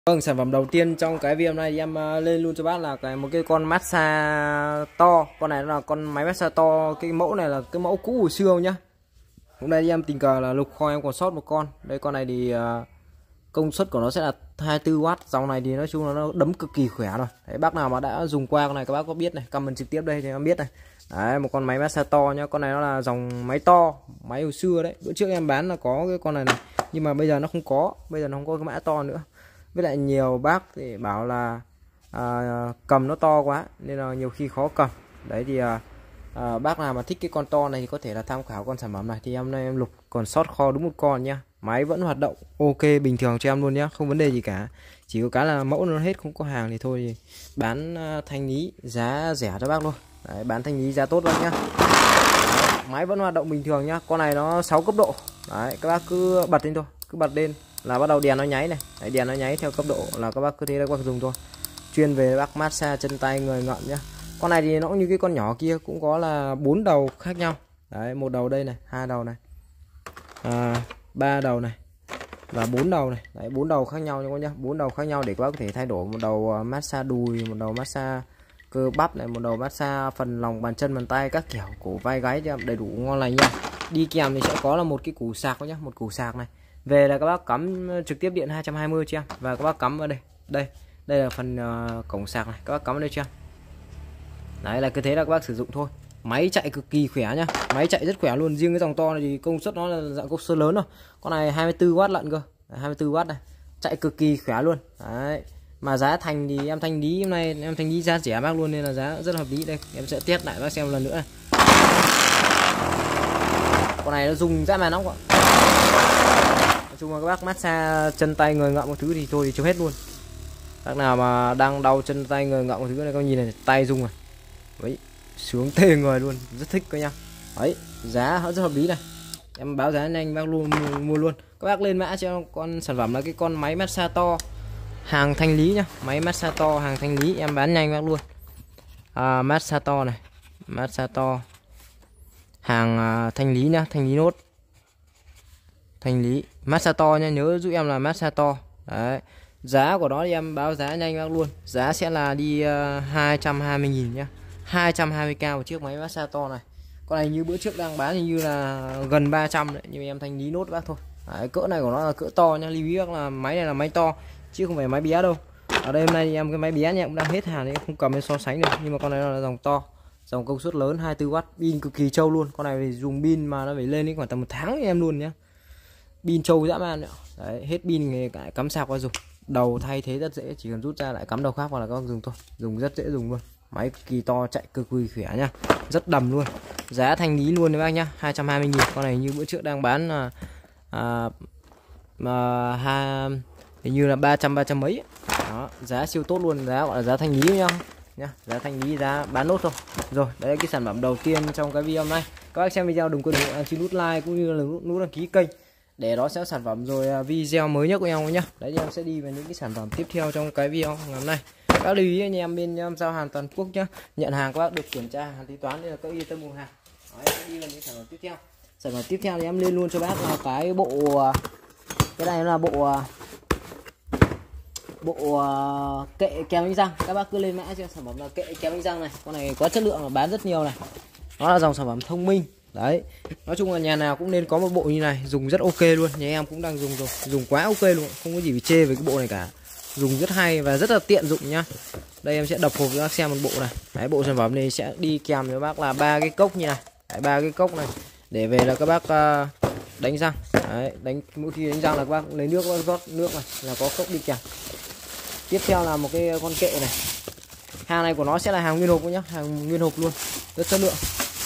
Vâng, sản phẩm đầu tiên trong cái video này em lên luôn cho bác là một cái con massage to. Con này là con máy massage to. Cái mẫu này là cái mẫu cũ hồi xưa nhá. Hôm nay em tình cờ là lục kho em còn sót một con. Đây con này thì công suất của nó sẽ là 24W. Dòng này thì nói chung là nó đấm cực kỳ khỏe rồi. Đấy, bác nào mà đã dùng qua con này các bác có biết này, comment trực tiếp đây thì em biết này. Đấy, một con máy massage to nhá. Con này nó là dòng máy to, máy hồi xưa đấy. Bữa trước em bán là có cái con này này, nhưng mà bây giờ nó không có, bây giờ nó không có cái mã to nữa. Với lại nhiều bác thì bảo là cầm nó to quá nên là nhiều khi khó cầm. Đấy thì bác nào mà thích cái con to này thì có thể là tham khảo con sản phẩm này. Thì hôm nay em lục còn sót kho đúng một con nhá. Máy vẫn hoạt động ok bình thường cho em luôn nhá, không vấn đề gì cả. Chỉ có cái là mẫu nó hết không có hàng thì thôi thì bán thanh lý giá rẻ cho bác luôn. Đấy, bán thanh lý giá tốt bác nhá. Đấy, máy vẫn hoạt động bình thường nhá. Con này nó 6 cấp độ. Đấy, các bác cứ bật lên thôi, cứ bật lên là bắt đầu đèn nó nháy này. Đấy, đèn nó nháy theo cấp độ là các bác cứ thế là các bác dùng thôi. Chuyên về bác massage chân tay người ngậm nhá. Con này thì nó cũng như cái con nhỏ kia, cũng có là 4 đầu khác nhau. Đấy, một đầu đây này, 2 đầu này, 3 đầu này và 4 đầu này. Đấy, 4 đầu khác nhau nha các nhá, 4 đầu khác nhau để các bác có thể thay đổi. Một đầu massage đùi, một đầu massage cơ bắp này, một đầu massage phần lòng bàn chân bàn tay các kiểu, cổ vai gáy cho đầy đủ ngon lành nha. Đi kèm thì sẽ có là một cái củ sạc nhá, một củ sạc này. Về là các bác cắm trực tiếp điện 220 cho em, và các bác cắm ở đây. Đây là phần cổng sạc này, các bác cắm ở đây cho em. Đấy là cứ thế là các bác sử dụng thôi. Máy chạy cực kỳ khỏe nhá, máy chạy rất khỏe luôn. Riêng cái dòng to này thì công suất nó là dạng công suất lớn rồi. Con này 24W lận cơ. 24W này, chạy cực kỳ khỏe luôn. Đấy. Mà giá thành thì em thanh lý hôm nay em thanh lý giá rẻ bác luôn nên là giá rất hợp lý. Đây em sẽ test lại bác xem một lần nữa này. Con này nó dùng dã man lắm ạ. Nói chung là các bác massage chân tay người ngậm một thứ thì thôi thì chấm hết luôn. Bác nào mà đang đau chân tay người ngậm một thứ này, các nhìn này, tay rung này. Đấy, sướng tê người luôn, rất thích các nha. Đấy, giá rất hợp lý này. Em báo giá nhanh bác luôn mua luôn. Các bác lên mã cho con sản phẩm là cái con máy massage to hàng thanh lý nhá. Máy massage to hàng thanh lý em bán nhanh bác luôn. Massage to này, massage to hàng thanh lý nhá, thanh lý nốt. Thanh lý massage to nha, nhớ giúp em là massage to. Đấy, giá của nó thì em báo giá nhanh bác luôn. Giá sẽ là đi 220.000 nhá, 220k một chiếc máy massage to này. Con này như bữa trước đang bán thì như là gần 300 đấy, nhưng em thanh lý nốt bác thôi. Đấy, cỡ này của nó là cỡ to nha, lưu ý bác là máy này là máy to chứ không phải máy bé đâu. Ở đây hôm nay thì em cái máy bé nha cũng đang hết hàng nên không cầm lên so sánh được, nhưng mà con này là dòng to, dòng công suất lớn 24W, pin cực kỳ trâu luôn. Con này thì dùng pin mà nó phải lên đến khoảng tầm 1 tháng em luôn nhá. Pin trâu dã man nữa. Đấy, hết pin thì cả cắm sạc qua dùng. Đầu thay thế rất dễ, chỉ cần rút ra lại cắm đầu khác hoặc là các bác dùng thôi. Dùng rất dễ dùng luôn. Máy cực kỳ to, chạy cực kỳ khỏe nhá. Rất đầm luôn. Giá thanh lý luôn đấy bác nhá, 220.000. Con này như bữa trước đang bán hình như là 300 mấy. Đó, giá siêu tốt luôn, giá gọi là giá thanh lý nhá. Giá thanh lý, giá bán nốt thôi. Rồi, đấy là cái sản phẩm đầu tiên trong cái video này. Các bác xem video đừng quên đăng ký nút like cũng như là nút đăng ký kênh để đó sẽ sản phẩm rồi video mới nhất của em nhá. Đấy, em sẽ đi về những cái sản phẩm tiếp theo trong cái video ngày hôm nay. Các lưu ý anh em bên giao hàng toàn quốc nhá, nhận hàng các bác được kiểm tra hàng tính toán nên là các yên tâm mua hàng. Đấy, sẽ đi về những sản phẩm tiếp theo. Sản phẩm tiếp theo thì em lên luôn cho bác là cái bộ, cái này là bộ kệ keo đánh răng. Các bác cứ lên mã cho sản phẩm là kệ keo đánh răng này. Con này có chất lượng mà bán rất nhiều này. Nó là dòng sản phẩm thông minh. Đấy, nói chung là nhà nào cũng nên có một bộ như này, dùng rất ok luôn. Nhà em cũng đang dùng rồi, dùng quá ok luôn, không có gì phải chê về cái bộ này cả. Dùng rất hay và rất là tiện dụng nhá. Đây em sẽ đập hộp cho bác xem một bộ này. Đấy, bộ sản phẩm này sẽ đi kèm với bác là 3 cái cốc như này. Đấy, 3 cái cốc này để về là các bác đánh răng. Đấy, mỗi khi đánh răng là các bác lấy nước, rót nước này là có cốc đi kèm. Tiếp theo là một cái con kệ này. Hàng này của nó sẽ là hàng nguyên hộp nhá, hàng nguyên hộp luôn, rất chất lượng.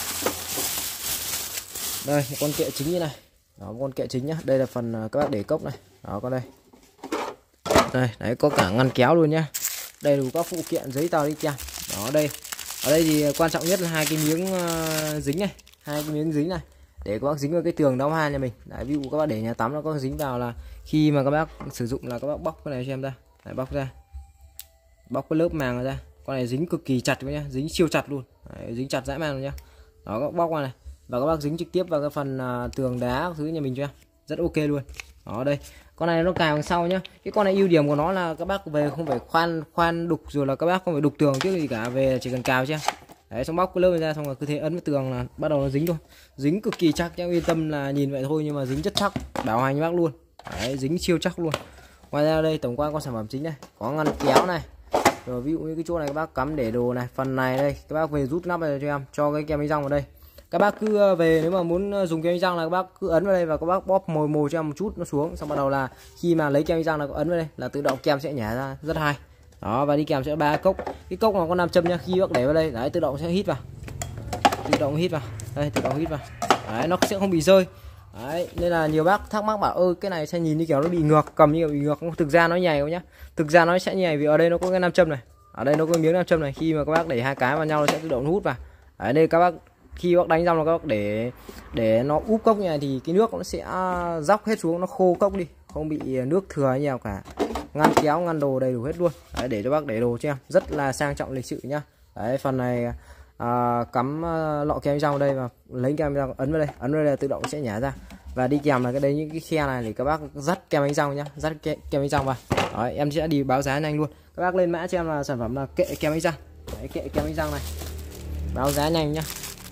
Đây, con kệ chính như này. Đó, con kệ chính nhá. Đây là phần các bác để cốc này. Đó, con đây. Đây, đấy, có cả ngăn kéo luôn nhá. Đầy đủ các phụ kiện giấy tờ đi kèm. Đó, đây. Ở đây thì quan trọng nhất là hai cái miếng dính này, hai cái miếng dính này để các bác dính vào cái tường đóng hai nhà mình. Đấy, ví dụ các bác để nhà tắm nó có dính vào là khi mà các bác sử dụng là các bác bóc cái này cho em ra. Đấy, bóc ra. Bóc cái lớp màng ra. Con này dính cực kỳ chặt nhá, dính siêu chặt luôn. Đấy, dính chặt dã man luôn nhá. Đó, các bác bóc qua này. Và các bác dính trực tiếp vào cái phần tường đá thứ nhà mình cho em. Rất ok luôn. Đó đây, con này nó cài đằng sau nhá. Cái con này ưu điểm của nó là các bác về không phải khoan đục, rồi là các bác không phải đục tường chứ gì cả, về chỉ cần cào chưa. Đấy, xong bóc cái lớp ra, xong rồi cứ thế ấn vào tường là bắt đầu nó dính thôi. Dính cực kỳ chắc nhá, yên tâm là nhìn vậy thôi nhưng mà dính chất chắc, bảo hành bác luôn. Đấy, dính siêu chắc luôn. Ngoài ra đây tổng quan con sản phẩm chính này, có ngăn kéo này. Rồi ví dụ như cái chỗ này các bác cắm để đồ này, phần này đây các bác về rút nắp này cho em, cho cái kem đánh răng vào đây. Các bác cứ về nếu mà muốn dùng kem đánh răng là các bác cứ ấn vào đây và các bác bóp mồi cho em một chút nó xuống, xong bắt đầu là khi mà lấy kem đánh răng là có ấn vào đây là tự động kem sẽ nhả ra, rất hay. Đó, và đi kèm sẽ 3 cốc. Cái cốc nó có 5 châm nha, khi bác để vào đây đấy tự động sẽ hít vào. Tự động hít vào. Đây, tự động hít vào. Đấy, nó sẽ không bị rơi. Đấy, nên là nhiều bác thắc mắc bảo ơi cái này sẽ nhìn như kiểu nó bị ngược, cầm như kiểu bị ngược, thực ra nó nhảy nhá. Thực ra nó sẽ nhảy vì ở đây nó có cái 5 châm này. Ở đây nó có miếng 5 châm này, khi mà các bác đẩy hai cái vào nhau nó sẽ tự động hút vào. Đấy, đây các bác khi bác đánh răng là các bác để nó úp cốc như này thì cái nước nó sẽ dóc hết xuống, nó khô cốc đi, không bị nước thừa như nào cả. Ngăn kéo ngăn đồ đầy đủ hết luôn. Đấy, để cho bác để đồ cho em rất là sang trọng lịch sự nhá. Đấy, phần này cắm lọ kem răng vào đây và lấy kem răng ấn vào đây là tự động sẽ nhả ra. Và đi kèm là cái đấy, những cái khe này để các bác dắt kem đánh răng nhá, dắt kem đánh răng vào. Đấy, em sẽ đi báo giá nhanh luôn. Các bác lên mã cho em là sản phẩm là kệ kem đánh răng. Đấy, kệ kem đánh răng này, báo giá nhanh nhá.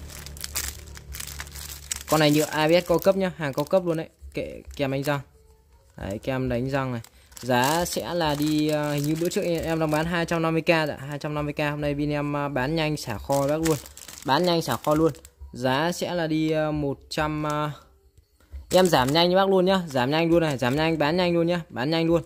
Con này nhựa ABS cao cấp nhá, hàng cao cấp luôn đấy, kệ kem đánh răng. Đấy, kem đánh răng này. Giá sẽ là đi hình như bữa trước em đang bán 250k ạ, 250k. Hôm nay bên em bán nhanh xả kho bác luôn. Bán nhanh xả kho luôn. Giá sẽ là đi 100 em giảm nhanh cho bác luôn nhá, giảm nhanh luôn này, giảm nhanh bán nhanh luôn nhá, bán nhanh luôn.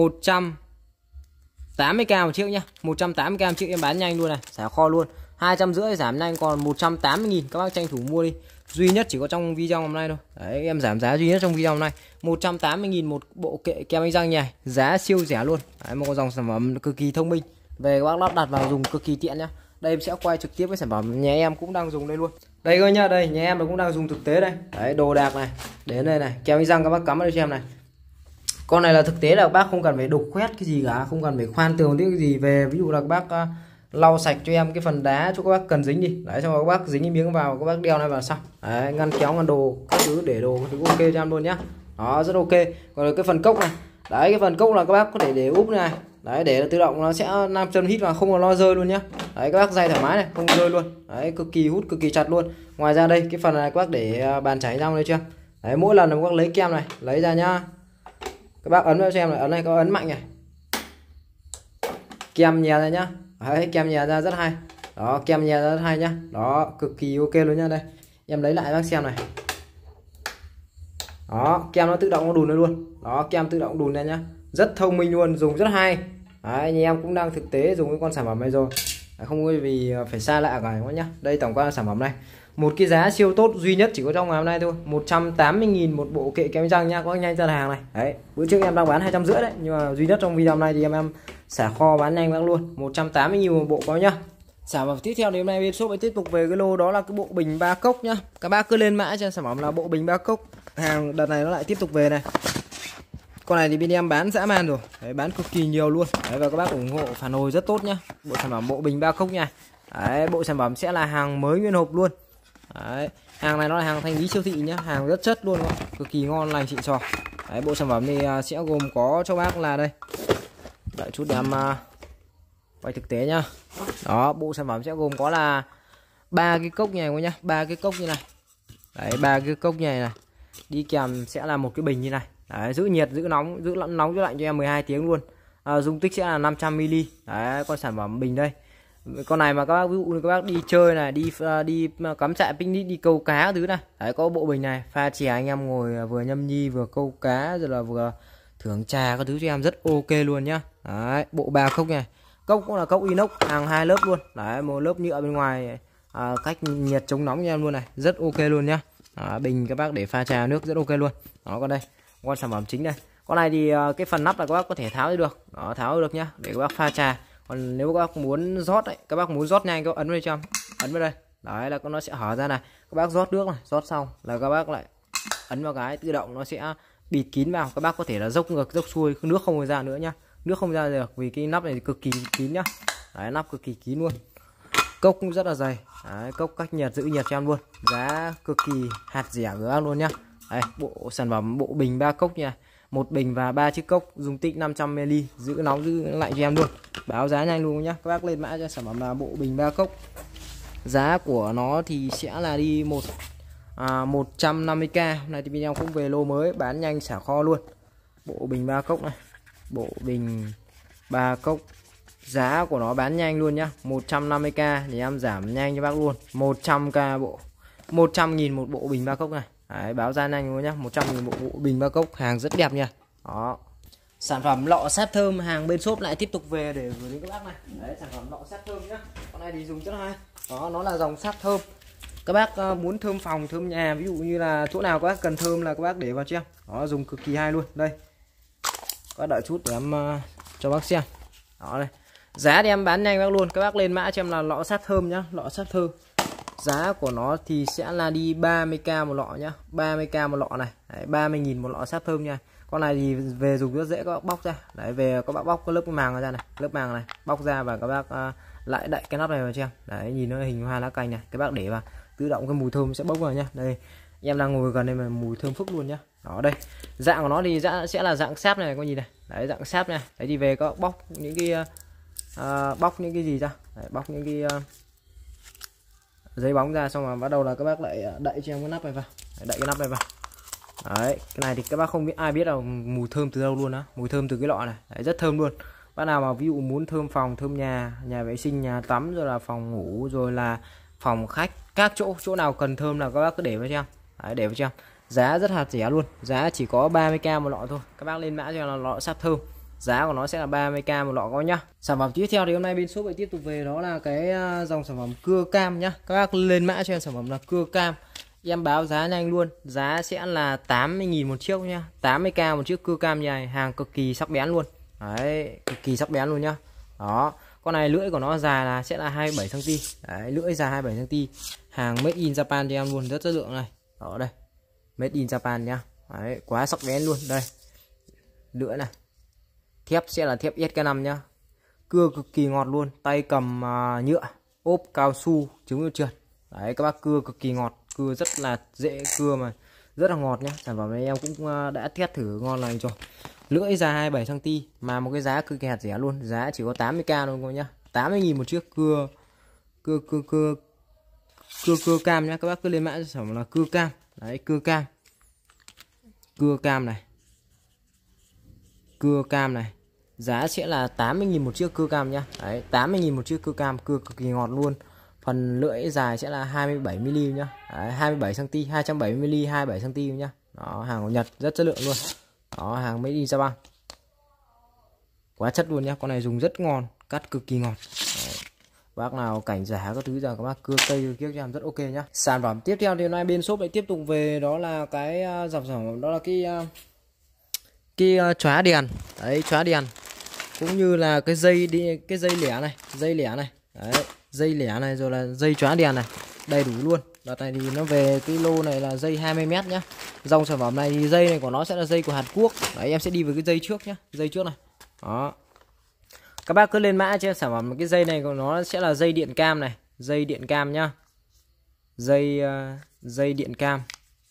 180k một chiếc nhá, 180k một chiếc em bán nhanh luôn này, xả kho luôn. 250 giảm nhanh còn 180.000, các bác tranh thủ mua đi. Duy nhất chỉ có trong video hôm nay thôi. Đấy, em giảm giá duy nhất trong video hôm nay. 180.000 một bộ kệ kem đánh răng nhảy, giá siêu rẻ luôn. Đấy, một dòng sản phẩm cực kỳ thông minh, về các bác lắp đặt vào dùng cực kỳ tiện nhá. Đây em sẽ quay trực tiếp cái sản phẩm nhà em cũng đang dùng đây luôn. Đây coi nhá, đây nhà em cũng đang dùng thực tế đây. Đấy, đồ đạc này, đến đây này, kem đánh răng các bác cắm vào đây cho em này. Con này là thực tế là bác không cần phải đục khoét cái gì cả, không cần phải khoan tường cái gì về, ví dụ là các bác lau sạch cho em cái phần đá cho các bác cần dính đi. Đấy, xong rồi các bác dính cái miếng vào, các bác đeo này vào xong. Đấy, ngăn kéo ngăn đồ các thứ để đồ các thứ ok cho em luôn nhá. Đó, rất ok. Còn cái phần cốc này, đấy cái phần cốc là các bác có thể để úp này. Đấy, để tự động nó sẽ nam châm hít vào, không còn lo rơi luôn nhá. Đấy, các bác day thoải mái này, không rơi luôn. Đấy, cực kỳ hút cực kỳ chặt luôn. Ngoài ra đây cái phần này các bác để bàn chải răng đây chưa. Đấy, mỗi lần là các bác lấy kem này lấy ra nhá, các bác ấn vào cho em này, ấn này, có ấn mạnh này, kem nhè ra nhá. Đấy, kem nhè ra rất hay. Đó, kem nhè ra rất hay nhá. Đó, cực kỳ ok luôn nhá. Đây em lấy lại bác xem này. Đó, kem nó tự động nó đùn lên luôn. Đó, kem tự động đùn lên nhá, rất thông minh luôn, dùng rất hay. Đấy, nhà em cũng đang thực tế dùng cái con sản phẩm này rồi. Đấy, không có vì phải xa lạ cả nhá. Đây tổng quan sản phẩm này, một cái giá siêu tốt duy nhất chỉ có trong ngày hôm nay thôi, 180.000 một bộ kệ kem răng nha, có nhanh ra hàng này. Đấy, bữa trước em đang bán 250 đấy, nhưng mà duy nhất trong video hôm nay thì em xả kho bán nhanh bác luôn, 180.000 một bộ coi nhá. Sản phẩm tiếp theo thì hôm nay bên shop tiếp tục về cái lô đó là cái bộ bình 3 cốc nhá. Các bác cứ lên mã cho sản phẩm là bộ bình 3 cốc. Hàng đợt này nó lại tiếp tục về này. Con này thì bên em bán dã man rồi. Đấy, bán cực kỳ nhiều luôn. Đấy, và các bác ủng hộ phản hồi rất tốt nhá. Bộ sản phẩm bộ bình 3 cốc nha. Đấy, bộ sản phẩm sẽ là hàng mới nguyên hộp luôn. Đấy, hàng này nó là hàng thanh lý siêu thị nhá, hàng rất chất luôn, cực kỳ ngon lành xịn sò. Đấy, bộ sản phẩm thì sẽ gồm có cho bác là đây. Đợi chút để em quay thực tế nhá. Đó, bộ sản phẩm sẽ gồm có là 3 cái cốc như này nhá, 3 cái cốc như này. Đấy, 3 cái cốc như này. Đi kèm sẽ là một cái bình như này. Đấy, giữ nhiệt, giữ nóng, giữ nóng giữ lạnh cho em 12 tiếng luôn. Dung tích sẽ là 500 ml. Đấy, con sản phẩm bình đây. Con này mà các bác ví dụ như các bác đi chơi này, đi cắm trại picnic, đi câu cá các thứ này. Đấy, có bộ bình này, pha chè anh em ngồi vừa nhâm nhi vừa câu cá rồi là vừa thưởng trà các thứ cho em rất ok luôn nhá. Đấy, bộ 3 cốc này. Cốc cũng là cốc inox hàng 2 lớp luôn. Đấy, một lớp nhựa bên ngoài cách nhiệt chống nóng cho em luôn này, rất ok luôn nhá. Bình các bác để pha trà nước rất ok luôn. Đó, con đây, con sản phẩm chính đây. Con này thì cái phần nắp là các bác có thể tháo được. Đó, tháo được nhá, để các bác pha trà. Còn nếu các bác muốn rót đấy, các bác muốn rót nhanh các bác ấn vào trong, ấn vào đây. Đấy là nó sẽ hở ra này. Các bác rót nước này, rót xong là các bác lại ấn vào cái tự động nó sẽ bịt kín vào. Các bác có thể là dốc ngược dốc xuôi, nước không ra nữa nhá. Nước không ra được vì cái nắp này cực kỳ kín nhá. Đấy, nắp cực kỳ kín luôn. Cốc cũng rất là dày. Đấy, cốc cách nhiệt, giữ nhiệt cho em luôn. Giá cực kỳ hạt rẻ của em luôn nhá. Đây, bộ sản phẩm bộ bình 3 cốc nha. một bình và 3 chiếc cốc dung tích 500 ml, giữ nóng giữ lạnh cho em luôn. Báo giá nhanh luôn nhá. Các bác lên mã cho sản phẩm là bộ bình 3 cốc. Giá của nó thì sẽ là đi 150k. Hôm nay thì bên em cũng về lô mới bán nhanh xả kho luôn. Bộ bình 3 cốc này. Bộ bình 3 cốc. Giá của nó bán nhanh luôn nhá, 150k thì em giảm nhanh cho bác luôn. 100k bộ. 100.000 một bộ bình 3 cốc này. Đấy, báo giá nhanh luôn nhá, 100.000 bộ bình 3 cốc, hàng rất đẹp nha. Đó. Sản phẩm lọ sáp thơm, hàng bên shop lại tiếp tục về để gửi đến các bác này. Đấy, sản phẩm lọ sáp thơm nhá. Con này thì dùng rất hay. Đó, nó là dòng sáp thơm. Các bác muốn thơm phòng, thơm nhà, ví dụ như là chỗ nào các bác cần thơm là các bác để vào cho em. Đó, dùng cực kỳ hay luôn. Đây. Các bác đợi chút để em cho bác xem. Đó đây. Giá thì em bán nhanh bác luôn. Các bác lên mã cho em là lọ sáp thơm nhá, lọ sáp thơm. Giá của nó thì sẽ là đi 30k một lọ nhá, 30k một lọ này. Đấy, 30.000 một lọ sáp thơm nha. Con này thì về dùng rất dễ, các bác bóc ra. Đấy, về các bác bóc cái lớp màng ra này, lớp màng này, bóc ra và các bác lại đậy cái nắp này vào cho em. Đấy, nhìn nó hình hoa lá cành này, các bác để vào, tự động cái mùi thơm sẽ bốc vào nhá. Đây, em đang ngồi gần đây mà mùi thơm phức luôn nhá. Đó đây. Dạng của nó thì sẽ là dạng sáp này, có nhìn này. Đấy, dạng sáp này. Đấy thì về các bác bóc những cái bóc những cái gì ra. Đấy, bóc những cái giấy bóng ra, xong rồi bắt đầu là các bác lại đậy cho em cái nắp này vào. Đấy, đậy cái nắp này vào. Đấy, cái này thì các bác không biết, ai biết là mùi thơm từ đâu luôn á, mùi thơm từ cái lọ này. Đấy, rất thơm luôn. Bác nào mà ví dụ muốn thơm phòng, thơm nhà, nhà vệ sinh, nhà tắm, rồi là phòng ngủ, rồi là phòng khách, các chỗ nào cần thơm là các bác cứ để vào cho em. Đấy, để vào cho em. Giá rất là rẻ luôn, giá chỉ có 30k một lọ thôi. Các bác lên mã cho là lọ sáp thơm. Giá của nó sẽ là 30k một lọ các bác nhá. Sản phẩm tiếp theo thì hôm nay bên shop lại tiếp tục về, đó là cái dòng sản phẩm cưa cam nhá. Các bác lên mã cho em sản phẩm là cưa cam. Em báo giá nhanh luôn, giá sẽ là 80.000 một chiếc nhá, 80k một chiếc cưa cam dài, hàng cực kỳ sắc bén luôn. Đấy, cực kỳ sắc bén luôn nhá. Đó, con này lưỡi của nó dài là sẽ là 27 cm. Đấy, lưỡi dài 27 cm. Hàng made in Japan cho em luôn, rất chất lượng này. Đó đây. Made in Japan nhá. Đấy, quá sắc bén luôn. Đây. Lưỡi này. Thép sẽ là thép SK5 nhá. Cưa cực kỳ ngọt luôn, tay cầm nhựa, ốp cao su, chống trượt. Đấy, các bác cưa cực kỳ ngọt, cưa rất là dễ cưa mà rất là ngọt nhá. Sản phẩm này em cũng đã test thử ngon lành rồi. Lưỡi dài 27 cm mà một cái giá cực kỳ hạt rẻ luôn, giá chỉ có 80k thôi cô nhá. 80.000 một chiếc cưa cam nhá. Các bác cứ lên mã sản phẩm là cưa cam. Đấy, cưa cam. Cưa cam này. Cưa cam này. Giá sẽ là 80.000 một chiếc cưa cam nhá. Đấy, 80.000 một chiếc cưa cam, cưa cực kỳ ngọt luôn. Phần lưỡi dài sẽ là 27 mm nhá. Đấy, 27 cm, 270 mm, 27 cm nhá. Đó, hàng của Nhật rất chất lượng luôn. Đó, hàng made in Japan. Quá chất luôn nhá, con này dùng rất ngon, cắt cực kỳ ngọt. Đấy. Bác nào cảnh giả các thứ giờ các bác cưa cây cưa kiếc cho em rất ok nhá. Sản phẩm tiếp theo thì hôm nay bên shop lại tiếp tục về, đó là cái dòng sản phẩm, đó là cái chóa đèn. Đấy, chóa đèn. Cũng như là cái dây lẻ này, dây lẻ này. Đấy, dây lẻ này, rồi là dây chóa đèn này, đầy đủ luôn. Đợt này thì nó về cái lô này là dây 20m nhá. Dòng sản phẩm này thì dây này của nó sẽ là dây của Hàn Quốc. Đấy, em sẽ đi với cái dây trước nhá, dây trước này. Đó. Các bác cứ lên mã cho sản phẩm, cái dây này của nó sẽ là dây điện cam này, dây điện cam nhá. Dây điện cam.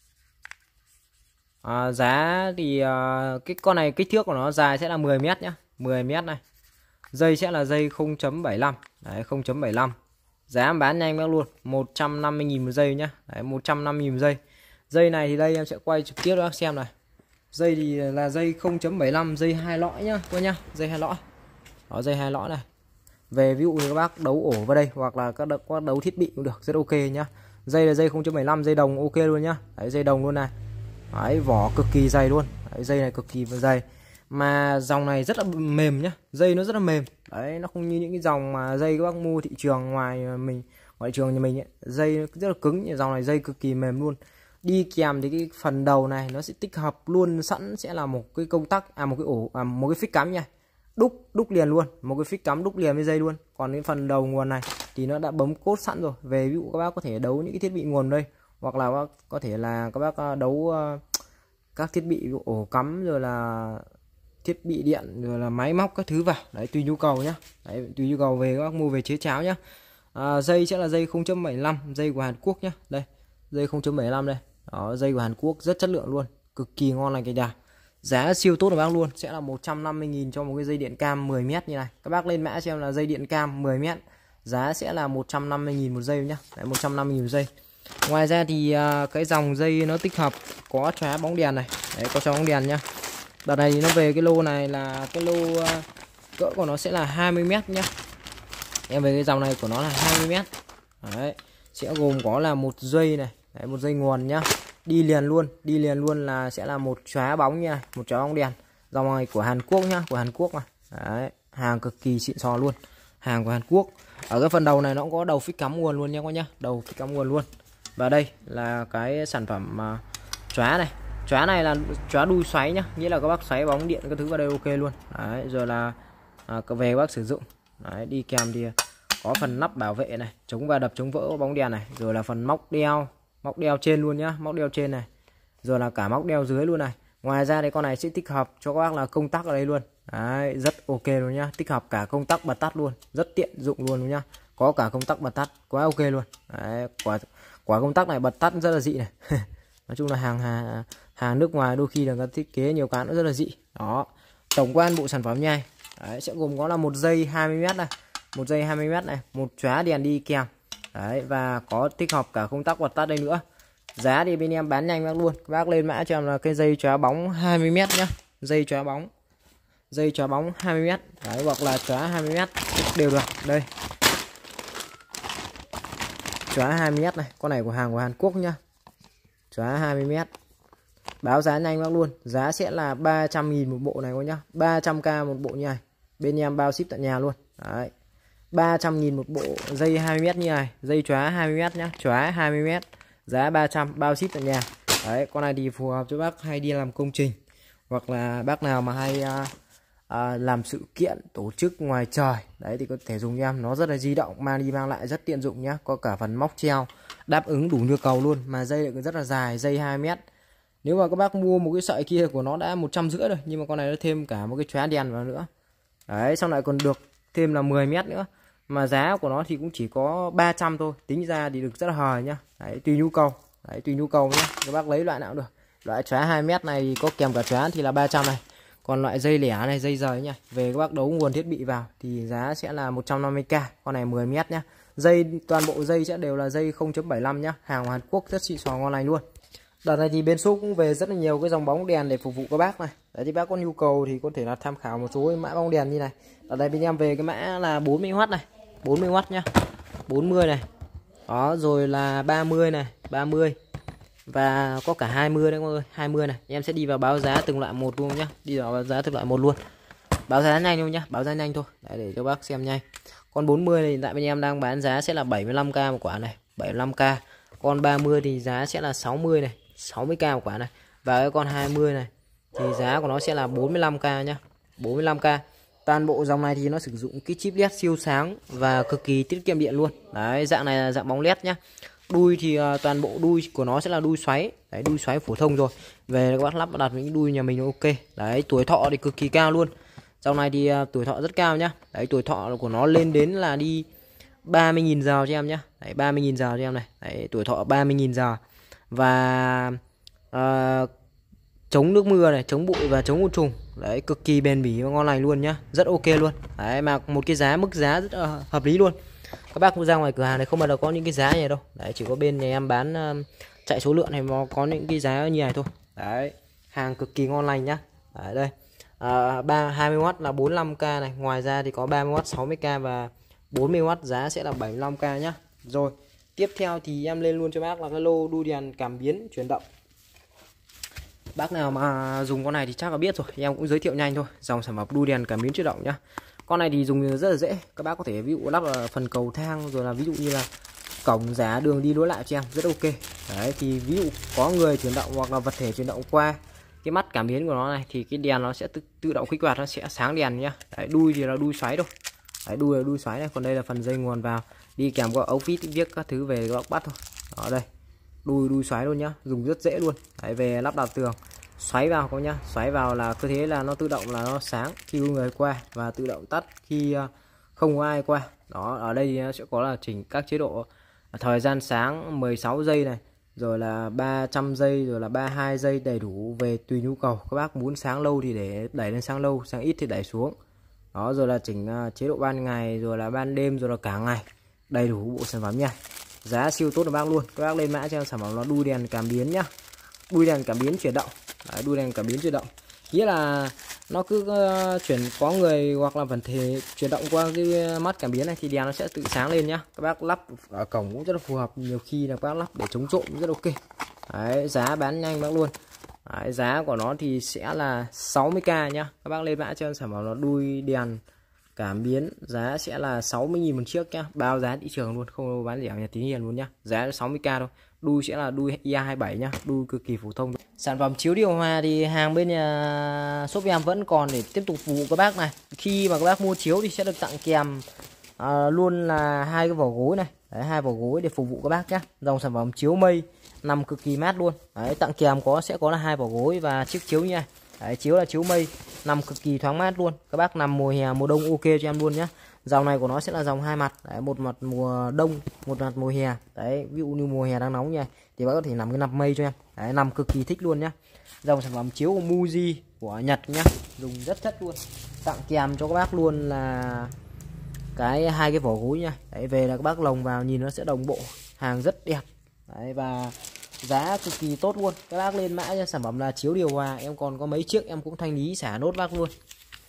Giá thì cái con này kích thước của nó dài sẽ là 10m nhá, 10m này. Dây sẽ là dây 0.75. Đấy, 0.75. Giá bán nhanh bác luôn, 150.000 một giây nhá. Đấy, 150.000 một giây. Dây này thì đây em sẽ quay trực tiếp cho bác xem này. Dây thì là dây 0.75, dây 2 lõi nhá, coi nhá, dây 2 lõi. Đó, dây 2 lõi này. Về ví dụ như các bác đấu ổ vào đây, hoặc là các đấu thiết bị cũng được, rất ok nhá. Dây là dây 0.75, dây đồng ok luôn nhá. Đấy, dây đồng luôn này. Đấy, vỏ cực kỳ dày luôn. Đấy, dây này cực kỳ dày. Mà dòng này rất là mềm nhá, dây nó rất là mềm. Đấy, nó không như những cái dòng mà dây các bác mua thị trường ngoài trường nhà mình ấy. Dây rất là cứng, dòng này dây cực kỳ mềm luôn. Đi kèm thì cái phần đầu này nó sẽ tích hợp luôn sẵn, sẽ là một cái công tắc, một cái ổ, một cái phích cắm nha. Đúc liền luôn, một cái phích cắm đúc liền với dây luôn. Còn cái phần đầu nguồn này thì nó đã bấm cốt sẵn rồi. Về ví dụ các bác có thể đấu những cái thiết bị nguồn đây, hoặc là có thể là các bác đấu các thiết bị ổ cắm, rồi là thiết bị điện, rồi là máy móc các thứ vào. Đấy, tùy nhu cầu nhá. Đấy, tùy nhu cầu về các bác mua về chế cháo nhá. Dây sẽ là dây 0.75, dây của Hàn Quốc nhá. Đây, dây 0.75 đây. Đó, dây của Hàn Quốc rất chất lượng luôn, cực kỳ ngon lành cái đà. Giá siêu tốt của bác luôn, sẽ là 150.000 cho một cái dây điện cam 10m như này. Các bác lên mã xem là dây điện cam 10m, giá sẽ là 150.000 một giây nhá. Đấy, 150.000 một giây. Ngoài ra thì cái dòng dây nó tích hợp có chóa bóng đèn này. Đấy, có chóa bóng đèn nhá. Đợt này thì nó về cái lô này là cái lô cỡ của nó sẽ là 20m nhá. Em về cái dòng này của nó là 20m. Đấy, sẽ gồm có là một dây này, đấy, một dây nguồn nhá. Đi liền luôn là sẽ là một chóa bóng nha, một chóa bóng đèn. Dòng này của Hàn Quốc nhá, của Hàn Quốc mà. Đấy, hàng cực kỳ xịn sò luôn. Hàng của Hàn Quốc. Ở cái phần đầu này nó cũng có đầu phích cắm nguồn luôn nha các bác nhá, đầu phích cắm nguồn luôn. Và đây là cái sản phẩm chóa này. Chóa này là chóa đuôi xoáy nhá, nghĩa là các bác xoáy bóng điện các thứ vào đây ok luôn. Đấy, rồi là về các bác sử dụng. Đấy, đi kèm thì có phần nắp bảo vệ này, chống va đập chống vỡ bóng đèn này, rồi là phần móc đeo trên luôn nhá, móc đeo trên này, rồi là cả móc đeo dưới luôn này. Ngoài ra thì con này sẽ tích hợp cho các bác là công tắc ở đây luôn. Đấy, rất ok luôn nhá, tích hợp cả công tắc bật tắt luôn, rất tiện dụng luôn nhá, có cả công tắc bật tắt quá ok luôn. Đấy, quả công tắc này bật tắt rất là dị này. Nói chung là hàng nước ngoài đôi khi là các thiết kế nhiều cái nó rất là dị. Đó, tổng quan bộ sản phẩm nha. Đấy, sẽ gồm có là một dây 20m này, một dây 20m này, một chóa đèn đi kèm. Đấy, và có tích hợp cả công tắc bật tắt đây nữa. Giá thì bên em bán nhanh bác luôn. Các bác lên mã cho em là cái dây chóa bóng 20m nhá. Dây chóa bóng 20m. Đấy, hoặc là chóa 20m đều được. Đây, chóa 20m này, con này của hàng của Hàn Quốc nhá. Chóa 20m. Báo giá nhanh bác luôn. Giá sẽ là 300.000 một bộ này các nhá. 300k một bộ như này. Bên em bao ship tận nhà luôn. Đấy, 300.000 một bộ dây 20m như này, dây chóa 20m nhá, chóa 20m, giá 300, bao ship tận nhà. Đấy, con này thì phù hợp cho bác hay đi làm công trình, hoặc là bác nào mà hay làm sự kiện tổ chức ngoài trời. Đấy thì có thể dùng cho em, nó rất là di động, mang đi mang lại rất tiện dụng nhá, có cả phần móc treo đáp ứng đủ nhu cầu luôn, mà dây lại rất là dài, dây 2m. Nếu mà các bác mua một cái sợi kia của nó đã 150 rồi, nhưng mà con này nó thêm cả một cái chóa đèn vào nữa. Đấy, xong lại còn được thêm là 10m nữa, mà giá của nó thì cũng chỉ có 300 thôi, tính ra thì được rất là hời nhá. Đấy, tùy nhu cầu. Đấy, tùy nhu cầu nhá, các bác lấy loại nào cũng được. Loại chóa 2m này thì có kèm cả chóa thì là 300 này. Còn loại dây lẻ này, dây rời nha, về các bác đấu nguồn thiết bị vào thì giá sẽ là 150k. Con này 10m nhá. Dây toàn bộ dây sẽ đều là dây 0.75 nhá, hàng Hàn Quốc rất xịn sò ngon lành luôn. Đợt này thì bên shop cũng về rất là nhiều cái dòng bóng đèn để phục vụ các bác này. Đấy thì bác có nhu cầu thì có thể là tham khảo một số mã bóng đèn như này. Đợt này bên em về cái mã là 40W này, 40W nhá, 40 này. Đó, rồi là 30 này, 30. Và có cả 20 đấy các ơi, 20 này. Em sẽ đi vào báo giá từng loại một luôn nhá. Đi vào báo giá từng loại một luôn. Báo giá nhanh luôn nhá, báo giá nhanh thôi. Đấy, để cho bác xem nhanh. Con 40 này tại bên em đang bán giá sẽ là 75k một quả này, 75k. Con 30 thì giá sẽ là 60 này, 60k một quả này. Và cái con 20 này thì giá của nó sẽ là 45k nhá, 45k. Toàn bộ dòng này thì nó sử dụng cái chip LED siêu sáng và cực kỳ tiết kiệm điện luôn. Đấy, dạng này là dạng bóng LED nhá. Đuôi thì toàn bộ đuôi của nó sẽ là đuôi xoáy. Đấy, đuôi xoáy phổ thông rồi. Về các bác lắp đặt những đuôi nhà mình ok. Đấy, tuổi thọ thì cực kỳ cao luôn. Dòng này thì tuổi thọ rất cao nhá. Đấy, tuổi thọ của nó lên đến là đi 30.000 giờ cho em nhá. Đấy, 30.000 giờ cho em này. Đấy, tuổi thọ 30.000 giờ. Và chống nước mưa này, chống bụi và chống côn trùng. Đấy, cực kỳ bền bỉ và ngon lành luôn nhá, rất ok luôn. Đấy, mà một cái mức giá rất hợp lý luôn. Các bác ra ngoài cửa hàng này không bao giờ có những cái giá này đâu. Đấy, chỉ có bên nhà em bán chạy số lượng này mà có những cái giá như này thôi. Đấy, hàng cực kỳ ngon lành nhá. Đấy, đây 20W là 45k này, ngoài ra thì có 30W 60k và 40W giá sẽ là 75k nhá. Rồi tiếp theo thì em lên luôn cho bác là cái lô đuôi đèn cảm biến chuyển động. Bác nào mà dùng con này thì chắc là biết rồi, em cũng giới thiệu nhanh thôi. Dòng sản phẩm đuôi đèn cảm biến chuyển động nhá. Con này thì dùng rất là dễ, các bác có thể ví dụ lắp ở phần cầu thang, rồi là ví dụ như là cổng giá, đường đi lối lại cho em, rất ok. Đấy, thì ví dụ có người chuyển động hoặc là vật thể chuyển động qua cái mắt cảm biến của nó này thì cái đèn nó sẽ tự động kích hoạt, nó sẽ sáng đèn nhá. Đấy, đuôi thì là đuôi xoáy thôi. Đấy, đuôi là đuôi xoáy này, còn đây là phần dây nguồn vào, đi kèm có ống vít viết các thứ về các bác bắt thôi. Ở đây đuôi xoáy luôn nhá, dùng rất dễ luôn. Đấy, về lắp đặt tường xoáy vào có nhá, xoáy vào là cứ thế là nó tự động là nó sáng khi có người qua và tự động tắt khi không có ai qua. Đó, ở đây thì nó sẽ có là chỉnh các chế độ thời gian sáng 16 giây này, rồi là 300 giây, rồi là 32 giây, đầy đủ về tùy nhu cầu. Các bác muốn sáng lâu thì để đẩy lên sáng lâu, sáng ít thì đẩy xuống. Đó, rồi là chỉnh chế độ ban ngày, rồi là ban đêm, rồi là cả ngày, đầy đủ bộ sản phẩm nha. Giá siêu tốt cho bác luôn. Các bác lên mã cho sản phẩm nó đuôi đèn cảm biến nhá, đuôi đèn cảm biến chuyển động. Đấy, đuôi đèn cảm biến chuyển động nghĩa là nó cứ chuyển, có người hoặc là vật thể chuyển động qua cái mắt cảm biến này thì đèn nó sẽ tự sáng lên nhá. Các bác lắp ở cổng cũng rất là phù hợp, nhiều khi là các bác lắp để chống trộm rất ok. Đấy, giá bán nhanh bác luôn. Đấy, giá của nó thì sẽ là 60k nhá. Các bác lên mã cho sản phẩm nó đuôi đèn cảm biến, giá sẽ là 60.000 một chiếc nhá, bao giá thị trường luôn, không bán rẻ nhà tí hiền luôn nhá. Giá 60k thôi. Đuôi sẽ là đuôi IA27 nhá, đuôi cực kỳ phổ thông. Sản phẩm chiếu điều hòa thì hàng bên nhà shop em vẫn còn để tiếp tục phục vụ các bác này. Khi mà các bác mua chiếu thì sẽ được tặng kèm luôn là 2 cái vỏ gối này. Đấy, 2 vỏ gối để phục vụ các bác nhá. Dòng sản phẩm chiếu mây nằm cực kỳ mát luôn. Đấy, tặng kèm sẽ có là 2 vỏ gối và chiếc chiếu như này. Đấy, chiếu là chiếu mây nằm cực kỳ thoáng mát luôn. Các bác nằm mùa hè mùa đông ok cho em luôn nhé. Dòng này của nó sẽ là dòng hai mặt. Đấy, một mặt mùa đông, một mặt mùa hè. Đấy, ví dụ như mùa hè đang nóng như này thì bác có thể nằm cái nằm mây cho em. Đấy, nằm cực kỳ thích luôn nhá. Dòng sản phẩm chiếu của Muji của Nhật nhá, dùng rất chất luôn. Tặng kèm cho các bác luôn là cái 2 cái vỏ gối nha. Đấy, về là các bác lồng vào nhìn nó sẽ đồng bộ, hàng rất đẹp. Đấy, và giá cực kỳ tốt luôn. Các bác lên mã cho sản phẩm là chiếu điều hòa, em còn có mấy chiếc em cũng thanh lý xả nốt bác luôn.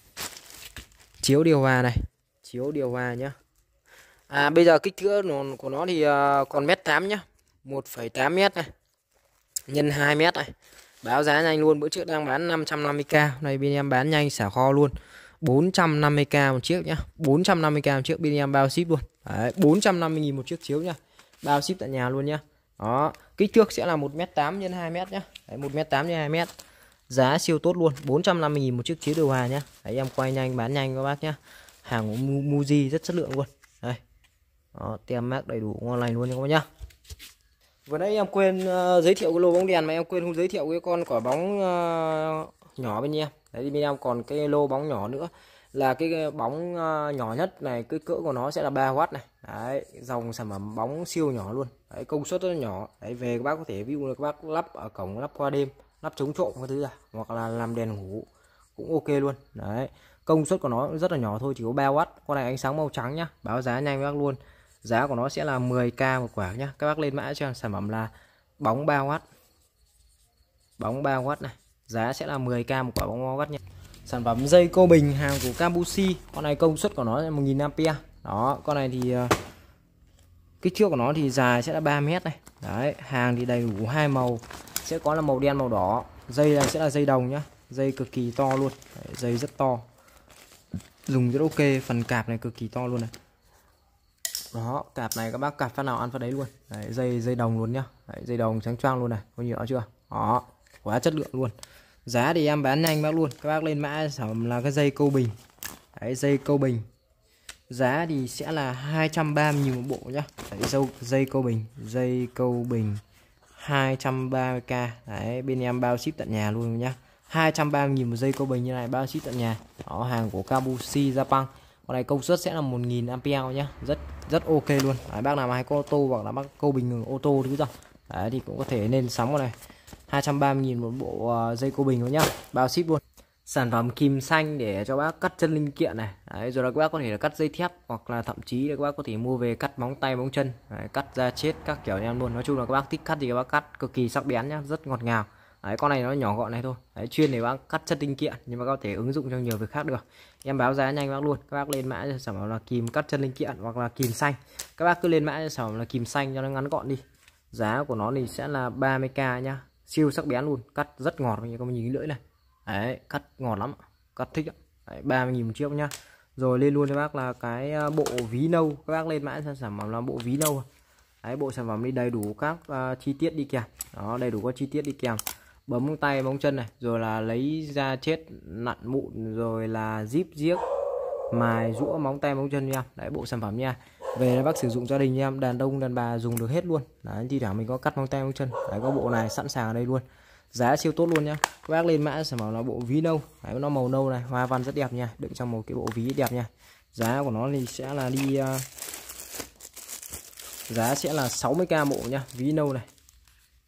Chiếu điều hòa này, chiếu điều hòa nhá. Bây giờ kích thước của nó thì còn 1m8 nhá, 1,8 m này nhân 2 m này. Báo giá nhanh luôn, bữa trước đang bán 550k, này bên em bán nhanh xả kho luôn, 450k một chiếc nhá, 450k một chiếc, bên em bao ship luôn. Đấy, 450.000 một chiếc chiếu nhá, bao ship tại nhà luôn nhá. Đó, kích thước sẽ là 1m8 x 2 m nhá. Đấy, 1m8 x 2 m. Giá siêu tốt luôn, 450.000 một chiếc chiếu điều hòa nhá. Đấy, em quay nhanh bán nhanh các bác nhá. Hàng của Muji rất chất lượng luôn. Đây. Đó, tem mác đầy đủ ngon lành luôn nha các bác nhá. Vừa nãy em quên giới thiệu cái lô bóng đèn mà em quên không giới thiệu cái con quả bóng nhỏ bên em. Đấy, thì bên em còn cái lô bóng nhỏ nữa, là cái bóng nhỏ nhất này, cái cỡ của nó sẽ là 3W này. Đấy, dòng sản phẩm bóng siêu nhỏ luôn. Đấy, công suất rất là nhỏ. Đấy, về các bác có thể ví dụ là các bác lắp ở cổng, lắp qua đêm, lắp chống trộm các thứ ra, hoặc là làm đèn ngủ cũng ok luôn. Đấy, công suất của nó rất là nhỏ thôi, chỉ có 3W. Con này ánh sáng màu trắng nhá, báo giá nhanh các bác luôn. Giá của nó sẽ là 10k một quả nhá. Các bác lên mã cho sản phẩm là bóng 3W. Bóng 3W này, giá sẽ là 10k một quả bóng 3W nhá. Sản phẩm dây cô bình hàng của Cambusi, con này công suất của nó là 1000A. Đó, con này thì kích thước của nó thì dài sẽ là 3 m này. Đấy, hàng thì đầy đủ hai màu, sẽ có là màu đen màu đỏ. Dây này sẽ là dây đồng nhá, dây cực kỳ to luôn. Đấy, dây rất to, dùng rất ok, phần cạp này cực kỳ to luôn này. Đó, cạp này các bác cạp phát nào ăn phát đấy luôn. Đấy, dây đồng luôn nhá. Đấy, dây đồng trắng choang luôn này, có nhiều chưa? Đó, quá chất lượng luôn. Giá thì em bán nhanh bác luôn. Các bác lên mã sản phẩm là cái dây câu bình. Đấy, dây câu bình. Giá thì sẽ là 230.000 một bộ nhá. Đấy, dây câu bình 230k. Đấy, bên em bao ship tận nhà luôn nhá. 230.000 một dây câu bình như này, bao ship tận nhà. Đó, hàng của Cambusi Japan. Con này công suất sẽ là 1000A nhá, rất ok luôn. Đấy, bác nào mà hay có ô tô hoặc là bác câu bình ô tô thứ rồi. Đấy, thì cũng có thể nên sắm con này. 230.000 một bộ dây câu bình luôn nhá, bao ship luôn. Sản phẩm kìm xanh để cho bác cắt chân linh kiện này. Đấy, rồi là các bác có thể là cắt dây thép, hoặc là thậm chí là các bác có thể mua về cắt móng tay móng chân. Đấy, cắt ra chết các kiểu em luôn. Nói chung là các bác thích cắt thì các bác cắt, cực kỳ sắc bén nhá, rất ngọt ngào. Đấy, con này nó nhỏ gọn này thôi. Đấy, chuyên để bác cắt chân linh kiện, nhưng mà có thể ứng dụng cho nhiều việc khác được. Em báo giá nhanh bác luôn. Các bác lên mã cho sản phẩm là kìm cắt chân linh kiện hoặc là kìm xanh. Các bác cứ lên mã cho sản phẩm là kìm xanh cho nó ngắn gọn đi. Giá của nó thì sẽ là 30k nhá, siêu sắc bén luôn, cắt rất ngọt, như các bạn nhìn cái lưỡi này. Đấy, cắt ngọt lắm, cắt thích. Đấy, 30.000 một chiếc nhá. Rồi lên luôn cho bác là cái bộ ví nâu. Các bác lên mã sản phẩm là bộ ví nâu. Đấy, bộ sản phẩm đi đầy đủ các chi tiết đi kèm. Đó, đầy đủ các chi tiết đi kèm. Bấm móng tay móng chân này, rồi là lấy ra chết nặn mụn, rồi là zip giếc, mài rũa móng tay móng chân nha. Đấy, bộ sản phẩm nha. Về bác sử dụng gia đình em, đàn ông đàn bà dùng được hết luôn. Đấy, thì thoảng mình có cắt móng tay móng chân. Đấy, có bộ này sẵn sàng ở đây luôn. Giá siêu tốt luôn nhá. Các bác lên mã sản phẩm là bộ ví nâu. Đấy, nó màu nâu này, hoa văn rất đẹp nha, đựng trong một cái bộ ví đẹp nha. Giá của nó thì sẽ là giá sẽ là 60k bộ nhá, ví nâu này.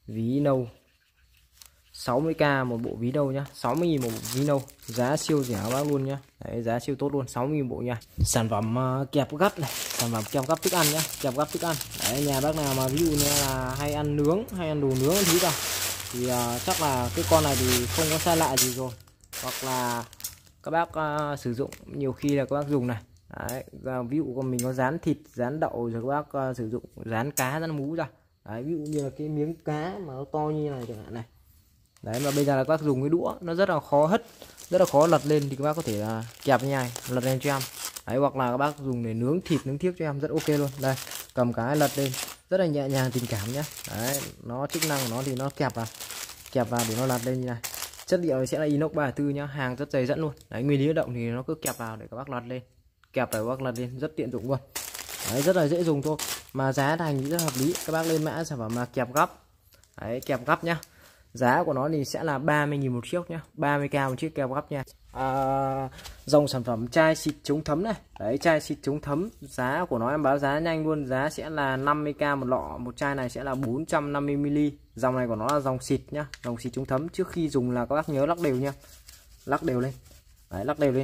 ví nâu 60k một bộ ví nâu nhá, 60.000 một bộ ví nâu, giá siêu rẻ các bác luôn nhá. Đấy, giá siêu tốt luôn, 60.000 bộ nha. Sản phẩm kẹp gắp này, sản phẩm kẹp gắp thức ăn nhá, kẹp gắp thức ăn. Đấy, nhà bác nào mà ví dụ như là hay ăn nướng, hay ăn đồ nướng thứ cả thì chắc là cái con này thì không có xa lạ gì rồi. Hoặc là các bác sử dụng nhiều khi là các bác dùng này. Đấy, ví dụ còn mình có rán thịt, rán đậu rồi các bác sử dụng rán cá, rán mú ra. Đấy, ví dụ như là cái miếng cá mà nó to như này chẳng hạn này. Đấy, mà bây giờ là các bác dùng cái đũa nó rất là khó hất, rất là khó lật lên thì các bác có thể là kẹp như này, lật lên cho em. Đấy, hoặc là các bác dùng để nướng thịt, nướng thiếc cho em rất ok luôn. Đây, cầm cái lật lên rất là nhẹ nhàng, tình cảm nhá. Đấy, nó chức năng của nó thì nó kẹp vào để nó lật lên như này. Chất liệu sẽ là inox 34 nhá, hàng rất dày dẫn luôn. Đấy, nguyên lý động thì nó cứ kẹp vào để các bác lật lên, kẹp vào các bác lật lên rất tiện dụng luôn. Đấy, rất là dễ dùng thôi, mà giá thành rất hợp lý. Các bác lên mã sản phẩm mà kẹp gắp. Đấy, kẹp gắp nhá. Giá của nó thì sẽ là 30.000 một chiếc nhá, 30k một chiếc kẹp gắp nha. Dòng sản phẩm chai xịt chống thấm này. Đấy, chai xịt chống thấm, giá của nó em báo giá nhanh luôn, giá sẽ là 50k một lọ, một chai này sẽ là 450ml. Dòng này của nó là dòng xịt nhá, dòng xịt chống thấm. Trước khi dùng là các bác nhớ lắc đều nha, lắc đều lên. Đấy, lắc đều lên.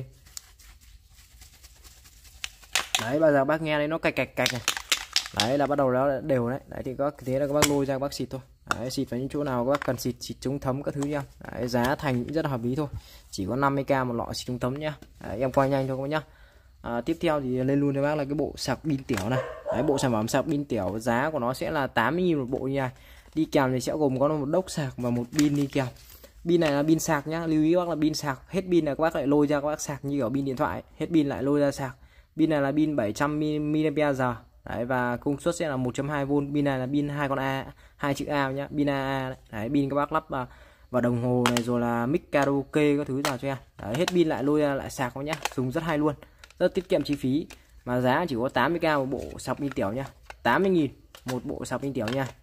Đấy, bây giờ bác nghe đấy nó cạch cạch cạch này. Đấy là bắt đầu nó đều đấy. Đấy thì các thế là các bác lôi ra các bác xịt thôi. Đấy, xịt vào những chỗ nào các bác cần xịt, xịt chống thấm các thứ nha. Đấy, giá thành cũng rất là hợp lý thôi, chỉ có 50k một lọ xịt chống thấm nhá. Đấy, em quay nhanh thôi các bác nhá. Tiếp theo thì lên luôn cho bác là cái bộ sạc pin tiểu này. Đấy, bộ sản phẩm sạc pin tiểu giá của nó sẽ là 80.000 một bộ như này. Đi kèm thì sẽ gồm có một đốc sạc và một pin đi kèm. Pin này là pin sạc nhá, lưu ý các bác là pin sạc. Hết pin là các bác lại lôi ra các bác sạc như ở pin điện thoại, hết pin lại lôi ra sạc. Pin này là pin 700mAh. Đấy, và công suất sẽ là 1.2V. Pin này là pin hai con A, hai chữ A nhá, pin AA đấy. Đấy, pin các bác lắp vào đồng hồ này rồi là mic karaoke các thứ vào cho em. Đấy, hết pin lại lôi ra lại sạc nhá, dùng rất hay luôn, rất tiết kiệm chi phí, mà giá chỉ có 80k một bộ sạc pin tiểu nhá, 80.000 một bộ sạc pin tiểu nha.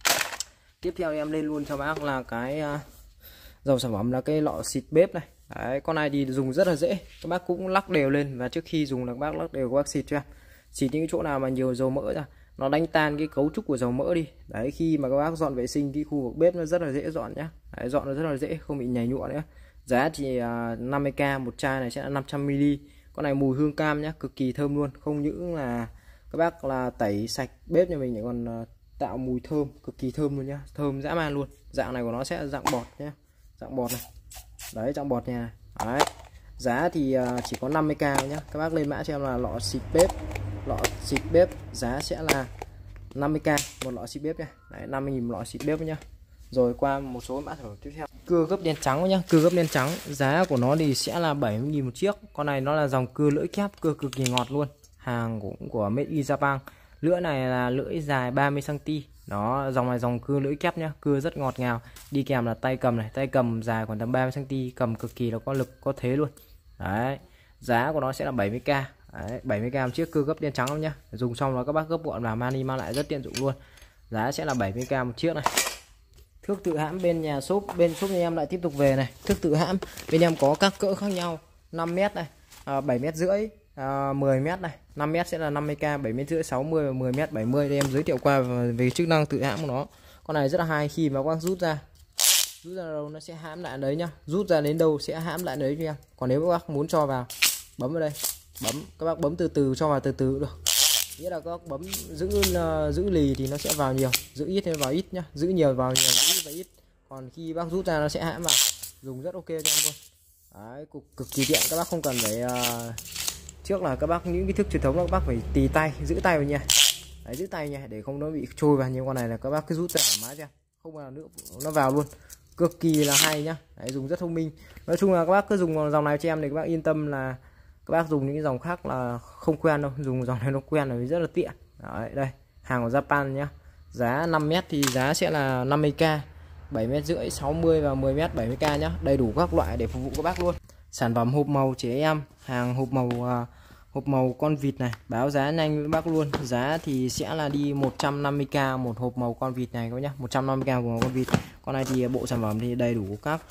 Tiếp theo em lên luôn cho bác là cái dòng sản phẩm là cái lọ xịt bếp này. Đấy, con này thì dùng rất là dễ, các bác cũng lắc đều lên, và trước khi dùng là các bác lắc đều, các bác xịt cho em. Xịt những chỗ nào mà nhiều dầu mỡ ra, nó đánh tan cái cấu trúc của dầu mỡ đi. Đấy, khi mà các bác dọn vệ sinh cái khu vực bếp nó rất là dễ dọn nhá. Đấy, dọn nó rất là dễ, không bị nhầy nhụa nữa. Giá chỉ 50k, một chai này sẽ là 500ml. Con này mùi hương cam nhá, cực kỳ thơm luôn. Không những là các bác là tẩy sạch bếp nhà mình, lại còn tạo mùi thơm, cực kỳ thơm luôn nhá, thơm dã man luôn. Dạng này của nó sẽ dạng bọt nhá, dạng bọt này. Đấy, dạng bọt nha. Đấy, giá thì chỉ có 50k nhá. Các bác lên mã cho em là lọ xịt bếp, lọ xịt bếp giá sẽ là 50k một lọ xịt bếp nha. Đấy, 50.000 một lọ xịt bếp nhá. Rồi qua một số mã sản phẩm tiếp theo, cưa gấp đen trắng nhá. Cưa gấp đen trắng giá của nó thì sẽ là 70.000 một chiếc. Con này nó là dòng cưa lưỡi kép, cưa cực kỳ ngọt luôn, hàng cũng của Made in Japan. Lưỡi này là lưỡi dài 30cm. Đó, dòng này dòng cưa lưỡi kép nhá, cưa rất ngọt ngào. Đi kèm là tay cầm này, tay cầm dài khoảng tầm 30cm, cầm cực kỳ là có lực, có thế luôn. Đấy, giá của nó sẽ là 70k. Đấy, 70k một chiếc, cưa gấp đen trắng lắm nhá. Dùng xong là các bác gấp gọn vào mang đi mang lại rất tiện dụng luôn. Giá sẽ là 70k một chiếc này. Thước tự hãm bên nhà shop, bên shop nhà em lại tiếp tục về này. Thước tự hãm bên em có các cỡ khác nhau, 5m này, 7m rưỡi, 10m này. 5m sẽ là 50k, 7m rưỡi 60 và 10m 70. Đây em giới thiệu qua về chức năng tự hãm của nó. Con này rất là hay, khi mà các bác rút ra đâu nó sẽ hãm lại đấy nhá, rút ra đến đâu sẽ hãm lại đấy cho em. Còn nếu các bác muốn cho vào, bấm vào đây, bấm, các bác bấm từ từ cho vào từ từ được. Nghĩa là các bác bấm giữ lì thì nó sẽ vào nhiều, giữ ít thì vào ít nhá, giữ nhiều vào nhiều, giữ ít vào ít. Còn khi bác rút ra nó sẽ hãm vào, dùng rất ok cho em luôn. Đấy, cực kỳ tiện, các bác không cần phải trước là các bác những cái thức truyền thống là các bác phải tì tay, giữ tay vào nha. Đấy, giữ tay nha, để không nó bị trôi vào. Nhưng con này là các bác cứ rút ra thoải mái cho em, không bao nữa nó vào luôn, cực kỳ là hay nhá. Đấy, dùng rất thông minh. Nói chung là các bác cứ dùng dòng này cho em để các bác yên tâm là các bác dùng những cái dòng khác là không quen đâu, dùng dòng này nó quen rồi, rất là tiện. Đấy, đây hàng của Japan nhá. Giá 5m thì giá sẽ là 50k, 7m rưỡi 60 và 10m 70k nhá, đầy đủ các loại để phục vụ các bác luôn. Sản phẩm hộp màu trẻ em, hàng hộp màu con vịt này, báo giá nhanh với bác luôn. Giá thì sẽ là đi 150k một hộp màu con vịt này các bác nhá, 150k một con vịt. Con này thì bộ sản phẩm thì đầy đủ các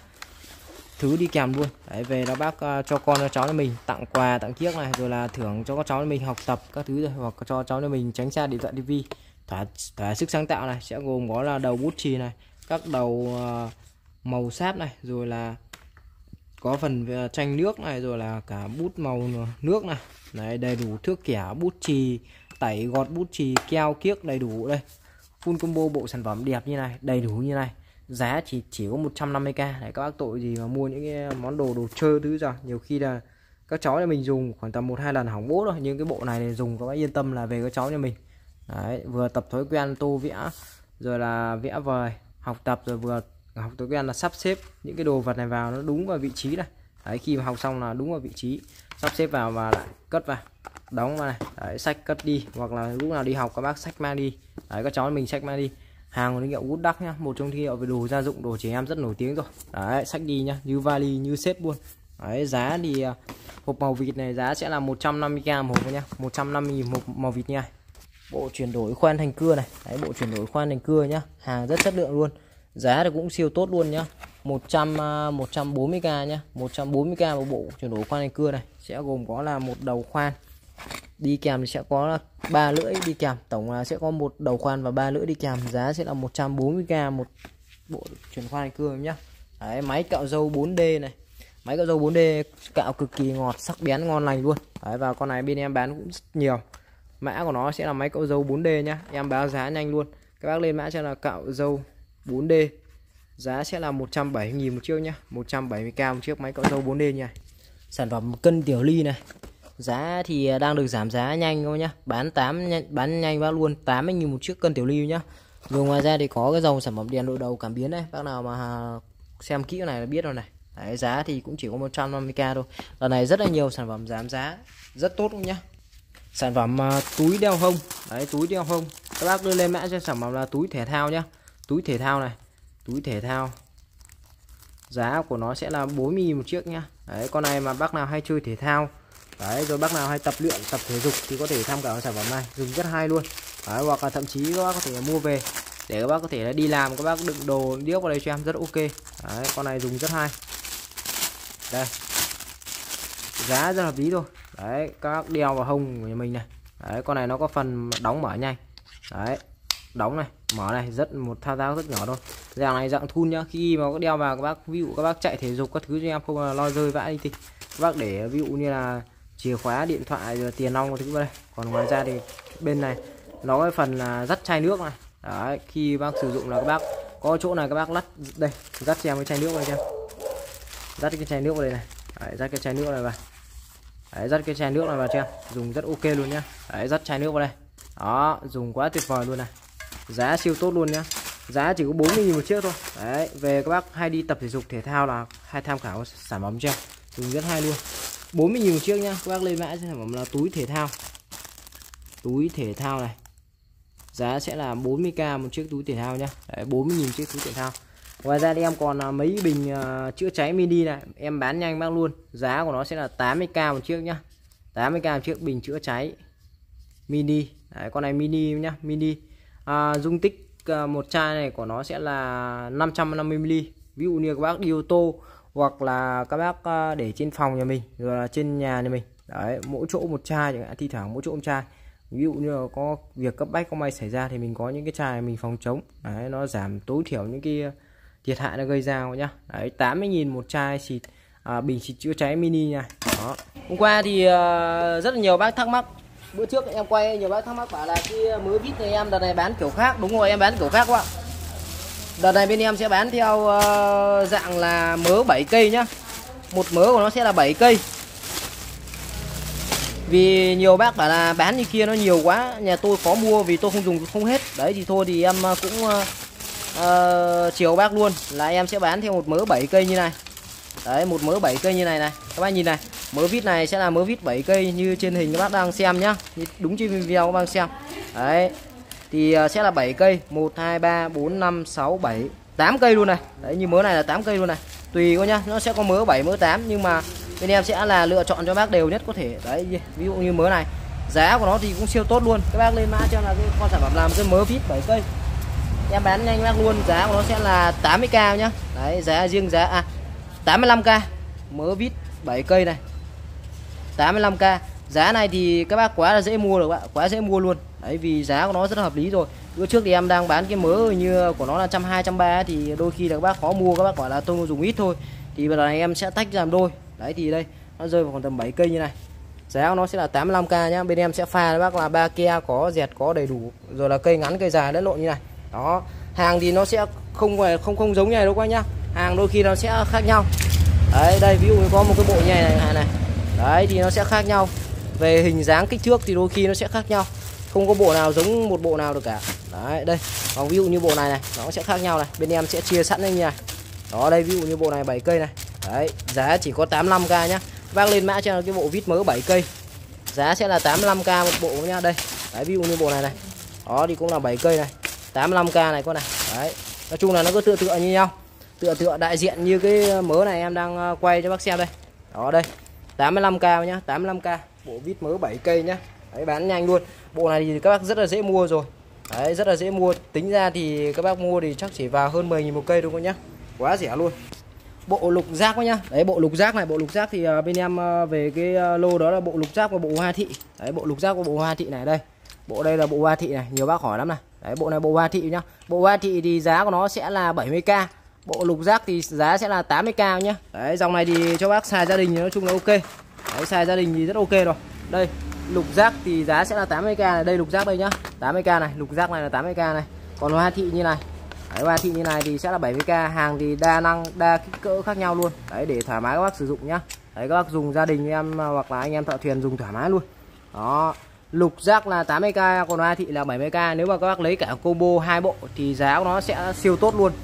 thứ đi kèm luôn. Đấy, về đó bác cho con cho cháu nhà mình tặng quà tặng chiếc này, rồi là thưởng cho các cháu nhà mình học tập các thứ, rồi hoặc cho cháu nhà mình tránh xa điện thoại tivi thỏa sức sáng tạo này, sẽ gồm có là đầu bút chì này, các đầu màu sáp này, rồi là có phần tranh nước này, rồi là cả bút màu nước này. Đấy, đầy đủ thước kẻ, bút chì, tẩy gọt bút chì, keo kiếc đầy đủ đây. Full combo bộ sản phẩm đẹp như này, đầy đủ như này. Giá chỉ có 150k. Đấy, các bác tội gì mà mua những cái món đồ chơi thứ giờ. Nhiều khi là các cháu nhà mình dùng khoảng tầm 1-2 lần hỏng bốt rồi, nhưng cái bộ này thì dùng các bác yên tâm là về các cháu nhà mình. Đấy, vừa tập thói quen tô vẽ, rồi là vẽ vời, học tập, rồi vừa học thói quen là sắp xếp những cái đồ vật này vào nó đúng vào vị trí này. Đấy, khi mà học xong là đúng vào vị trí, sắp xếp vào và lại cất vào, đóng vào này. Đấy, sách cất đi, hoặc là lúc nào đi học các bác sách mang đi. Đấy, các cháu mình sách mang đi. Hàng của thương hiệu Good Duck nhá, một trong thương hiệu về đồ gia dụng, đồ trẻ em rất nổi tiếng rồi. Đấy, sách đi nhá, như vali như xếp luôn. Đấy, giá thì hộp màu vịt này giá sẽ là 150k một hộp nhá, 150.000 một màu vịt nha. Bộ chuyển đổi khoan thành cưa này. Đấy, bộ chuyển đổi khoan thành cưa nhá, hàng rất chất lượng luôn. Giá thì cũng siêu tốt luôn nhá. 140k nhá, 140k một bộ chuyển đổi khoan thành cưa này, sẽ gồm có là một đầu khoan. Đi kèm thì sẽ có là 3 lưỡi đi kèm, tổng là sẽ có một đầu khoan và 3 lưỡi đi kèm. Giá sẽ là 140k một bộ chuyển khoan thành cưa nhá. Đấy, máy cạo râu 4D này. Máy cạo râu 4D cạo cực kỳ ngọt, sắc bén, ngon lành luôn. Đấy, và con này bên em bán cũng rất nhiều. Mã của nó sẽ là máy cạo râu 4D nhá. Em báo giá nhanh luôn. Các bác lên mã cho là cạo râu 4D. Giá sẽ là 170.000 một chiếc nhá, 170k một chiếc máy cạo râu 4D nha. Sản phẩm cân tiểu ly này. Giá thì đang được giảm giá nhanh thôi nhá. Bán nhanh bác luôn, 80.000 một chiếc cân tiểu ly nhá. Rồi ngoài ra thì có cái dòng sản phẩm đèn đội đầu cảm biến này. Bác nào mà xem kỹ cái này là biết rồi này. Đấy, giá thì cũng chỉ có 150k thôi. Lần này rất là nhiều sản phẩm giảm giá, rất tốt luôn nhá. Sản phẩm túi đeo hông. Đấy, túi đeo hông. Các bác đưa lên mã cho sản phẩm là túi thể thao nhá. Túi thể thao này, túi thể thao. Giá của nó sẽ là 40.000 một chiếc nhá. Đấy, con này mà bác nào hay chơi thể thao, đấy, rồi bác nào hay tập luyện, tập thể dục thì có thể tham khảo sản phẩm này, dùng rất hay luôn. Đấy, hoặc là thậm chí các bác có thể mua về để các bác có thể là đi làm, các bác đựng đồ điếc vào đây cho em rất ok. Đấy, con này dùng rất hay. Đây, giá rất hợp lý thôi. Đấy, các bác đeo vào hông của nhà mình này. Đấy, con này nó có phần đóng mở nhanh. Đấy, đóng này, mở này, rất một thao tác rất nhỏ thôi. Dạng này dạng thun nhá, khi mà có đeo vào các bác, ví dụ các bác chạy thể dục các thứ cho em không là lo rơi vãi đi thì các bác để ví dụ như là chìa khóa, điện thoại, rồi tiền nong thứ vào đây. Còn ngoài ra thì bên này nó có phần là dắt chai nước này. Đấy, khi bác sử dụng là các bác có chỗ này các bác lắt đây, dắt cho em cái chai nước này cho em. Dắt cái chai nước vào đây này. Đấy, dắt cái chai nước này vào. Đấy, dắt cái chai nước này vào cho em, dùng rất ok luôn nhá. Đấy, dắt chai nước vào đây. Đó, dùng quá tuyệt vời luôn này. Giá siêu tốt luôn nhá. Giá chỉ có 40.000 một chiếc thôi. Đấy, về các bác hay đi tập thể dục thể thao là hay tham khảo sản phẩm cho em, dùng rất hay luôn. 40.000 một chiếc nhá. Các bác lên mã sản phẩm là túi thể thao. Túi thể thao này. Giá sẽ là 40k một chiếc túi thể thao nhá. Đấy, 40.000 chiếc túi thể thao. Ngoài ra thì em còn mấy bình chữa cháy mini này, em bán nhanh bác luôn. Giá của nó sẽ là 80k một chiếc nhá. 80k một chiếc bình chữa cháy mini. Đấy, con này mini nhá, mini. Dung tích một chai này của nó sẽ là 550ml. Ví dụ như các bác đi ô tô hoặc là các bác để trên phòng nhà mình, rồi là trên nhà nhà mình. Đấy, mỗi chỗ một chai chẳng hạn, thi thoảng mỗi chỗ một chai. Ví dụ như là có việc cấp bách không may xảy ra thì mình có những cái chai mình phòng chống. Đấy, nó giảm tối thiểu những cái thiệt hại nó gây ra nhá. Đấy, 80.000 một chai xịt bình xịt chữa cháy mini nha. Đó. Hôm qua thì rất là nhiều bác thắc mắc. Bữa trước em quay nhiều bác thắc mắc bảo là cái mớ vít này em đợt này bán kiểu khác. Đúng rồi, em bán kiểu khác các bạn. Đợt này bên em sẽ bán theo dạng là mớ 7 cây nhá. Một mớ của nó sẽ là 7 cây. Vì nhiều bác bảo là bán như kia nó nhiều quá, nhà tôi khó mua vì tôi không dùng không hết. Đấy thì thôi thì em cũng chiều bác luôn là em sẽ bán theo một mớ 7 cây như này. Đấy, một mớ 7 cây như này này. Các bác nhìn này, mớ vít này sẽ là mớ vít 7 cây như trên hình các bác đang xem nhá. Đúng trên video các bác xem. Đấy. Thì sẽ là 7 cây, 1 2 3 4 5 6 7 8 cây luôn này. Đấy, như mớ này là 8 cây luôn này. Tùy coi nhá, nó sẽ có mớ 7 mớ 8 nhưng mà bên em sẽ là lựa chọn cho bác đều nhất có thể. Đấy, ví dụ như mớ này, giá của nó thì cũng siêu tốt luôn. Các bác lên mã cho là cái con sản phẩm làm cái mớ vít 7 cây. Em bán nhanh bác luôn, giá của nó sẽ là 80k nhá. Đấy, giá riêng giá 85k. Mớ vít 7 cây này. 85k. Giá này thì các bác quá là dễ mua được bạn, quá dễ mua luôn. Đấy, vì giá của nó rất là hợp lý rồi. Bữa trước thì em đang bán cái mớ như của nó là 120, 130 thì đôi khi là các bác khó mua, các bác gọi là tôi dùng ít thôi. Thì bây giờ này em sẽ tách làm đôi. Đấy thì đây nó rơi vào khoảng tầm 7 cây như này. Giá của nó sẽ là 85k nhá. Bên em sẽ pha các bác là 3 ke, có dẹt, có đầy đủ, rồi là cây ngắn cây dài lẫn lộn như này. Đó, hàng thì nó sẽ không giống như này đâu các nhá. Hàng đôi khi nó sẽ khác nhau. Đấy, đây ví dụ như có một cái bộ như này. Đấy thì nó sẽ khác nhau. Về hình dáng kích thước thì đôi khi nó sẽ khác nhau. Không có bộ nào giống một bộ nào được cả. Đấy, đây. Còn ví dụ như bộ này nó sẽ khác nhau này. Bên em sẽ chia sẵn lên như này. Đó, đây ví dụ như bộ này 7 cây này. Đấy, giá chỉ có 85k nhá. Bác lên mã cho cái bộ vít mớ 7 cây. Giá sẽ là 85k một bộ nhá. Đây. Đấy, ví dụ như bộ này. Đó thì cũng là 7 cây này. 85k này con này. Đấy. Nói chung là nó cứ tựa như nhau. Tựa đại diện như cái mớ này em đang quay cho bác xem đây. Đó đây. 85k nhá, 85k. Bộ vít mớ 7 cây nhá. Đấy, bán nhanh luôn. Bộ này thì các bác rất là dễ mua rồi. Đấy, rất là dễ mua. Tính ra thì các bác mua thì chắc chỉ vào hơn 10.000 một cây đúng không nhá. Quá rẻ luôn. Bộ lục giác nhá. Đấy, bộ lục giác này, bộ lục giác thì bên em về cái lô đó là bộ lục giác và bộ hoa thị. Đấy, bộ lục giác và bộ hoa thị này đây. Bộ đây là bộ hoa thị này, nhiều bác hỏi lắm này. Đấy, bộ này bộ hoa thị nhá. Bộ hoa thị thì giá của nó sẽ là 70k. Bộ lục giác thì giá sẽ là 80k nhá. Đấy, dòng này thì cho bác xài gia đình thì nói chung là ok. Đấy, xài gia đình thì rất ok rồi. Đây, lục giác thì giá sẽ là 80k này, đây lục giác đây nhá. 80k này, lục giác này là 80k này. Còn hoa thị như này. Đấy, hoa thị như này thì sẽ là 70k, hàng thì đa năng, đa kích cỡ khác nhau luôn. Đấy, để thoải mái các bác sử dụng nhá. Đấy, các bác dùng gia đình em hoặc là anh em thợ thuyền dùng thoải mái luôn. Đó. Lục giác là 80k, còn hoa thị là 70k. Nếu mà các bác lấy cả combo 2 bộ thì giá của nó sẽ siêu tốt luôn.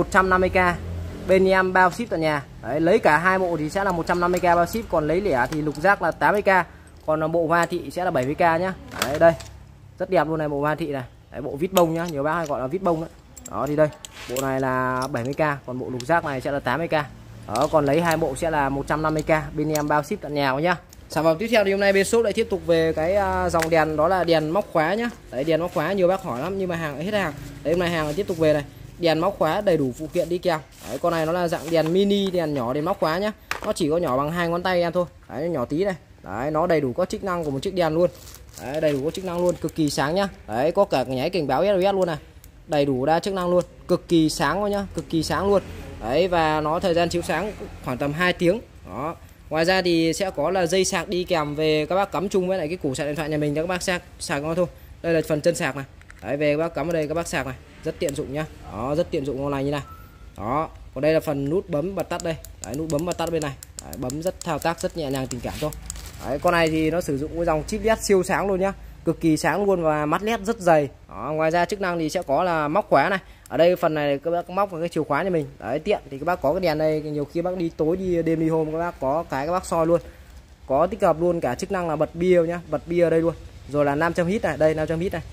150k. Bên em bao ship tận nhà. Đấy, lấy cả 2 bộ thì sẽ là 150k bao ship, còn lấy lẻ thì lục giác là 80k. Còn bộ hoa thị sẽ là 70k nhá. Đấy, đây. Rất đẹp luôn này, bộ hoa thị này. Đấy, bộ vít bông nhá, nhiều bác hay gọi là vít bông đấy. Đó thì đây. Bộ này là 70k, còn bộ lục giác này sẽ là 80k. Đó, còn lấy 2 bộ sẽ là 150k. Bên em bao ship tận nhà nhá. Sản phẩm tiếp theo thì hôm nay bên shop lại tiếp tục về cái dòng đèn, đó là đèn móc khóa nhá. Đấy, đèn móc khóa nhiều bác hỏi lắm nhưng mà hàng hết hàng. Đấy, hôm nay hàng tiếp tục về này. Đèn móc khóa đầy đủ phụ kiện đi kèm. Đấy, con này nó là dạng đèn mini, đèn nhỏ, đèn móc khóa nhá. Nó chỉ có nhỏ bằng 2 ngón tay em thôi. Đấy, nhỏ tí này. Đấy, nó đầy đủ các chức năng của một chiếc đèn luôn. Đấy, đầy đủ các chức năng luôn, cực kỳ sáng nhá. Đấy, có cả nháy cảnh báo SOS luôn này. Đầy đủ đa chức năng luôn, cực kỳ sáng thôi nhá, cực kỳ sáng luôn. Đấy, và nó thời gian chiếu sáng khoảng tầm 2 tiếng. Đó. Ngoài ra thì sẽ có là dây sạc đi kèm về, các bác cắm chung với lại cái củ sạc điện thoại nhà mình cho các bác sạc nó thôi. Đây là phần chân sạc này. Đấy, về các bác cắm ở đây các bác sạc này, rất tiện dụng nhá. Đó, rất tiện dụng con này như này. Đó, còn đây là phần nút bấm bật tắt đây. Đấy, nút bấm bật tắt bên này. Đấy, bấm rất thao tác rất nhẹ nhàng tình cảm thôi. Đấy, con này thì nó sử dụng cái dòng chip LED siêu sáng luôn nhá, cực kỳ sáng luôn và mắt LED rất dày. Đó, ngoài ra chức năng thì sẽ có là móc khóa này. Ở đây phần này các bác móc vào cái chìa khóa nhà mình. Đấy, tiện thì các bác có cái đèn đây, nhiều khi bác đi tối đi đêm đi hôm các bác có cái các bác soi luôn. Có tích hợp luôn cả chức năng là bật bia nhá, bật bia ở đây luôn. Rồi là 500 hit này, đây 500 hit này.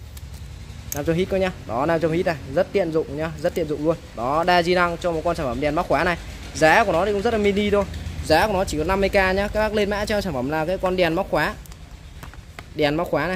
500 hit coi nhá. Đó, 500 hit này, rất tiện dụng nhá, rất tiện dụng luôn. Đó, đa di năng cho một con sản phẩm đèn móc khóa này. Giá của nó thì cũng rất là mini thôi. Giá của nó chỉ có 50k nhá. Các bác lên mã cho sản phẩm là cái con đèn móc khóa. Đèn móc khóa này.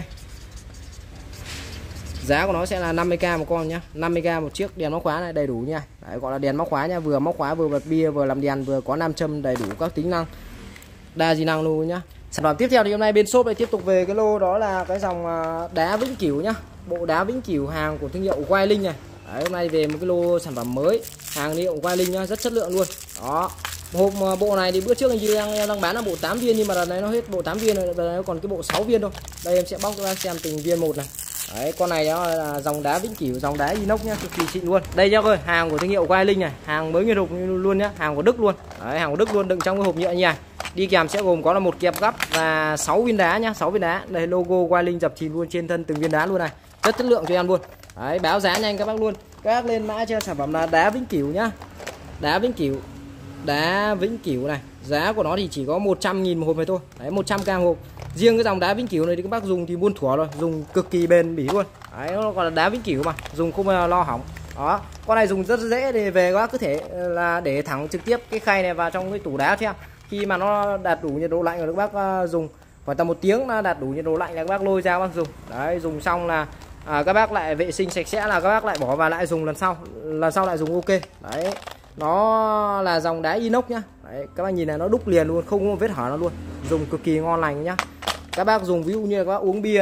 Giá của nó sẽ là 50k một con nhá, 50k một chiếc đèn móc khóa này, đầy đủ nha. Đấy, gọi là đèn móc khóa nhá, vừa móc khóa vừa bật bia vừa làm đèn vừa có nam châm, đầy đủ các tính năng, đa di năng luôn nhá. Sản phẩm tiếp theo thì hôm nay bên shop lại tiếp tục về cái lô đó là cái dòng đá vĩnh cửu nhá. Bộ đá vĩnh cửu hàng của thương hiệu Quai Linh này. Đấy, hôm nay về một cái lô sản phẩm mới, hàng thương hiệu Quai Linh nhá, rất chất lượng luôn. Đó. Hộp bộ này thì bữa trước anh chị em đang bán là bộ 8 viên nhưng mà đợt này nó hết bộ 8 viên rồi, đợt này nó còn cái bộ 6 viên thôi. Đây em sẽ bóc cho các xem từng viên một này. Đấy, con này đó là dòng đá vĩnh cửu, dòng đá inox nhá, cực kỳ xịn luôn. Đây nhá ơi, hàng của thương hiệu Quai Linh này, hàng mới nguyên hộp luôn nhá, hàng của Đức luôn. Đấy, hàng của Đức luôn, đựng trong cái hộp nhựa như này. Đi kèm sẽ gồm có là một kẹp gấp và 6 viên đá nhá, 6 viên đá. Đây logo Quai Linh dập chìm luôn trên thân từng viên đá luôn này. Rất chất lượng cho em luôn. Đấy, báo giá nhanh các bác luôn. Các bác lên mã cho sản phẩm là đá vĩnh cửu nhá. Đá vĩnh cửu. Đá vĩnh cửu này, giá của nó thì chỉ có 100.000 một hộp này thôi. Đấy, 100k một hộp. Riêng cái dòng đá vĩnh cửu này thì các bác dùng thì buôn thủa rồi, dùng cực kỳ bền bỉ luôn. Đấy, nó còn là đá vĩnh cửu mà, dùng không lo hỏng. Đó, con này dùng rất dễ để về các bác có thể là để thẳng trực tiếp cái khay này vào trong cái tủ đá cho em. Khi mà nó đạt đủ nhiệt độ lạnh rồi các bác dùng khoảng tầm 1 tiếng nó đạt đủ nhiệt độ lạnh là các bác lôi ra các bác dùng. Đấy, dùng xong là các bác lại vệ sinh sạch sẽ là các bác lại bỏ vào lại dùng lần sau lại dùng ok. Đấy, nó là dòng đá inox nhá. Đấy, các bác nhìn này nó đúc liền luôn, không có vết hở nó luôn, dùng cực kỳ ngon lành nhá. Các bác dùng ví dụ như là các bác uống bia này,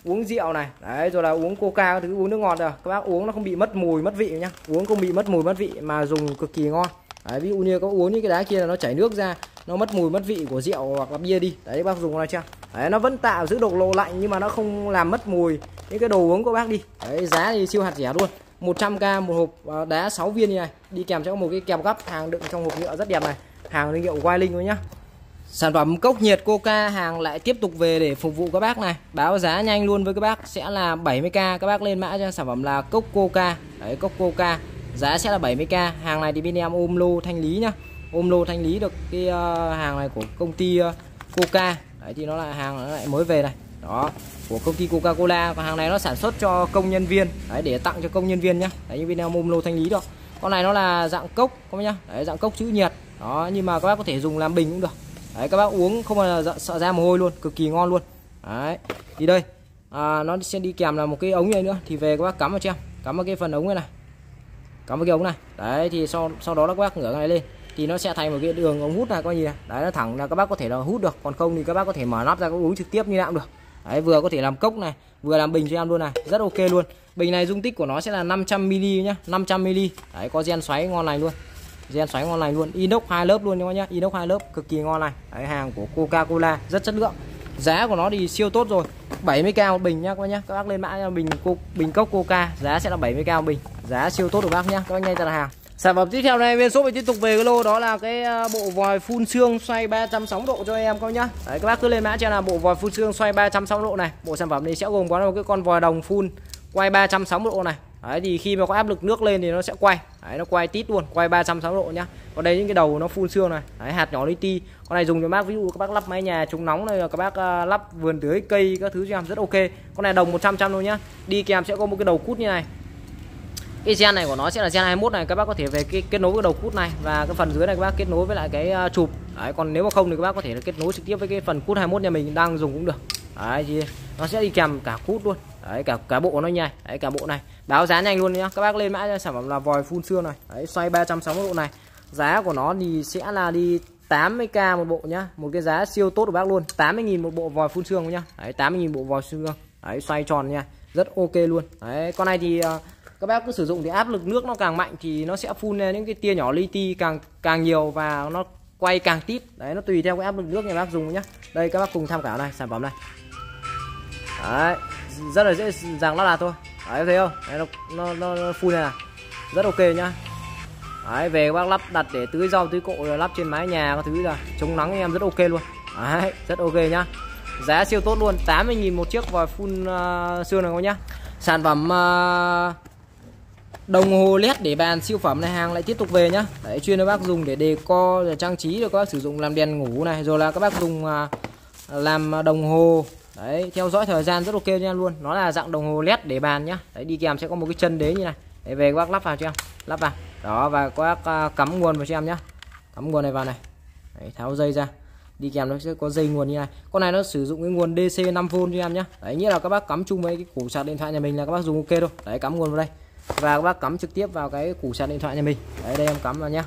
uống rượu này, đấy, rồi là uống coca các thứ, uống nước ngọt rồi các bác uống nó không bị mất mùi mất vị nhá, uống không bị mất mùi mất vị mà dùng cực kỳ ngon. Đấy, ví dụ như có uống những cái đá kia là nó chảy nước ra, nó mất mùi mất vị của rượu hoặc là bia đi, đấy bác dùng này chưa. Đấy, nó vẫn tạo giữ độ độ lạnh nhưng mà nó không làm mất mùi những cái đồ uống của bác đi. Đấy, giá thì siêu hạt rẻ luôn, 100k một hộp đá 6 viên như này, đi kèm cho một cái kẹp gấp, hàng đựng trong hộp nhựa rất đẹp này, hàng thương hiệu Wailing thôi nhá. Sản phẩm cốc nhiệt coca hàng lại tiếp tục về để phục vụ các bác này. Báo giá nhanh luôn với các bác sẽ là 70k. Các bác lên mã cho sản phẩm là cốc coca. Đấy, cốc coca giá sẽ là 70k. Hàng này thì bên em ôm lô thanh lý nhá. Ôm lô thanh lý được cái hàng này của công ty Coca. Đấy thì nó là hàng nó lại mới về này. Đó, của công ty Coca-Cola. Còn hàng này nó sản xuất cho công nhân viên. Đấy, để tặng cho công nhân viên nhá. Đấy, như bên em ôm lô thanh lý đó. Con này nó là dạng cốc các bác nhá. Đấy, dạng cốc chữ nhiệt. Đó, nhưng mà các bác có thể dùng làm bình cũng được. Đấy, các bác uống không bao giờ sợ ra mồ hôi luôn, cực kỳ ngon luôn. Đấy, thì đây nó sẽ đi kèm là một cái ống này nữa, thì về các bác cắm vào cho em, cắm vào cái phần ống này, cắm vào cái ống này. Đấy thì sau đó là các bác ngửa cái này lên thì nó sẽ thành một cái đường ống hút này, coi gì này. Đấy, nó thẳng là các bác có thể là hút được, còn không thì các bác có thể mở nắp ra, có uống trực tiếp như nào cũng được. Đấy, vừa có thể làm cốc này, vừa làm bình cho em luôn này, rất ok luôn. Bình này dung tích của nó sẽ là 500ml nhá, 500ml. Đấy, có gen xoáy ngon này luôn. Gen xoáy ngon này luôn, inox 2 lớp luôn nha nhá, inox 2 lớp cực kỳ ngon này. Đấy, hàng của Coca-Cola rất chất lượng. Giá của nó thì siêu tốt rồi, 70k một bình nhá các bác nhá. Các bác lên mã cho bình cốc Coca, giá sẽ là 70k một bình, giá siêu tốt của bác nhá. Các bác nhanh ra hàng. Sản phẩm tiếp theo này bên shop tiếp tục về cái lô đó là cái bộ vòi phun sương xoay 360 độ cho em các bác nhá. Đấy, các bác cứ lên mã cho là bộ vòi phun sương xoay 360 độ này. Bộ sản phẩm này sẽ gồm có một cái con vòi đồng phun quay 360 độ này. Đấy, thì khi mà có áp lực nước lên thì nó sẽ quay. Đấy, nó quay tít luôn, quay 360 độ nhá. Còn đây những cái đầu nó phun sương này. Đấy, hạt nhỏ li ti. Con này dùng cho bác, ví dụ các bác lắp máy nhà chống nóng này, các bác lắp vườn tưới cây các thứ cho em rất ok. Con này đồng 100% luôn nhá. Đi kèm sẽ có một cái đầu cút như này. Cái gen này của nó sẽ là gen 21 này, các bác có thể về kết nối với đầu cút này, và cái phần dưới này các bác kết nối với lại cái chụp. Đấy, còn nếu mà không thì các bác có thể là kết nối trực tiếp với cái phần cút 21 nhà mình đang dùng cũng được. Đấy, thì nó sẽ đi kèm cả cút luôn. Đấy, cả bộ nó nhảy. Đấy, cả bộ này. Báo giá nhanh luôn nhá. Các bác lên mã cho sản phẩm là vòi phun sương này. Đấy, xoay 360 độ này. Giá của nó thì sẽ là đi 80k một bộ nhá. Một cái giá siêu tốt của bác luôn. 80.000 một bộ vòi phun sương nhá. Đấy, 80.000 bộ vòi phun sương. Đấy, xoay tròn nha. Rất ok luôn. Đấy, con này thì các bác cứ sử dụng thì áp lực nước nó càng mạnh thì nó sẽ phun lên những cái tia nhỏ li ti càng nhiều và nó quay càng tít. Đấy, nó tùy theo cái áp lực nước nhà bác dùng nhá. Đây các bác cùng tham khảo này, sản phẩm này. Đấy, rất là dễ dàng lắp đặt thôi. Đấy, thấy không? Đấy, nó phun này, rất ok nhá. Đấy, về các bác lắp đặt để tưới rau tưới cộ rồi lắp trên mái nhà các thứ là chống nắng em rất ok luôn. Đấy, rất ok nhá. Giá siêu tốt luôn, 80.000 một chiếc vòi phun sương này các nhá. Sản phẩm đồng hồ led để bàn siêu phẩm này, hàng lại tiếp tục về nhá. Đấy, chuyên cho bác dùng để decor rồi trang trí, rồi các bác sử dụng làm đèn ngủ này, rồi là các bác dùng làm đồng hồ. Đấy, theo dõi thời gian rất ok nha luôn. Nó là dạng đồng hồ led để bàn nhá. Đấy, đi kèm sẽ có một cái chân đế như này. Đấy, về các bác lắp vào cho em, lắp vào. Đó, và các bác cắm nguồn vào cho em nhá. Cắm nguồn này vào này. Đấy, tháo dây ra. Đi kèm nó sẽ có dây nguồn như này. Con này nó sử dụng cái nguồn DC 5V cho em nhá. Đấy, nghĩa là các bác cắm chung với cái củ sạc điện thoại nhà mình là các bác dùng ok thôi. Đấy, cắm nguồn vào đây. Và các bác cắm trực tiếp vào cái củ sạc điện thoại nhà mình. Đấy, đây em cắm vào nhá.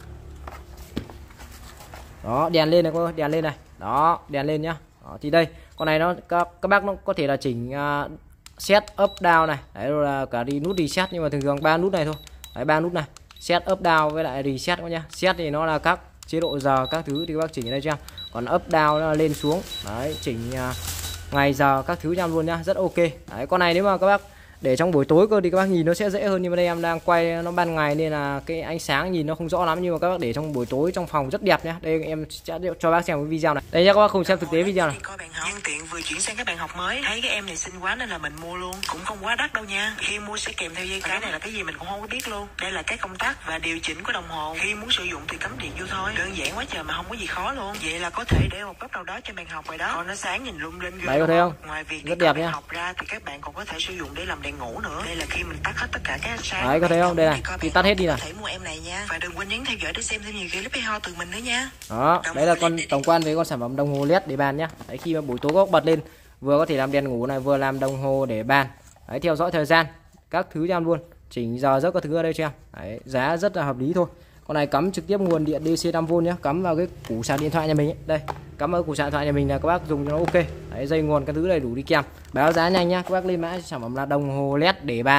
Đó, đèn lên này cô, đèn lên này. Đó, đèn lên nhá. Đó, thì đây, con này nó các bác nó có thể là chỉnh set up down này. Đấy, rồi là cả đi nút reset, nhưng mà thường thường 3 nút này thôi. Đấy, 3 nút này. Set up down với lại reset các nhá. Set thì nó là các chế độ giờ các thứ thì các bác chỉnh ở đây cho em. Còn up down nó là lên xuống. Đấy, chỉnh ngày giờ các thứ cho em luôn nhá, rất ok. Đấy, con này nếu mà các bác để trong buổi tối cơ thì các bác nhìn nó sẽ dễ hơn, nhưng mà đây em đang quay nó ban ngày nên là cái ánh sáng nhìn nó không rõ lắm, nhưng mà các bác để trong buổi tối trong phòng rất đẹp nhá. Đây em sẽ cho bác xem cái video này. Đây nhá, các bác cùng xem thực tế video này. Coi bạn học nhân tiện vừa chuyển sang các bạn học mới, thấy cái em này xinh quá nên là mình mua luôn, cũng không quá đắt đâu nha. Khi mua sẽ kèm theo dây cái này là cái gì mình cũng không có biết luôn. Đây là cái công tắc và điều chỉnh của đồng hồ, khi muốn sử dụng thì cắm điện vô thôi, đơn giản quá trời mà không có gì khó luôn. Vậy là có thể để một góc nào đó cho bạn học rồi đó. Còn nó sáng nhìn lung linh ghê. Đấy, có thấy không? Ngoài việc rất đẹp nha. học ra thì các bạn còn có thể sử dụng để làm đèn ngủ nữa. Đây là khi mình tắt hết tất cả các ánh sáng. Đấy, có thấy không? Đây này, thì tắt hết đi nào. Có thể mua em này nha. Và đừng quên nhấn theo dõi để xem thêm nhiều clip hay ho từ mình nữa nha. Đó, đấy là con tổng quan với con sản phẩm đồng hồ led để bàn nhá. Đấy, khi mà buổi tối có bật lên, vừa có thể làm đèn ngủ này, vừa làm đồng hồ để bàn. Đấy, theo dõi thời gian các thứ cho em luôn, chỉnh giờ giấc các thứ ở đây cho em. Đấy, giá rất là hợp lý thôi. Con này cắm trực tiếp nguồn điện DC 5V nhá, cắm vào cái củ sạc điện thoại nhà mình ấy. Đây, cắm vào củ sạc điện thoại nhà mình là các bác dùng cho nó ok. Đấy, dây nguồn các thứ đầy đủ đi kèm. Báo giá nhanh nhá, các bác lên mã sản phẩm là đồng hồ LED để bàn.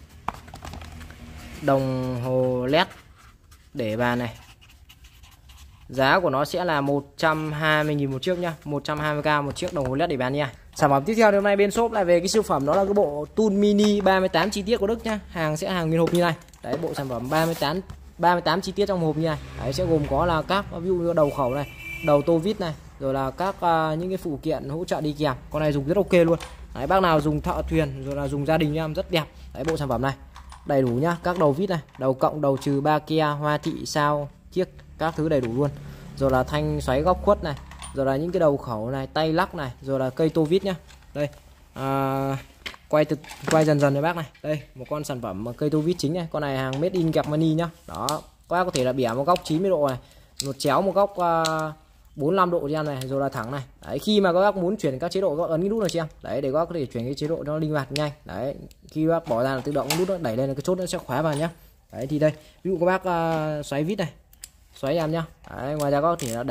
Đồng hồ LED để bàn này. Giá của nó sẽ là 120.000 một chiếc nhá, 120k một chiếc đồng hồ LED để bàn nha. Sản phẩm tiếp theo hôm nay bên shop lại về cái siêu phẩm, đó là cái bộ tool mini 38 chi tiết của Đức nhá. Hàng sẽ hàng nguyên hộp như này. Đấy, bộ sản phẩm 38 chi tiết trong hộp như này. Đấy, sẽ gồm có là các ví dụ như đầu khẩu này, đầu tô vít này, rồi là các những cái phụ kiện hỗ trợ đi kèm. Con này dùng rất ok luôn. Đấy, bác nào dùng thợ thuyền rồi là dùng gia đình em rất đẹp. Đấy, bộ sản phẩm này đầy đủ nhá, các đầu vít này, đầu cộng, đầu trừ, ba kia, hoa thị, sao, chiếc, các thứ đầy đủ luôn. Rồi là thanh xoáy góc khuất này, rồi là những cái đầu khẩu này, tay lắc này, rồi là cây tô vít nhá. Đây, quay dần dần cho bác này. Đây, một con sản phẩm cây tô vít chính này. Con này hàng made in Germany nhá. Đó, các bác có thể là bẻ một góc 90 độ này, một chéo một góc 45 độ cho em này, rồi là thẳng này. Đấy, khi mà các bác muốn chuyển các chế độ, các bác ấn cái nút này cho em. Đấy, để các bác có thể chuyển cái chế độ cho nó linh hoạt nhanh. Đấy, khi bác bỏ ra là tự động nút nó đẩy lên là cái chốt nó sẽ khóa vào nhá. Đấy, thì đây, ví dụ các bác xoáy vít này, xoáy em nhá. Đấy, ngoài ra có thể là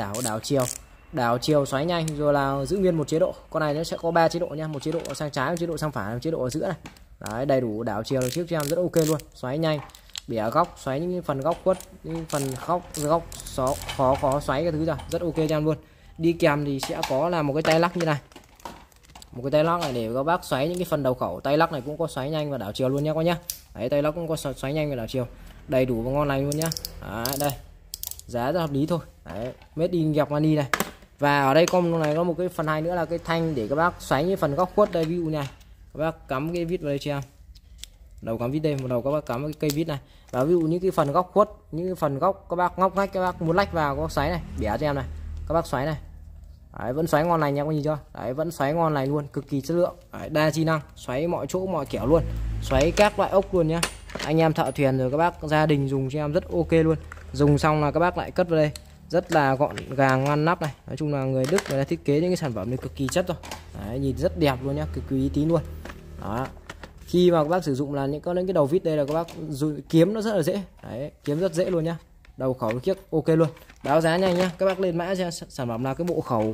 đảo chiều xoáy nhanh, rồi là giữ nguyên một chế độ. Con này nó sẽ có 3 chế độ nha, một chế độ sang trái, một chế độ sang phải, một chế độ ở giữa này. Đấy, đầy đủ đảo chiều chiếc cho em rất ok luôn. Xoáy nhanh, bẻ góc, xoáy những phần góc khuất, những phần góc khó xoáy cái thứ ra rất ok cho em luôn. Đi kèm thì sẽ có là một cái tay lắc như này, một cái tay lắc này để các bác xoáy những cái phần đầu khẩu. Tay lắc này cũng có xoáy nhanh và đảo chiều luôn nhá các nhá. Đấy, tay lắc cũng có xoáy nhanh và đảo chiều, đầy đủ và ngon lành luôn nhá. Đấy, đây giá rất hợp lý thôi. Đấy, made in Germany này. Và ở đây con này có một cái phần hay nữa là cái thanh để các bác xoáy những phần góc khuất. Đây, ví dụ này, các bác cắm cái vít vào đây cho em, đầu cắm vít đây, một đầu các bác cắm cái cây vít này. Và ví dụ những cái phần góc khuất, những cái phần góc các bác ngóc ngách, các bác muốn lách vào các bác xoáy này, bẻ cho em này, các bác xoáy này. Đấy, vẫn xoáy ngon lành nha, có nhìn chưa? Đấy, vẫn xoáy ngon lành luôn, cực kỳ chất lượng. Đấy, đa chi năng, xoáy mọi chỗ mọi kiểu luôn, xoáy các loại ốc luôn nhá. Anh em thợ thuyền rồi các bác gia đình dùng cho em rất ok luôn. Dùng xong là các bác lại cất vào đây, rất là gọn gàng, ngăn nắp này. Nói chung là người Đức người ta thiết kế những cái sản phẩm này cực kỳ chất rồi. Đấy, nhìn rất đẹp luôn nhá, cực kỳ uy tín luôn. Đó, khi mà các bác sử dụng là những cái đầu vít đây là các bác kiếm nó rất là dễ. Đấy, kiếm rất dễ luôn nhá, đầu khẩu chiếc ok luôn. Báo giá nhanh nhá, các bác lên mã cho sản phẩm là cái bộ khẩu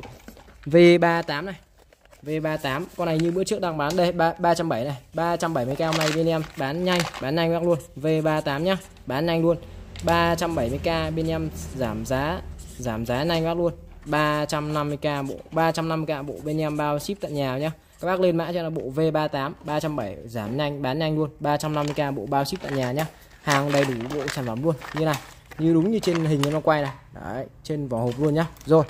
V38 này, V38. Con này như bữa trước đang bán đây 370 này, 370k. Hôm nay bên em bán nhanh bác luôn. V38 nhá, bán nhanh luôn, 370k bên em giảm giá nhanh bác luôn. 350k bộ, 350k bộ bên em bao ship tận nhà nhá. Các bác lên mã cho là bộ V38 370 giảm nhanh, bán nhanh luôn, 350k bộ bao ship tận nhà nhá. Hàng đầy đủ bộ sản phẩm luôn như này, như đúng như trên hình nó quay này. Đấy, trên vỏ hộp luôn nhá. Rồi,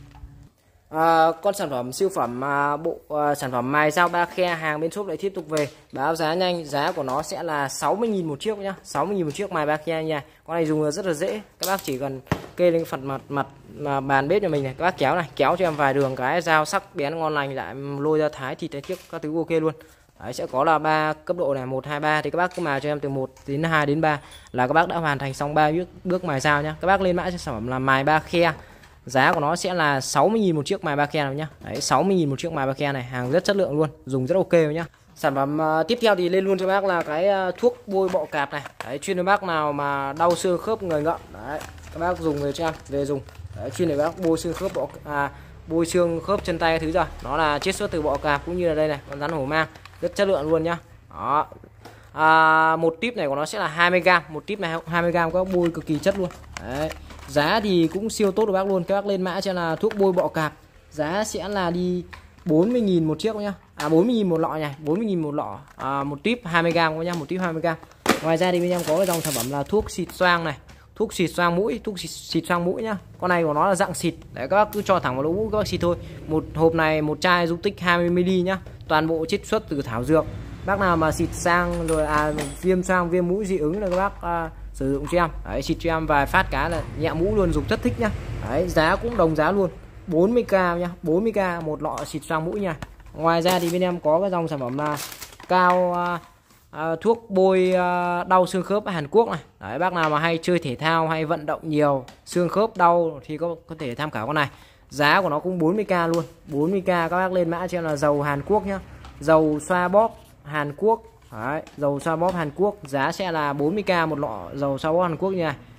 con sản phẩm siêu phẩm sản phẩm mài dao ba khe, hàng bên shop lại tiếp tục về. Báo giá nhanh, giá của nó sẽ là 60.000 một chiếc nhá, 60.000 một chiếc mài ba khe nha. Con này dùng rất là dễ, các bác chỉ cần kê lên phần mặt bàn bếp cho mình này, các bác kéo này, kéo cho em vài đường cái, dao sắc bén ngon lành, lại lôi ra thái thịt chiếc các thứ ok luôn. Đấy, sẽ có là 3 cấp độ này, 1 2 3 thì các bác cứ mài cho em từ 1 đến 2 đến 3 là các bác đã hoàn thành xong 3 bước mài dao nhá. Các bác lên mã cho sản phẩm là mài ba khe. Giá của nó sẽ là 60.000 một chiếc mài ba khe nào nhá. Đấy, 60.000 một chiếc mài ba khe này, hàng rất chất lượng luôn, dùng rất ok nhá. Sản phẩm tiếp theo thì lên luôn cho bác là cái thuốc bôi bọ cạp này. Đấy, chuyên cho bác nào mà đau xương khớp người ngợm. Đấy, các bác dùng về cho em, về dùng. Đấy, chuyên để bác bôi xương khớp bôi xương khớp chân tay thứ rồi. Nó là chiết xuất từ bọ cạp cũng như là đây này, con rắn hổ mang, rất chất lượng luôn nhá. Đó. Một tip này của nó sẽ là 20g, một tip này 20g các bác bôi cực kỳ chất luôn. Đấy, giá thì cũng siêu tốt của bác luôn. Các bác lên mã cho là thuốc bôi bọ cạp, giá sẽ là đi 40.000 một chiếc nhá. 40.000 một lọ này, 40.000 một lọ, một tip 20g các nhá, một tip 20g. Ngoài ra thì bên em có cái dòng sản phẩm là thuốc xịt xoang này, thuốc xịt xoang mũi, thuốc xịt xoang mũi nhá. Con này của nó là dạng xịt, đấy các bác cứ cho thẳng vào lỗ mũi các bác xịt thôi. Một hộp này một chai dung tích 20ml nhá, toàn bộ chiết xuất từ thảo dược. Bác nào mà xịt sang rồi viêm xoang, viêm mũi dị ứng là các bác sử dụng cho em. Đấy, xịt cho em vài phát cá là nhẹ mũi luôn, dùng rất thích nhá. Đấy, giá cũng đồng giá luôn, 40k nhá, 40k một lọ xịt xoang mũi nha. Ngoài ra thì bên em có cái dòng sản phẩm là cao thuốc bôi đau xương khớp Hàn Quốc này. Đấy, bác nào mà hay chơi thể thao hay vận động nhiều, xương khớp đau thì có thể tham khảo con này. Giá của nó cũng 40k luôn, 40k. Các bác lên mã cho em là dầu Hàn Quốc nhá, dầu xoa bóp Hàn Quốc. Đấy, dầu xoa bóp Hàn Quốc giá sẽ là 40k một lọ dầu xoa bóp Hàn Quốc nha.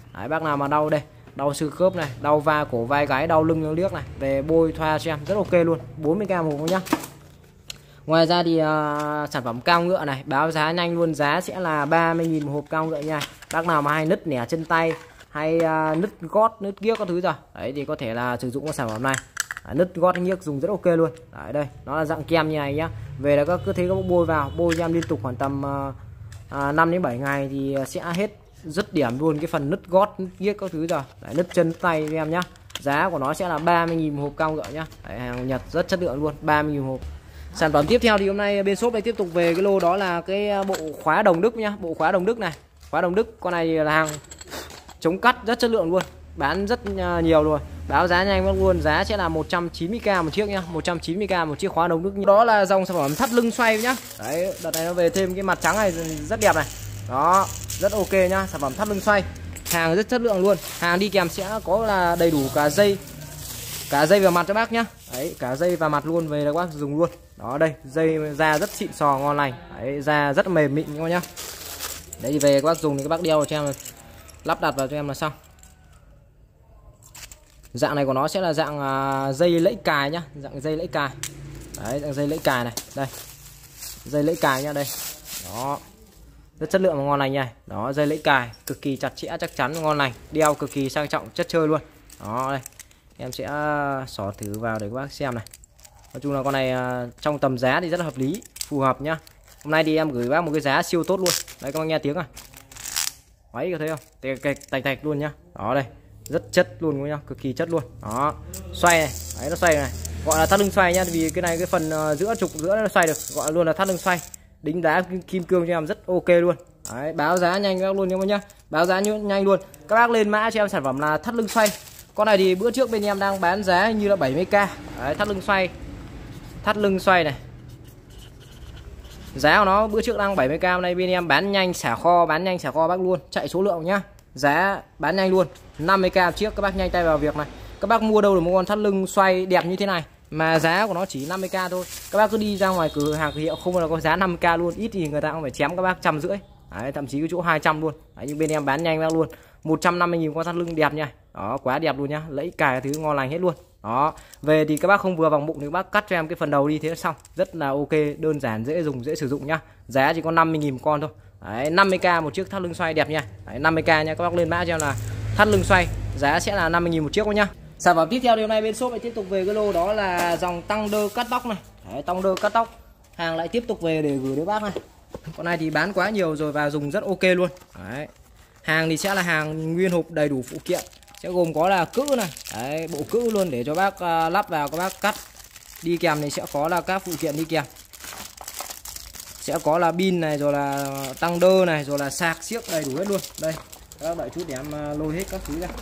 Đấy, bác nào mà đau đây, đau xương khớp này, đau va cổ vai gáy, đau lưng liếc này, về bôi thoa cho em rất ok luôn, 40k một nhá. Ngoài ra thì sản phẩm cao ngựa này báo giá nhanh luôn, giá sẽ là 30.000 một hộp cao ngựa nha. Bác nào mà hay nứt nẻ chân tay hay nứt gót, nứt ghiếc các thứ rồi đấy thì có thể là sử dụng cái sản phẩm này. Nứt gót ghiếc dùng rất ok luôn. Đấy, đây nó là dạng kem như này nhá. Về là các cứ thế các bôi vào, bôi cho em liên tục khoảng tầm 5 đến 7 ngày thì sẽ hết dứt điểm luôn cái phần nứt gót, nứt ghiếc các thứ rồi. Đấy, nứt chân tay với em nhá. Giá của nó sẽ là 30.000 một hộp cao ngựa nhá. Đấy, hàng Nhật rất chất lượng luôn, 30.000 hộp. Sản phẩm tiếp theo thì hôm nay bên shop đây tiếp tục về cái lô đó là cái bộ khóa đồng Đức nhá, bộ khóa đồng Đức này. Khóa đồng Đức con này là hàng chống cắt rất chất lượng luôn, bán rất nhiều rồi. Báo giá nhanh luôn, giá sẽ là 190k một chiếc nhá, 190k một chiếc khóa đồng Đức. Đó là dòng sản phẩm thắt lưng xoay nhá. Đấy, đợt này nó về thêm cái mặt trắng này rất đẹp này. Đó, rất ok nhá, sản phẩm thắt lưng xoay. Hàng rất chất lượng luôn. Hàng đi kèm sẽ có là đầy đủ cả dây và mặt cho bác nhá. Đấy, cả dây và mặt luôn, về là các bác dùng luôn. Đó, đây, dây da rất xịn sò ngon lành. Đấy, da rất mềm mịn các bác nhá. Đấy thì về các bác dùng thì các bác đeo cho em, lắp đặt vào cho em là xong. Dạng này của nó sẽ là dạng dây lẫy cài nhá, dạng dây lẫy cài. Đấy, dạng dây lẫy cài này, đây. Dây lẫy cài nhá, đây. Đó. Rất chất lượng và ngon lành nha. Đó, dây lẫy cài cực kỳ chặt chẽ, chắc chắn, ngon lành, đeo cực kỳ sang trọng, chất chơi luôn. Đó, đây. Em sẽ xỏ thử vào để các bác xem này. Nói chung là con này trong tầm giá thì rất là hợp lý, phù hợp nhá. Hôm nay thì em gửi bác một cái giá siêu tốt luôn. Đấy, các bác nghe tiếng à? Đấy, có thấy không? Tạch tạch luôn nhá. Đó, đây, rất chất luôn nhá, cực kỳ chất luôn. Đó, xoay này, đấy, nó xoay này, gọi là thắt lưng xoay nhá, vì cái này cái phần giữa trục giữa nó xoay được, gọi luôn là thắt lưng xoay. Đính đá kim cương cho em rất ok luôn. Đấy, báo giá nhanh các bác luôn các bác nhá, báo giá nhanh luôn. Các bác lên mã cho em sản phẩm là thắt lưng xoay. Con này thì bữa trước bên em đang bán giá như là 70k. Đấy, thắt lưng xoay này. Giá của nó bữa trước đang 70k, hôm nay bên em bán nhanh xả kho bác luôn, chạy số lượng nhá. Giá bán nhanh luôn, 50k chiếc, các bác nhanh tay vào việc này. Các bác mua đâu được một con thắt lưng xoay đẹp như thế này mà giá của nó chỉ 50k thôi. Các bác cứ đi ra ngoài cửa hàng cửa hiệu không là có giá 50k luôn, ít thì người ta cũng phải chém các bác 150. Đấy, thậm chí cái chỗ 200 luôn. Đấy, nhưng bên em bán nhanh bác luôn, 150.000 con thắt lưng đẹp nha. Đó, quá đẹp luôn nhá, lẫy cài thứ ngon lành hết luôn. Đó, về thì các bác không vừa vòng bụng thì các bác cắt cho em cái phần đầu đi thế là xong, rất là ok, đơn giản, dễ dùng, dễ sử dụng nhá. Giá chỉ có 50.000 con thôi. Đấy, 50k một chiếc thắt lưng xoay đẹp nha. Đấy, 50k nha, các bác lên mã cho em là thắt lưng xoay, giá sẽ là 50.000 một chiếc nhá. Sản phẩm tiếp theo điều này bên shop lại tiếp tục về cái lô đó là dòng tăng đơ cắt tóc này. Đấy, tăng đơ cắt tóc, hàng lại tiếp tục về để gửi đến bác này. Con này thì bán quá nhiều rồi và dùng rất ok luôn. Đấy, hàng thì sẽ là hàng nguyên hộp đầy đủ phụ kiện, sẽ gồm có là cữ này. Đấy, bộ cữ luôn để cho bác lắp vào, các bác cắt. Đi kèm thì sẽ có là các phụ kiện đi kèm, sẽ có là pin này, rồi là tăng đơ này, rồi là sạc xiếc đầy đủ hết luôn. Đây, các bác đợi chút để em lôi hết các thứ ra.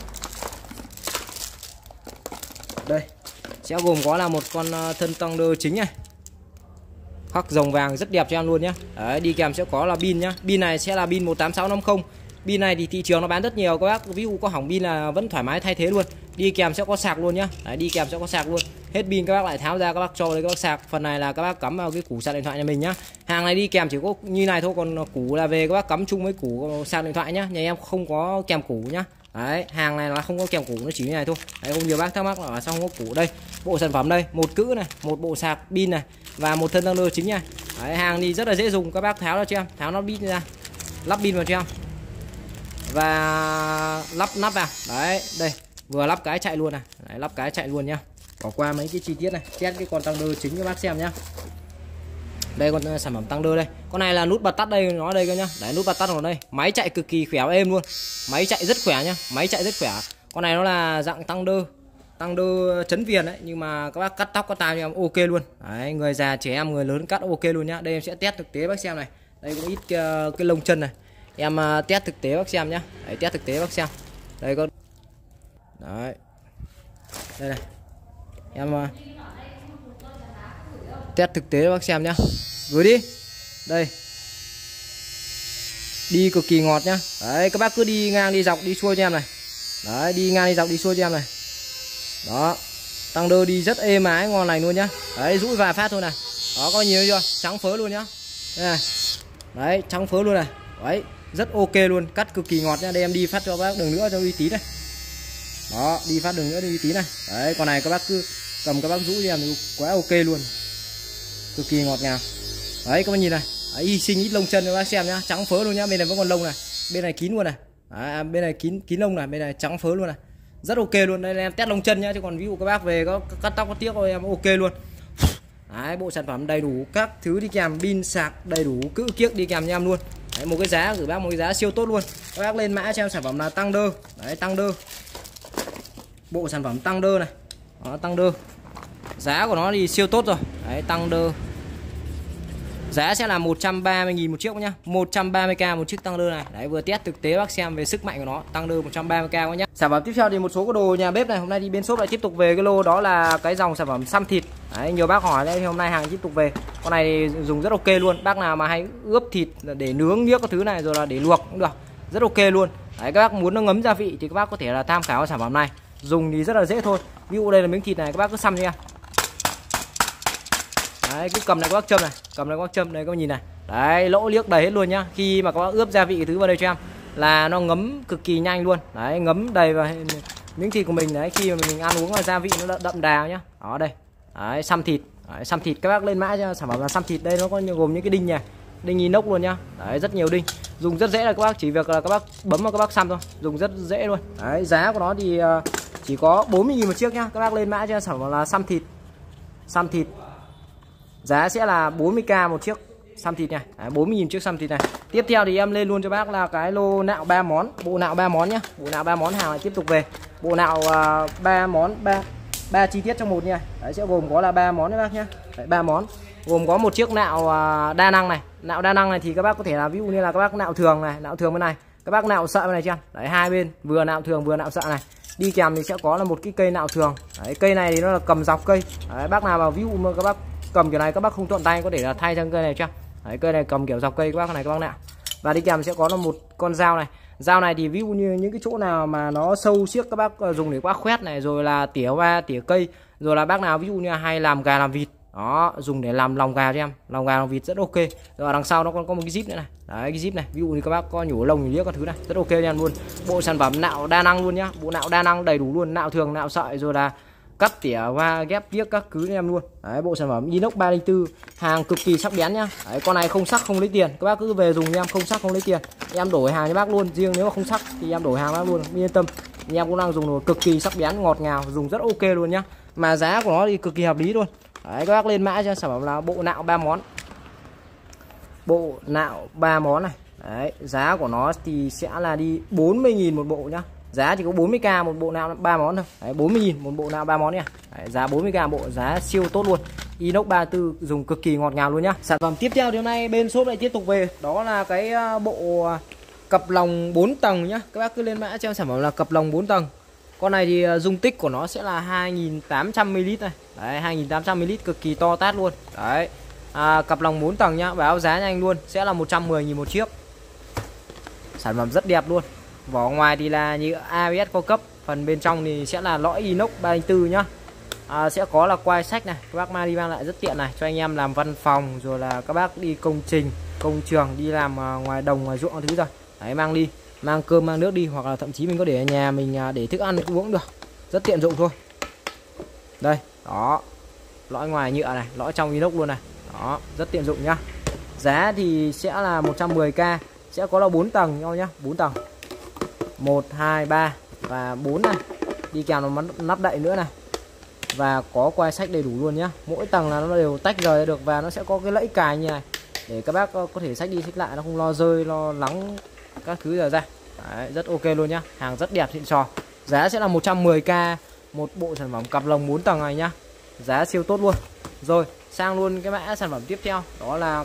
Đây, sẽ gồm có là một con thân tăng đơ chính này, khắc rồng vàng rất đẹp cho em luôn nhé. Đấy, đi kèm sẽ có là pin nhá. Pin này sẽ là pin 18650. Pin này thì thị trường nó bán rất nhiều, các bác ví dụ có hỏng pin là vẫn thoải mái thay thế luôn. Đi kèm sẽ có sạc luôn nhá. Đấy, đi kèm sẽ có sạc luôn. Hết pin các bác lại tháo ra, các bác cho đây các bác sạc. Phần này là các bác cắm vào cái củ sạc điện thoại nhà mình nhá. Hàng này đi kèm chỉ có như này thôi, còn củ là về các bác cắm chung với củ sạc điện thoại nhá. Nhà em không có kèm củ nhá. Đấy, hàng này là không có kèm củ, nó chỉ như này thôi. Đấy, không nhiều bác thắc mắc là sao không có củ. Đây, bộ sản phẩm đây, một cữ này, một bộ sạc pin này và một thân tăng đơ chính nha. Đấy, hàng thì rất là dễ dùng, các bác tháo ra cho em, tháo nó pin ra, lắp pin vào cho em và lắp nắp vào. Đấy, đây, vừa lắp cái chạy luôn này. Đấy, lắp cái chạy luôn nhá. Bỏ qua mấy cái chi tiết này, test cái con tăng đơ chính các bác xem nhá. Đây, con sản phẩm tăng đơ đây. Con này là nút bật tắt đây, nó đây cơ nhá. Đấy, nút bật tắt ở đây. Máy chạy cực kỳ khỏe êm luôn. Máy chạy rất khỏe nhá, máy chạy rất khỏe. Con này nó là dạng tăng đơ chấn viền đấy, nhưng mà các bác cắt tóc cắt tai cho em ok luôn. Đấy, người già trẻ em người lớn cắt ok luôn nhá. Đây em sẽ test thực tế bác xem này. Đây có ít cái lông chân này. Em test thực tế bác xem nhá. Đấy, test thực tế bác xem. Đây con. Đấy. Đây này. Em test thực tế bác xem nhá. Gửi đi. Đây. Đi cực kỳ ngọt nhá. Đấy, các bác cứ đi ngang đi dọc đi xuôi cho em này. Đấy, đi ngang đi dọc đi xuôi cho em này. Đó. Tăng đơ đi rất êm ái ngon lành luôn nhá. Đấy, rũi vài phát thôi này. Đó, có nhiều chưa? Trắng phớ luôn nhá. Đây này. Đấy, trắng phớ luôn này. Đấy, rất ok luôn, cắt cực kỳ ngọt nha. Đây em đi phát cho các bác đường nữa cho uy tín này. Đó, đi phát đường nữa cho uy tín này. Đấy, con này các bác cứ cầm các bác rũ cho em thì quá ok luôn, cực kỳ ngọt ngào. Đấy các bác nhìn này, đấy, hy sinh ít lông chân cho các bác xem nhá, trắng phớ luôn nhá. Bên này vẫn còn lông này, bên này kín luôn này. Đấy, bên này kín lông này, bên này trắng phớ luôn này, rất ok luôn. Đây là em test lông chân nhá, chứ còn ví dụ các bác về có cắt tóc có tiếc thôi em ok luôn. Đấy, bộ sản phẩm đầy đủ các thứ đi kèm, pin sạc đầy đủ, cữ kiếc đi kèm cho em luôn. Đấy, một cái giá gửi bác một cái giá siêu tốt luôn. Các bác lên mã cho em sản phẩm là tăng đơ. Đấy, tăng đơ, bộ sản phẩm tăng đơ này. Đó, tăng đơ, giá của nó thì siêu tốt rồi. Đấy, tăng đơ giá sẽ là 130.000 một chiếc nhá, 130k một chiếc tăng đơ này. Đấy, vừa test thực tế bác xem về sức mạnh của nó, tăng đơ 130k các nhá. Sản phẩm tiếp theo thì một số cái đồ nhà bếp này. Hôm nay thì bên shop lại tiếp tục về cái lô đó là cái dòng sản phẩm xăm thịt. Đấy, nhiều bác hỏi đây, hôm nay hàng tiếp tục về. Con này thì dùng rất ok luôn. Bác nào mà hay ướp thịt để nướng miếc các thứ này rồi là để luộc cũng được, rất ok luôn. Đấy, các bác muốn nó ngấm gia vị thì các bác có thể là tham khảo sản phẩm này. Dùng thì rất là dễ thôi. Ví dụ đây là miếng thịt này, các bác cứ xăm nha. Đấy, cứ cầm này các bác châm này, cầm này các bác châm đây, các bác nhìn này. Đấy, lỗ liếc đầy hết luôn nhá. Khi mà các bác ướp gia vị cái thứ vào đây cho em là nó ngấm cực kỳ nhanh luôn. Đấy, ngấm đầy vào miếng thịt của mình. Đấy, khi mà mình ăn uống là gia vị nó đậm đà nhá. Đó đây. Đấy, xăm thịt. Đấy, xăm thịt các bác lên mã cho sản phẩm là xăm thịt. Đây nó có gồm những cái đinh này, đinh inox luôn nhá. Đấy, rất nhiều đinh. Dùng rất dễ, là các bác chỉ việc là các bác bấm vào các bác xăm thôi, dùng rất dễ luôn. Đấy, giá của nó thì chỉ có 40.000 một chiếc nhá. Các bác lên mã cho sản phẩm là xăm thịt. Xăm thịt giá sẽ là 40k một chiếc xăm thịt này. 40.000 chiếc xăm thịt này. Tiếp theo thì em lên luôn cho bác là cái lô nạo 3 món, bộ nạo 3 món nhá. Bộ nạo 3 món hàng này tiếp tục về. Bộ nạo 3 món, 3 chi tiết trong một nha. Đấy, sẽ gồm có là 3 món đấy bác nhá. Đấy, 3 món. Gồm có một chiếc nạo đa năng này. Nạo đa năng này thì các bác có thể là ví dụ như là các bác nạo thường này, nạo thường bên này, các bác nạo sợi bên này cho em. Đấy, hai bên vừa nạo thường vừa nạo sợi này. Đi kèm thì sẽ có là một cái cây nạo thường. Đấy, cây này thì nó là cầm dọc cây. Đấy, bác nào mà ví dụ mà các bác cầm kiểu này các bác không thuận tay có thể là thay sang cây này cho. Đấy, cây này cầm kiểu dọc cây các bác này các bác nạo. Và đi kèm sẽ có là một con dao này. Dao này thì ví dụ như những cái chỗ nào mà nó sâu xiếc các bác dùng để các bác khoét này, rồi là tỉa hoa, tỉa cây, rồi là bác nào ví dụ như hay làm gà làm vịt. Đó, dùng để làm lòng gà cho em, lòng gà lòng vịt rất ok. Rồi đằng sau nó còn có một cái zip nữa này. Đấy, cái zip này, ví dụ như các bác có nhổ lông nhổ liếc các thứ này, rất ok nha luôn. Bộ sản phẩm nạo đa năng luôn nhá, bộ nạo đa năng đầy đủ luôn, nạo thường, nạo sợi, rồi là cắt tỉa hoa, ghép viết các thứ em luôn. Đấy, bộ sản phẩm inox 304, hàng cực kỳ sắc bén nhá. Đấy, con này không sắc không lấy tiền, các bác cứ về dùng em, không sắc không lấy tiền, em đổi hàng cho bác luôn. Riêng nếu mà không sắc thì em đổi hàng bác luôn, yên tâm. Em cũng đang dùng rồi, cực kỳ sắc bén, ngọt ngào, dùng rất ok luôn nhá. Mà giá của nó thì cực kỳ hợp lý luôn. Đấy, các bác lên mã cho sản phẩm là bộ nạo 3 món. Bộ nạo 3 món này. Đấy, giá của nó thì sẽ là đi 40.000 một bộ nhá. Giá chỉ có 40k một bộ nạo 3 món thôi. Đấy, 40.000 một bộ nạo 3 món nha. Đấy, giá 40k bộ, giá siêu tốt luôn. Inox 34 dùng cực kỳ ngọt ngào luôn nhá. Sản phẩm tiếp theo thì hôm nay bên shop lại tiếp tục về, đó là cái bộ cặp lồng 4 tầng nhá. Các bác cứ lên mã cho sản phẩm là cặp lồng 4 tầng. Con này thì dung tích của nó sẽ là 2.800ml này. Đấy, 2.800ml cực kỳ to tát luôn. Đấy. Cặp lồng 4 tầng nhá, báo giá nhanh luôn, sẽ là 110.000 một chiếc. Sản phẩm rất đẹp luôn. Vỏ ngoài thì là như ABS cao cấp, phần bên trong thì sẽ là lõi inox 304 nhá. Sẽ có là quai sách này, các bác mang đi mang lại rất tiện này, cho anh em làm văn phòng, rồi là các bác đi công trình, công trường, đi làm ngoài đồng ngoài ruộng thứ rồi. Đấy, mang đi, mang cơm mang nước đi, hoặc là thậm chí mình có để ở nhà mình để thức ăn uống được, rất tiện dụng thôi. Đây, đó, lõi ngoài nhựa này, lõi trong inox luôn này, đó, rất tiện dụng nhá. Giá thì sẽ là 110k, sẽ có là 4 tầng nhau nhá, 4 tầng, 1, 2, 3 và 4 này, đi kèm nó nắp đậy nữa này, và có quai sách đầy đủ luôn nhá. Mỗi tầng là nó đều tách rời được, và nó sẽ có cái lẫy cài như này để các bác có thể xách đi xách lại, nó không lo rơi, lo lắng các thứ ra. Đấy, rất ok luôn nhá, hàng rất đẹp xịn sò. Giá sẽ là 110k một bộ sản phẩm cặp lồng 4 tầng này nhá, giá siêu tốt luôn. Rồi sang luôn cái mã sản phẩm tiếp theo, đó là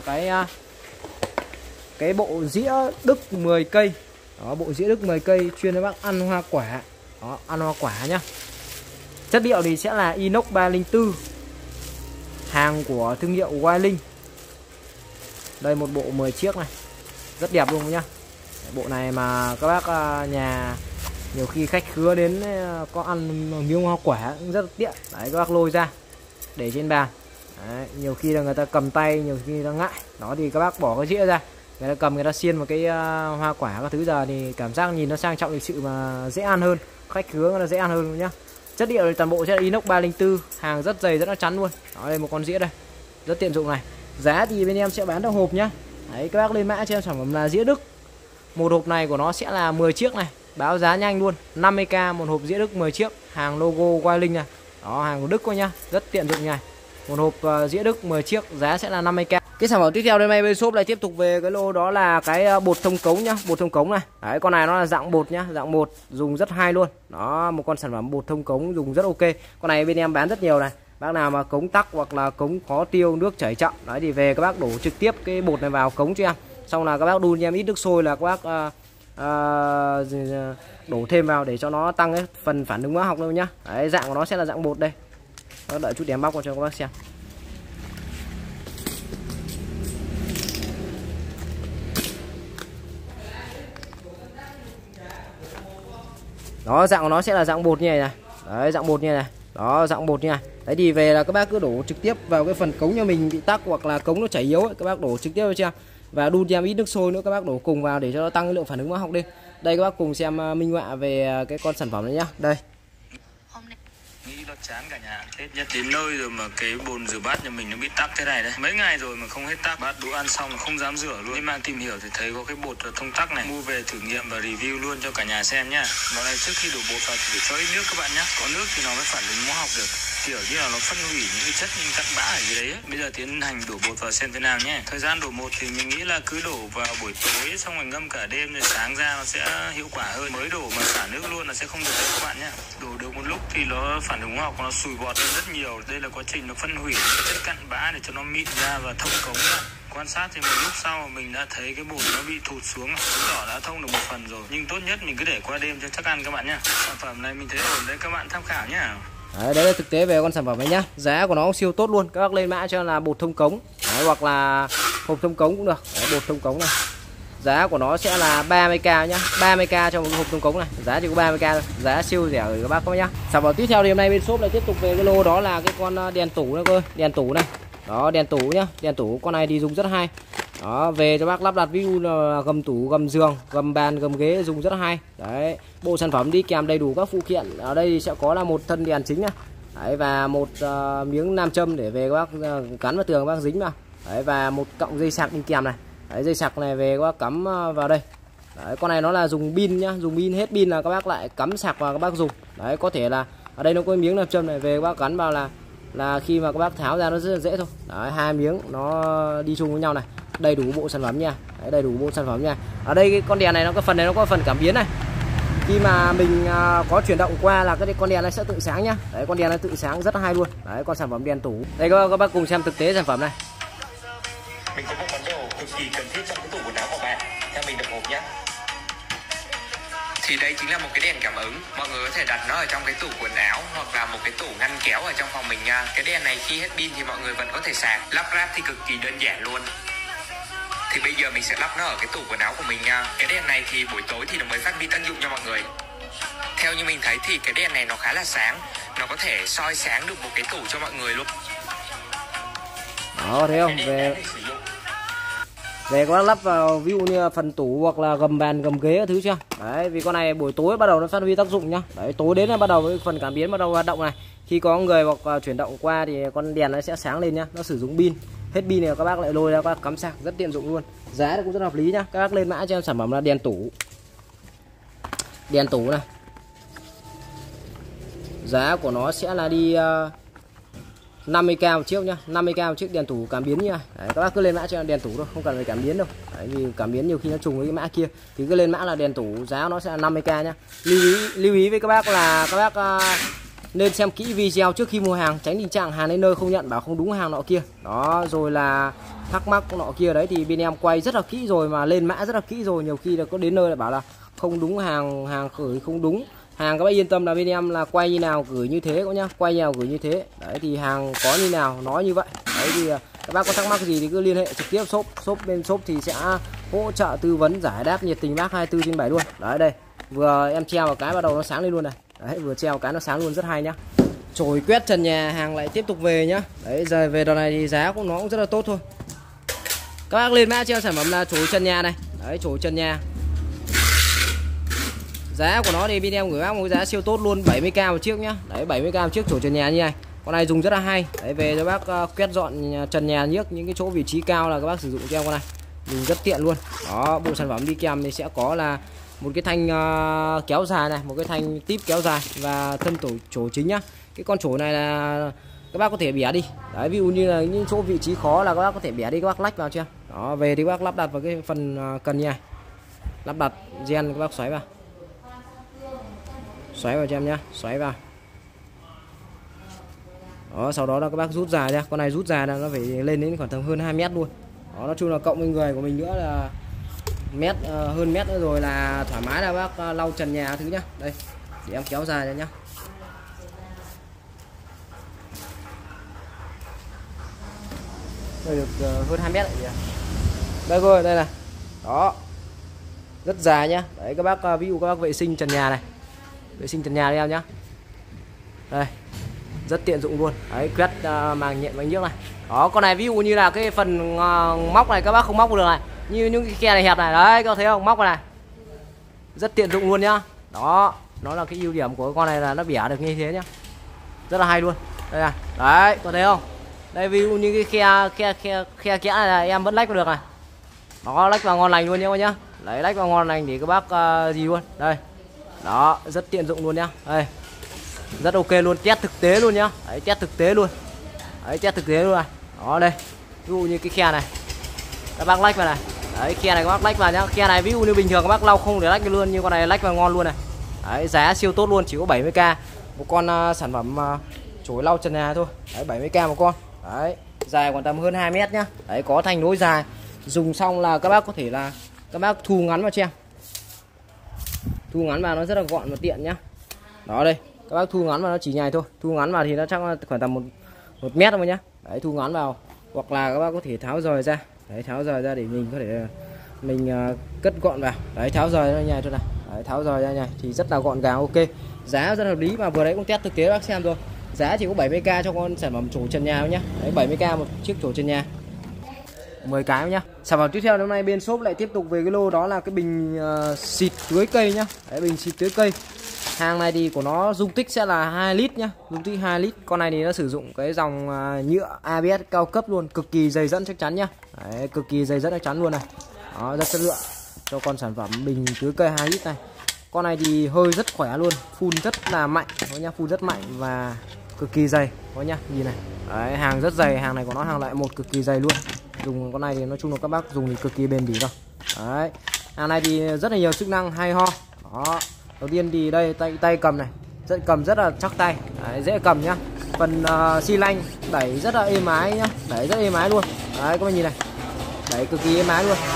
cái bộ dĩa Đức 10 cây. Đó, bộ dĩa Đức 10 cây chuyên cho bác ăn hoa quả. Đó, ăn hoa quả nhá. Chất liệu thì sẽ là inox 304, hàng của thương hiệu Willing. Đây, một bộ 10 chiếc này, rất đẹp luôn nhá. Bộ này mà các bác nhà nhiều khi khách khứa đến có ăn miếng hoa quả cũng rất tiện. Đấy, các bác lôi ra để trên bàn. Đấy, nhiều khi là người ta cầm tay, nhiều khi người ta ngại. Đó thì các bác bỏ cái dĩa ra, người ta cầm người ta xiên một cái hoa quả các thứ giờ thì cảm giác nhìn nó sang trọng lịch sự mà dễ ăn hơn, khách khứa nó dễ ăn hơn nhá. Chất liệu toàn bộ sẽ là inox 304, hàng rất dày rất là chắn luôn. Đó, đây một con dĩa đây, rất tiện dụng này. Giá thì bên em sẽ bán theo hộp nhá. Đấy, các bác lên mã cho em sản phẩm là dĩa Đức. Một hộp này của nó sẽ là 10 chiếc này, báo giá nhanh luôn, 50k một hộp dĩa Đức 10 chiếc, hàng logo Wiling này. Đó, hàng của Đức thôi nhá, rất tiện dụng này. Một hộp dĩa Đức 10 chiếc, giá sẽ là 50k. Cái sản phẩm tiếp theo đây này bên shop lại tiếp tục về cái lô đó là cái bột thông cống nhá, bột thông cống này. Đấy, con này nó là dạng bột nhá, dạng bột dùng rất hay luôn. Đó, một con sản phẩm bột thông cống dùng rất ok. Con này bên em bán rất nhiều này. Bác nào mà cống tắc hoặc là cống khó tiêu, nước chảy chậm, đấy thì về các bác đổ trực tiếp cái bột này vào cống cho em. Xong là các bác đun cho em ít nước sôi là các bác đổ thêm vào để cho nó tăng cái phần phản ứng hóa học luôn nhá. Đấy, dạng của nó sẽ là dạng bột đây. Đó, đợi chút để em bóc cho các bác xem. Đó, dạng của nó sẽ là dạng bột như này này. Đấy, dạng bột như này. Đó, dạng bột như này. Đấy thì về là các bác cứ đổ trực tiếp vào cái phần cống nhà mình bị tắc hoặc là cống nó chảy yếu ấy, các bác đổ trực tiếp vào cho em. Và đun cho em ít nước sôi nữa, các bác đổ cùng vào để cho nó tăng cái lượng phản ứng hóa học lên. Đây các bác cùng xem minh họa về cái con sản phẩm này nhá. Đây. Nghĩ nó chán cả nhà. Tết nhất đến nơi rồi mà cái bồn rửa bát nhà mình nó bị tắc thế này đấy. Mấy ngày rồi mà không hết tắc. Bát đồ ăn xong mà không dám rửa luôn. Nhưng mà tìm hiểu thì thấy có cái bột thông tắc này. Mua về thử nghiệm và review luôn cho cả nhà xem nhá. Nó này trước khi đổ bột vào thì phải cho ít nước các bạn nhá. Có nước thì nó mới phản ứng hóa học được. Kiểu như là nó phân hủy những cái chất như cặn bã ở dưới đấy ấy. Bây giờ tiến hành đổ bột vào xem thế nào nhé. Thời gian đổ bột thì mình nghĩ là cứ đổ vào buổi tối xong rồi ngâm cả đêm rồi sáng ra nó sẽ hiệu quả hơn. Mới đổ mà xả nước luôn là sẽ không được đâu các bạn nhé. Đổ được một lúc thì nó phản ứng hóa học nó sùi bọt lên rất nhiều. Đây là quá trình nó phân hủy những cái chất cặn bã để cho nó mịn ra và thông cống ra. Quan sát thì một lúc sau mình đã thấy cái bột nó bị thụt xuống, chứng tỏ đã thông được một phần rồi. Nhưng tốt nhất mình cứ để qua đêm cho chắc ăn các bạn nhé. Sản phẩm này mình thấy ổn đấy, các bạn tham khảo nhé. Đấy là thực tế về con sản phẩm này nhá. Giá của nó siêu tốt luôn. Các bác lên mã cho là bột thông cống. Đấy, hoặc là hộp thông cống cũng được. Đấy, bột thông cống này. Giá của nó sẽ là 30k nhá. 30k cho một cái hộp thông cống này. Giá chỉ có 30k thôi. Giá siêu rẻ rồi các bác nhá. Sản phẩm tiếp theo thì hôm nay bên shop lại tiếp tục về cái lô đó là cái con đèn tủ này cơ. Đèn tủ này. Đó, đèn tủ nhá. Đèn tủ con này thì dùng rất hay. Đó, về cho bác lắp đặt ví dụ là gầm tủ, gầm giường, gầm bàn, gầm ghế dùng rất hay. Đấy, bộ sản phẩm đi kèm đầy đủ các phụ kiện. Ở đây sẽ có là một thân đèn chính nhá. Đấy, và một miếng nam châm để về các bác gắn vào tường các bác dính vào. Đấy, và một cọng dây sạc đi kèm này. Đấy, dây sạc này về các bác cắm vào đây. Đấy, con này nó là dùng pin nhá, dùng pin, hết pin là các bác lại cắm sạc vào các bác dùng. Đấy, có thể là ở đây nó có miếng nam châm này về các bác gắn vào là khi mà các bác tháo ra nó rất là dễ thôi. Đấy, hai miếng nó đi chung với nhau này. Đầy đủ bộ sản phẩm nha. Đấy, đầy đủ bộ sản phẩm nha. Ở đây cái con đèn này nó có phần cảm biến này. Khi mà mình có chuyển động qua là cái con đèn này sẽ tự sáng nhá. Đấy, con đèn này tự sáng rất hay luôn. Đấy, con sản phẩm đèn tủ. Đây các bác cùng xem thực tế sản phẩm này. Mình có một món đồ cực kỳ cần thiết trong cái tủ quần áo của bạn. Theo mình được hộp nhé. Thì đây chính là một cái đèn cảm ứng. Mọi người có thể đặt nó ở trong cái tủ quần áo hoặc là một cái tủ ngăn kéo ở trong phòng mình nha. Cái đèn này khi hết pin thì mọi người vẫn có thể sạc. Lắp ráp thì cực kỳ đơn giản luôn. Thì bây giờ mình sẽ lắp nó ở cái tủ quần áo của mình nha. Cái đèn này thì buổi tối thì nó mới phát huy tác dụng cho mọi người. Theo như mình thấy thì cái đèn này nó khá là sáng. Nó có thể soi sáng được một cái tủ cho mọi người luôn. Đó, thấy không? Về có lắp vào ví dụ như phần tủ hoặc là gầm bàn, gầm ghế các thứ chưa? Đấy, vì con này buổi tối bắt đầu nó phát huy tác dụng nhá. Đấy, tối đến là bắt đầu với phần cảm biến bắt đầu hoạt động này. Khi có người hoặc chuyển động qua thì con đèn nó sẽ sáng lên nhá. Nó sử dụng pin. Hết pin này các bác lại lôi ra các bác cắm sạc, rất tiện dụng luôn. Giá cũng rất hợp lý nhá. Các bác lên mã cho em sản phẩm là đèn tủ. Đèn tủ này. Giá của nó sẽ là đi 50k một chiếc nhá, 50k một chiếc đèn tủ cảm biến nha. Đấy, các bác cứ lên mã cho đèn tủ thôi, không cần phải cảm biến đâu. Đấy, vì cảm biến nhiều khi nó trùng với cái mã kia thì cứ lên mã là đèn tủ, giá nó sẽ là 50k nhá. Lưu ý với các bác là các bác nên xem kỹ video trước khi mua hàng, tránh tình trạng hàng đến nơi không nhận bảo không đúng hàng nọ kia. Đó, rồi là thắc mắc nọ kia đấy thì bên em quay rất là kỹ rồi mà lên mã rất là kỹ rồi, nhiều khi là có đến nơi lại bảo là không đúng hàng, hàng gửi không đúng hàng. Các bác yên tâm là bên em là quay như nào gửi như thế các nhá, quay như nào gửi như thế. Đấy thì hàng có như nào nói như vậy. Đấy thì các bác có thắc mắc gì thì cứ liên hệ trực tiếp shop bên shop thì sẽ hỗ trợ tư vấn giải đáp nhiệt tình bác 24/7 luôn. Đấy, đây vừa em treo vào cái bắt đầu nó sáng lên luôn này. Đấy, vừa treo cái nó sáng luôn, rất hay nhá. Chổi quét trần nhà hàng lại tiếp tục về nhá. Đấy, giờ về đợt này thì giá của nó cũng rất là tốt thôi. Các bác lên mã cho sản phẩm là chổi trần nhà này. Đấy, chổi trần nhà. Giá của nó thì bên em gửi bác một giá siêu tốt luôn, 70k một chiếc nhá. Đấy, 70k một chiếc chổi trần nhà như này. Con này dùng rất là hay. Đấy, về cho bác quét dọn trần nhà nhiếc những cái chỗ vị trí cao là các bác sử dụng cho em con này. Dùng rất tiện luôn. Đó, bộ sản phẩm đi kèm thì sẽ có là một cái thanh kéo dài này, một cái thanh típ kéo dài và thân chổi chính nhá. Cái con chổi này là các bác có thể bẻ đi. Đấy, ví dụ như là những chỗ vị trí khó là các bác có thể bẻ đi, các bác lách vào chưa. Đó, về thì các bác lắp đặt vào cái phần cần như này. Lắp đặt gen các bác xoáy vào. Xoáy vào cho em nhá, xoáy vào. Đó, sau đó là các bác rút dài ra. Con này rút dài là nó phải lên đến khoảng tầm hơn 2 mét luôn. Đó, nói chung là cộng với người của mình nữa là mét, hơn mét nữa rồi là thoải mái là bác lau trần nhà thứ nhá. Đây, để em kéo dài ra nhá. Đây được hơn 2 mét rồi. Đây coi, đây này. Đó. Rất dài nhá. Đấy, các bác ví dụ các bác vệ sinh trần nhà này. Vệ sinh trần nhà đi em nhá. Đây. Rất tiện dụng luôn. Đấy, quét màng nhện bánh nhiếc này. Đó, con này ví dụ như là cái phần móc này các bác không móc được này. Như những cái khe này hẹp này. Đấy, các bác thấy không? Móc vào này. Rất tiện dụng luôn nhá. Đó, nó là cái ưu điểm của con này là nó bẻ được như thế nhá. Rất là hay luôn. Đây này. Đấy, có thấy không? Đây, ví dụ như cái khe kẽ này là em vẫn lách được này. Đó, lách vào ngon lành luôn nhá. Đấy, lách vào ngon lành để các bác gì luôn. Đây. Đó, rất tiện dụng luôn nhá. Đây. Rất ok luôn, test thực tế luôn nhá. Đấy, test thực tế luôn. Đấy, test thực tế luôn này. Đó, đây. Ví dụ như cái khe này các bác lách vào này. Đấy, khe này các bác lách vào nhá. Khe này ví dụ như bình thường các bác lau không để lách luôn, nhưng con này lách vào ngon luôn này. Đấy, giá siêu tốt luôn, chỉ có 70k. Một con sản phẩm chổi lau trần nhà thôi. Đấy, 70k một con. Đấy, dài khoảng tầm hơn 2 mét nhá. Đấy, có thanh nối dài. Dùng xong là các bác có thể là các bác thu ngắn vào cho em. Thu ngắn vào nó rất là gọn và tiện nhá. Đó đây, các bác thu ngắn vào nó chỉ nhài thôi. Thu ngắn vào thì nó chắc khoảng tầm 1 mét thôi nhá. Đấy, thu ngắn vào. Hoặc là các bác có thể tháo rời ra. Đấy, tháo rời ra để mình có thể mình cất gọn vào. Đấy, tháo rời ra nhài thôi này. Đấy, tháo rời ra nhài thì rất là gọn gàng, ok. Giá rất hợp lý mà vừa đấy cũng test thực tế bác xem rồi. Giá chỉ có 70k cho con sản phẩm chổi trần nhà nhá. Đấy, 70k một chiếc chổi trần nhà. 10 cái nhá. Sản phẩm tiếp theo hôm nay bên shop lại tiếp tục về cái lô đó là cái bình xịt tưới cây nhá. Đấy, bình xịt tưới cây. Hàng này thì của nó dung tích sẽ là 2 lít nhá, dung tích 2 lít. Con này thì nó sử dụng cái dòng nhựa ABS cao cấp luôn, cực kỳ dày dẫn chắc chắn nhá. Đấy, cực kỳ dày dẫn chắc chắn luôn này. Đó, rất chất lượng cho con sản phẩm bình tưới cây 2 lít này. Con này thì hơi rất khỏe luôn, phun rất là mạnh, có nhá, phun rất mạnh và cực kỳ dày, có nhá, nhìn này. Đấy, hàng rất dày, hàng này của nó hàng loại 1 cực kỳ dày luôn. Dùng con này thì nói chung là các bác dùng thì cực kỳ bền bỉ rồi. Đấy, hàng này thì rất là nhiều chức năng hay ho. Đó, đầu tiên thì đây tay cầm này, cầm rất là chắc tay. Đấy, dễ cầm nhá. Phần xi lanh đẩy rất là êm ái nhá, đẩy rất êm ái luôn. Đấy, các bạn nhìn này, đẩy cực kỳ êm ái luôn.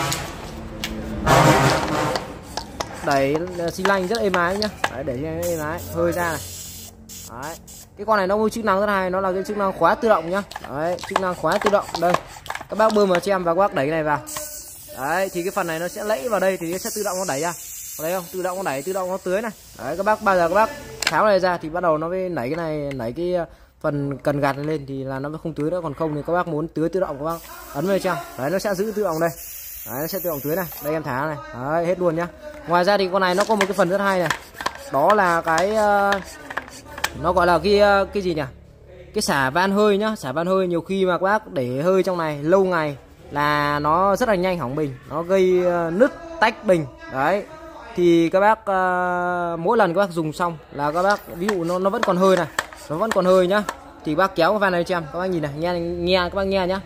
Đẩy xi lanh rất êm ái nhá. Đấy, đẩy êm ái, hơi ra này. Đấy, cái con này nó có chức năng rất hay, nó là cái chức năng khóa tự động nhá. Đấy, chức năng khóa tự động đây. Các bác bơm vào cho em và các bác đẩy cái này vào. Đấy, thì cái phần này nó sẽ lẫy vào đây thì nó sẽ tự động nó đẩy ra. Có thấy không? Tự động nó đẩy, tự động nó tưới này. Đấy, các bác bao giờ các bác tháo này ra thì bắt đầu nó mới nảy cái này, nảy cái phần cần gạt này lên thì là nó mới không tưới nữa, còn không thì các bác muốn tưới tự động các bác ấn vào cho. Đấy, nó sẽ giữ tự động đây. Đấy, nó sẽ tự động tưới này. Đây em thả này. Đấy, hết luôn nhá. Ngoài ra thì con này nó có một cái phần rất hay này. Đó là cái nó gọi là cái gì nhỉ? Cái xả van hơi nhá, xả van hơi nhiều khi mà các bác để hơi trong này lâu ngày là nó rất là nhanh hỏng bình, nó gây nứt tách bình. Đấy, thì các bác mỗi lần các bác dùng xong là các bác ví dụ nó vẫn còn hơi này, nó vẫn còn hơi nhá, thì bác kéo cái van này cho em, các bác nhìn này, nghe các bác nghe nhá.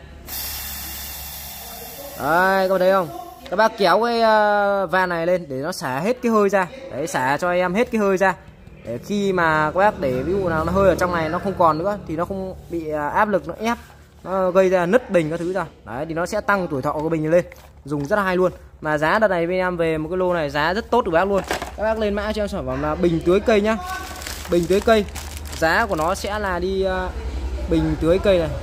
Đấy, các bác thấy không? Các bác kéo cái van này lên để nó xả hết cái hơi ra. Đấy, xả cho em hết cái hơi ra. Để khi mà các bác để ví dụ nào nó hơi ở trong này nó không còn nữa thì nó không bị áp lực nó ép, nó gây ra nứt bình các thứ ra. Đấy, thì nó sẽ tăng tuổi thọ của bình lên. Dùng rất là hay luôn. Mà giá đợt này bên em về một cái lô này giá rất tốt của bác luôn. Các bác lên mã cho em sản phẩm là bình tưới cây nhá. Bình tưới cây. Giá của nó sẽ là đi bình tưới cây này.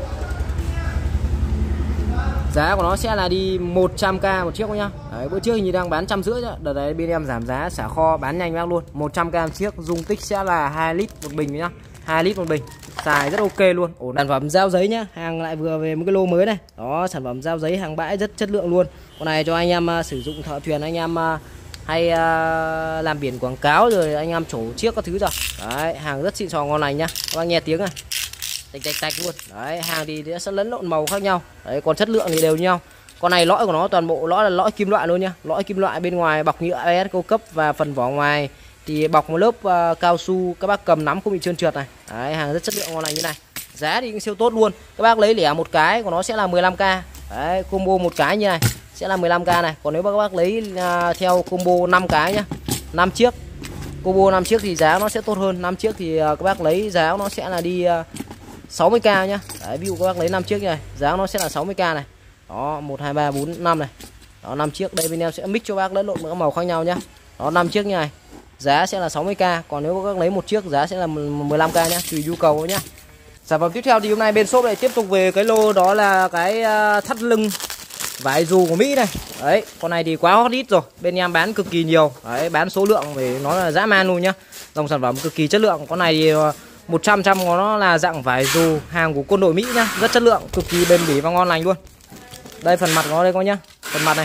Giá của nó sẽ là đi 100k một chiếc nhá. Đấy, bữa trước hình như đang bán 150 nhá. Đợt này bên em giảm giá xả kho bán nhanh bác luôn. 100k một chiếc, dung tích sẽ là 2 lít một bình nhá. 2 lít một bình, xài rất ok luôn. Ổn. Sản phẩm dao giấy nhá, hàng lại vừa về một cái lô mới này. Đó, sản phẩm dao giấy hàng bãi rất chất lượng luôn. Con này cho anh em sử dụng thợ thuyền, anh em hay làm biển quảng cáo rồi anh em trổ chiếc các thứ rồi. Đấy, hàng rất xịn sò ngon lành nhá. Các bác nghe tiếng này, tạch tạch tạch luôn. Đấy, hàng thì sẽ lẫn lộn màu khác nhau. Đấy, còn chất lượng thì đều như nhau. Con này lõi của nó toàn bộ lõi là lõi kim loại luôn nhá. Lõi kim loại bên ngoài bọc nhựa ABS cao cấp và phần vỏ ngoài thì bọc một lớp cao su, các bác cầm nắm không bị trơn trượt này. Đấy, hàng rất chất lượng ngon lành như này. Giá thì cũng siêu tốt luôn. Các bác lấy lẻ một cái của nó sẽ là 15k. Đấy, combo một cái như này sẽ là 15k này. Còn nếu các bác lấy theo combo 5 cái nhá, 5 chiếc. Combo 5 chiếc thì giá nó sẽ tốt hơn. 5 chiếc thì các bác lấy giá nó sẽ là đi 60k nhá. Đấy, ví dụ các bác lấy 5 chiếc như này, giá nó sẽ là 60k này. Đó, 1 2 3 4 5 này. Đó, 5 chiếc. Đây bên em sẽ mix cho bác lẫn lộn các màu khác nhau nhá. Đó, 5 chiếc như này. Giá sẽ là 60k, còn nếu các bác lấy một chiếc giá sẽ là 15k nhá, tùy nhu cầu nhá. Sản phẩm tiếp theo thì hôm nay bên shop lại tiếp tục về cái lô đó là cái thắt lưng vải dù của Mỹ này. Đấy, con này thì quá hot hit rồi, bên em bán cực kỳ nhiều. Đấy, bán số lượng về nó là dã man luôn nhá. Dòng sản phẩm cực kỳ chất lượng. Con này thì 100% của nó là dạng vải dù hàng của quân đội Mỹ nhá, rất chất lượng, cực kỳ bền bỉ và ngon lành luôn. Đây phần mặt của nó đây con nhá, phần mặt này.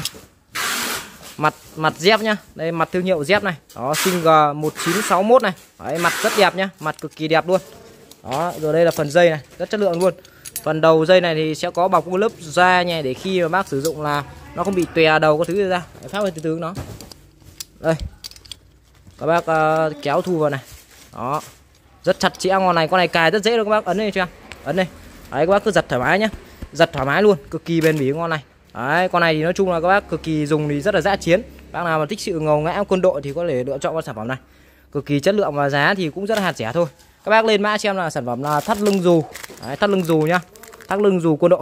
Mặt dép nhá, đây mặt thương hiệu dép này. Đó, Singer 1961 này. Đấy, mặt rất đẹp nhá, mặt cực kỳ đẹp luôn. Đó, rồi đây là phần dây này, rất chất lượng luôn. Phần đầu dây này thì sẽ có bọc một lớp da nhẹ để khi mà bác sử dụng là nó không bị tòe đầu có thứ ra. Phát huy từ từ nó. Đây. Các bác kéo thu vào này. Đó. Rất chặt chẽ ngon này, con này cài rất dễ luôn các bác, ấn đây chưa? Ấn đây. Đấy, các bác cứ giật thoải mái nhá. Giật thoải mái luôn, cực kỳ bền bỉ ngon này. Đấy, con này thì nói chung là các bác cực kỳ dùng thì rất là dã chiến. Bác nào mà thích sự ngầu ngã quân đội thì có thể lựa chọn con sản phẩm này. Cực kỳ chất lượng và giá thì cũng rất là hạt rẻ thôi. Các bác lên mã xem là sản phẩm là thắt lưng dù. Đấy, thắt lưng dù nhá. Thắt lưng dù quân đội.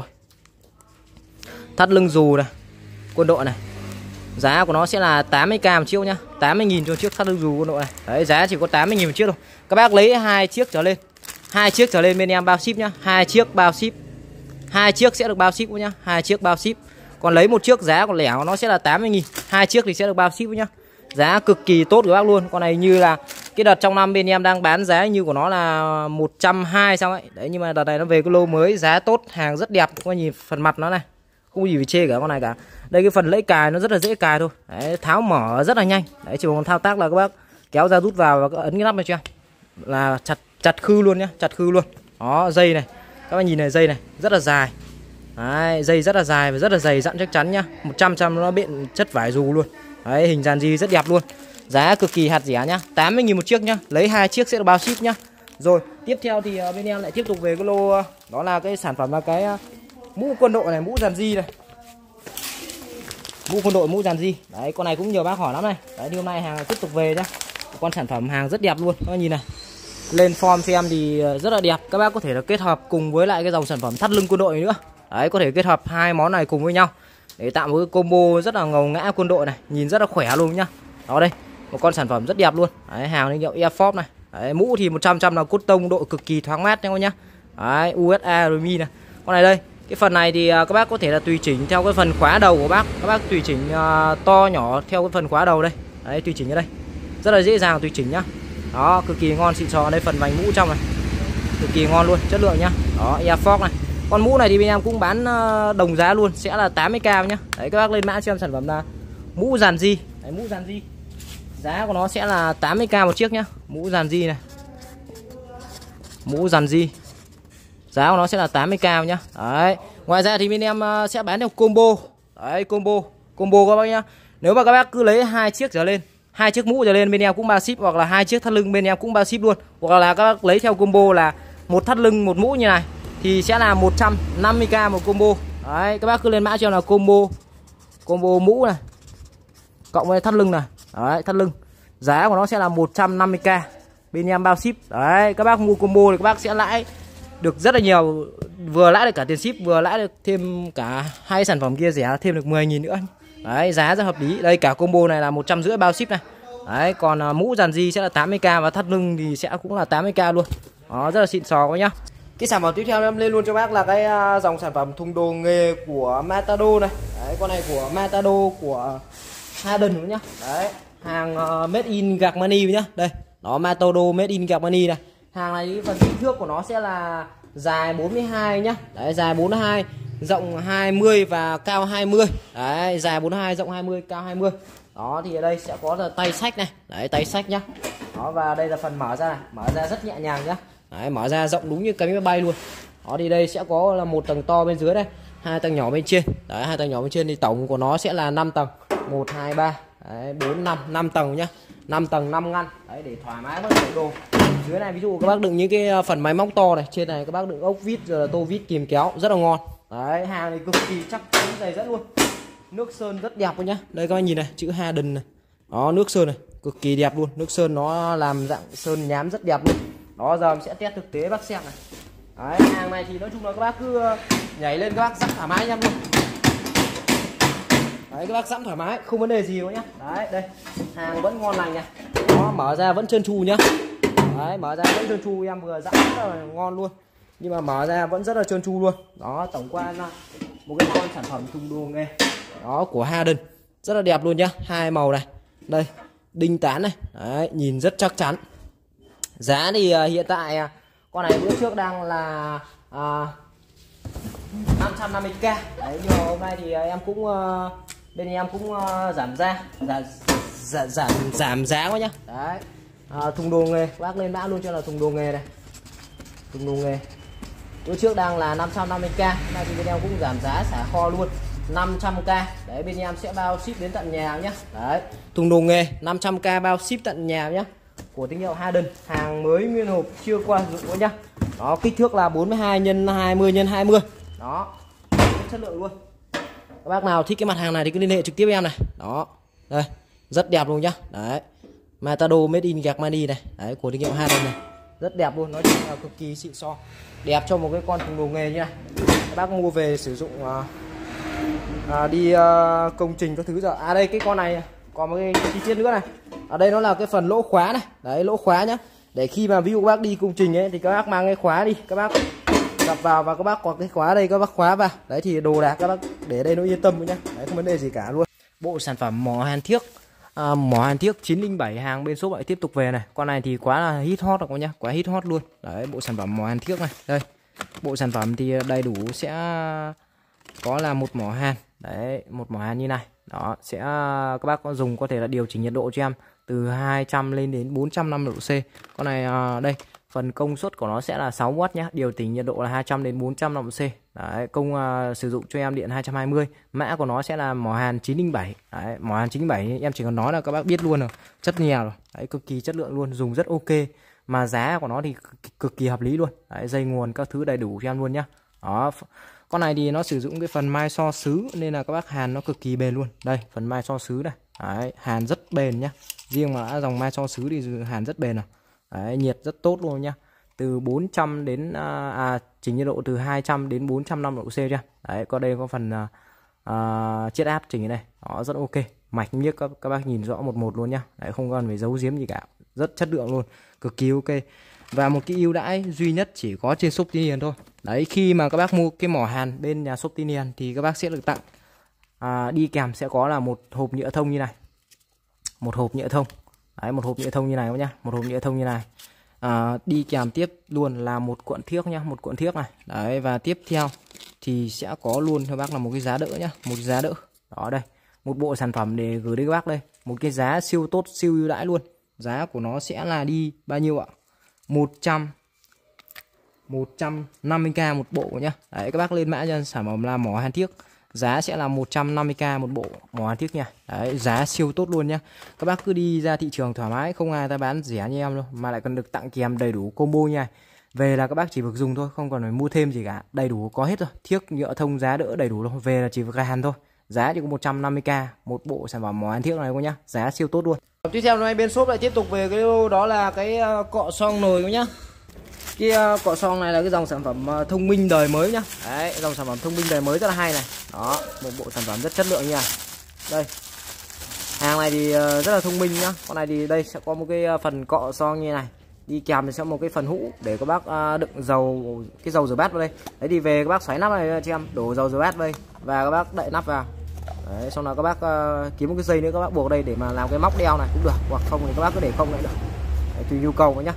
Thắt lưng dù này, quân đội này. Giá của nó sẽ là 80k một chiếc nhá. 80.000 cho chiếc thắt lưng dù quân đội này. Đấy, giá chỉ có 80.000 một chiếc thôi. Các bác lấy 2 chiếc trở lên. 2 chiếc trở lên bên em bao ship nhá. 2 chiếc bao ship. 2 chiếc sẽ được bao ship nhá. 2 chiếc bao ship. Còn lấy một chiếc giá còn lẻ của nó sẽ là 80.000. 2 chiếc thì sẽ được bao ship nhá. Giá cực kỳ tốt của bác luôn. Con này như là cái đợt trong năm bên em đang bán giá như của nó là 120 sao ấy. Đấy, nhưng mà đợt này nó về cái lô mới, giá tốt, hàng rất đẹp. Các bác nhìn phần mặt nó này, không có gì phải chê cả con này cả. Đây cái phần lẫy cài nó rất là dễ cài thôi. Đấy, tháo mở rất là nhanh. Đấy, chỉ còn thao tác là các bác kéo ra rút vào và ấn cái nắp này chưa, là chặt khư luôn nhá, chặt khư luôn. Đó, dây này, các bác nhìn này, dây này rất là dài. Đấy, dây rất là dài và rất là dày dặn chắc chắn nhá. 100% nó biện chất vải dù luôn. Đấy, hình dàn di rất đẹp luôn. Giá cực kỳ hạt rẻ nhá, 80.000 một chiếc nhá. Lấy 2 chiếc sẽ được bao ship nhá. Rồi, tiếp theo thì bên em lại tiếp tục về cái lô đó là cái sản phẩm là cái mũ quân đội này, mũ dàn di này. Mũ quân đội, mũ dàn di. Đấy, con này cũng nhiều bác hỏi lắm này. Đấy, thì hôm nay hàng tiếp tục về nhá. Con sản phẩm hàng rất đẹp luôn. Các bác nhìn này. Lên form xem thì rất là đẹp. Các bác có thể là kết hợp cùng với lại cái dòng sản phẩm thắt lưng quân đội nữa. Đấy, có thể kết hợp hai món này cùng với nhau để tạo một cái combo rất là ngầu ngã quân đội này, nhìn rất là khỏe luôn nhá. Đó, đây, một con sản phẩm rất đẹp luôn. Đấy, hàng thương hiệu Air Force này. Đấy, mũ thì 100% là cốt tông, độ cực kỳ thoáng mát nha các nhá. Đấy, USA Remy này. Con này đây, cái phần này thì các bác có thể là tùy chỉnh theo cái phần khóa đầu của bác. Các bác tùy chỉnh to nhỏ theo cái phần khóa đầu đây. Đấy, tùy chỉnh ở đây. Rất là dễ dàng tùy chỉnh nhá. Đó, cực kỳ ngon xịn sò. Đây phần vành mũ trong này. Cực kỳ ngon luôn, chất lượng nhá. Đó, Air Force này. Con mũ này thì bên em cũng bán đồng giá luôn, sẽ là 80k nhá. Đấy, các bác lên mã xem sản phẩm là mũ dàn di. Đấy, mũ dàn di. Giá của nó sẽ là 80k một chiếc nhá. Mũ dàn di này. Mũ dàn di. Giá của nó sẽ là 80k nhá. Đấy. Ngoài ra thì bên em sẽ bán theo combo. Đấy, combo các bác nhá. Nếu mà các bác cứ lấy 2 chiếc trở lên, 2 chiếc mũ trở lên bên em cũng bao ship, hoặc là 2 chiếc thắt lưng bên em cũng bao ship luôn. Hoặc là các bác lấy theo combo là một thắt lưng một mũ như này thì sẽ là 150k một combo. Đấy, các bác cứ lên mã cho là combo mũ này cộng với thắt lưng này. Đấy, thắt lưng. Giá của nó sẽ là 150k. Bên em bao ship. Đấy, các bác mua combo thì các bác sẽ lãi được rất là nhiều, vừa lãi được cả tiền ship, vừa lãi được thêm cả hai sản phẩm kia rẻ thêm được 10.000 nữa. Đấy, giá rất hợp lý. Đây, cả combo này là 150 bao ship này. Đấy, còn mũ dàn di sẽ là 80k và thắt lưng thì sẽ cũng là 80k luôn. Đó, rất là xịn sò các nhá. Cái sản phẩm tiếp theo em lên luôn cho bác là cái dòng sản phẩm thùng đồ nghề của Matador này. Đấy, con này của Matador của Hayden nữa nhá. Đấy, hàng made in Germany nhá. Đây, đó, Matador made in Germany này. Hàng này phần kích thước của nó sẽ là dài 42 nhá. Đấy, dài 42, rộng 20 và cao 20. Đấy, dài 42, rộng 20, cao 20. Đó thì ở đây sẽ có là tay xách này. Đấy, tay xách nhá. Đó, và đây là phần mở ra này, mở ra rất nhẹ nhàng nhá. Đấy, mở ra rộng đúng như cái máy bay luôn. Đó thì đây sẽ có là một tầng to bên dưới đây, hai tầng nhỏ bên trên. Đấy, hai tầng nhỏ bên trên thì tổng của nó sẽ là 5 tầng. 1 2 3 đấy, 4 5, 5 tầng nhá. 5 tầng 5 ngăn. Đấy, để thoải mái với đựng đồ. Dưới này ví dụ các bác đựng những cái phần máy móc to này, trên này các bác đựng ốc vít rồi là tô vít kìm kéo rất là ngon. Đấy, hàng này cực kỳ chắc chắn, dày rất luôn. Nước sơn rất đẹp luôn nhá. Đây các bác nhìn này, chữ Haden này. Đó, nước sơn này cực kỳ đẹp luôn. Nước sơn nó làm dạng sơn nhám rất đẹp luôn. Đó, giờ mình sẽ test thực tế bác xem này. Đấy, hàng này thì nói chung là các bác cứ nhảy lên các bác dẫm thoải mái nhá luôn. Đấy, các bác dẫm thoải mái, không vấn đề gì đâu nhá. Đấy, đây, hàng vẫn ngon lành này. Đó, mở ra vẫn trơn tru nhá. Đấy, mở ra vẫn trơn tru, em vừa dẫm rất là ngon luôn. Nhưng mà mở ra vẫn rất là trơn tru luôn. Đó, tổng quan là một cái con sản phẩm thùng đồ nghề. Đó, của Haden. Rất là đẹp luôn nhá, hai màu này. Đây, đinh tán này. Đấy, nhìn rất chắc chắn. Giá thì hiện tại con này bữa trước đang là 550k. Đấy, nhưng mà hôm nay thì em cũng bên em cũng giảm giá, giảm giá quá nhá. Đấy, thùng đồ nghề, bác lên mã luôn cho là thùng đồ nghề này. Thùng đồ nghề bữa trước đang là 550k, hôm nay thì bên em cũng giảm giá xả kho luôn 500k. Đấy, bên em sẽ bao ship đến tận nhà nhé. Đấy, thùng đồ nghề 500k bao ship tận nhà nhé, của thương hiệu Haden, hàng mới nguyên hộp chưa qua sử dụng nhá. Đó, kích thước là 42 x 20 x 20. Đó, chất lượng luôn. Các bác nào thích cái mặt hàng này thì cứ liên hệ trực tiếp với em này. Đó, đây, rất đẹp luôn nhá. Đấy, Matado made in Germany này. Đấy, của thương hiệu Haden này, rất đẹp luôn, nói chung là cực kỳ xịn xò, đẹp cho một cái con thùng đồ nghề như này. Các bác mua về sử dụng đi công trình các thứ rồi. À đây, cái con này còn một cái chi tiết nữa này. Ở đây nó là cái phần lỗ khóa này. Đấy, lỗ khóa nhá. Để khi mà ví dụ các bác đi công trình ấy thì các bác mang cái khóa đi, các bác gập vào và các bác có cái khóa đây, các bác khóa vào. Đấy thì đồ đạc các bác để đây nó yên tâm nhá. Đấy, không vấn đề gì cả luôn. Bộ sản phẩm mỏ hàn thiếc, mỏ hàn thiếc 907 hàng bên shop lại tiếp tục về này. Con này thì quá là hit hot rồi các nhá, quá hit hot luôn. Đấy, bộ sản phẩm mỏ hàn thiếc này. Đây, bộ sản phẩm thì đầy đủ sẽ có là một mỏ hàn. Đấy, một mỏ hàn như này. Đó, sẽ các bác có dùng có thể là điều chỉnh nhiệt độ cho em từ 200 lên đến 450 độ C. Con này đây, phần công suất của nó sẽ là 6W nhá, điều chỉnh nhiệt độ là 200 đến 450 độ C. Đấy, công sử dụng cho em điện 220. Mã của nó sẽ là mỏ hàn 907. Đấy, mỏ hàn 907 em chỉ cần nói là các bác biết luôn rồi, chất nhiều rồi. Đấy, cực kỳ chất lượng luôn, dùng rất ok. Mà giá của nó thì cực kỳ hợp lý luôn. Đấy, dây nguồn các thứ đầy đủ cho em luôn nhá. Đó, con này thì nó sử dụng cái phần mai so sứ nên là các bác hàn nó cực kỳ bền luôn. Đây, phần mai so sứ này. Đấy, hàn rất bền nhá. Riêng mà đã dòng mai so sứ thì hàn rất bền rồi. Đấy, nhiệt rất tốt luôn nhá. Từ 400 đến chỉnh nhiệt độ từ 200 đến 450 độ C nha. Đấy, có đây có phần chiết áp chỉnh này. Đó, rất ok. Mạch miếc các bác nhìn rõ một luôn nhá. Đấy, không cần phải giấu giếm gì cả. Rất chất lượng luôn, cực kỳ ok. Và một cái ưu đãi duy nhất chỉ có trên shop Tin Hiền thôi. Đấy, khi mà các bác mua cái mỏ hàn bên nhà shop Tin Hiền thì các bác sẽ được tặng đi kèm sẽ có là một hộp nhựa thông như này. Một hộp nhựa thông. Đấy, một hộp nhựa thông như này các nhá. Một hộp nhựa thông như này. Đi kèm tiếp luôn là một cuộn thiếc nhá, một cuộn thiếc này. Đấy, và tiếp theo thì sẽ có luôn cho bác là một cái giá đỡ nhá, một cái giá đỡ. Đó đây, một bộ sản phẩm để gửi đến các bác đây. Một cái giá siêu tốt, siêu ưu đãi luôn. Giá của nó sẽ là đi bao nhiêu ạ? 150k một bộ nhá. Đấy, các bác lên mã cho sản phẩm là mỏ hàn thiếc. Giá sẽ là 150k một bộ mỏ hàn thiếc nha. Đấy, giá siêu tốt luôn nhá. Các bác cứ đi ra thị trường thoải mái, không ai ta bán rẻ như em đâu, mà lại còn được tặng kèm đầy đủ combo như này. Về là các bác chỉ việc dùng thôi, không còn phải mua thêm gì cả, đầy đủ có hết rồi. Thiếc nhựa thông giá đỡ đầy đủ thôi, về là chỉ việc hàn thôi. Giá chỉ có 150k một bộ sản phẩm mỏ hàn thiếc này cô nhá. Giá siêu tốt luôn. Tiếp theo hôm nay bên shop lại tiếp tục về cái đó là cái cọ xoong nồi nhá. Cái cọ xoong này là cái dòng sản phẩm thông minh đời mới nhá. Đấy, dòng sản phẩm thông minh đời mới rất là hay này. Đó, một bộ sản phẩm rất chất lượng nha. Đây, hàng này thì rất là thông minh nhá. Con này thì đây sẽ có một cái phần cọ xoong như này, đi kèm thì sẽ một cái phần hũ để các bác đựng dầu, cái dầu rửa bát vào đây. Đấy thì về các bác xoáy nắp này cho em, đổ dầu rửa bát vào đây và các bác đậy nắp vào. Đấy, xong là các bác kiếm một cái dây nữa các bác buộc đây để mà làm cái móc đeo này cũng được, hoặc không thì các bác cứ để không lại được. Đấy, tùy nhu cầu nhá.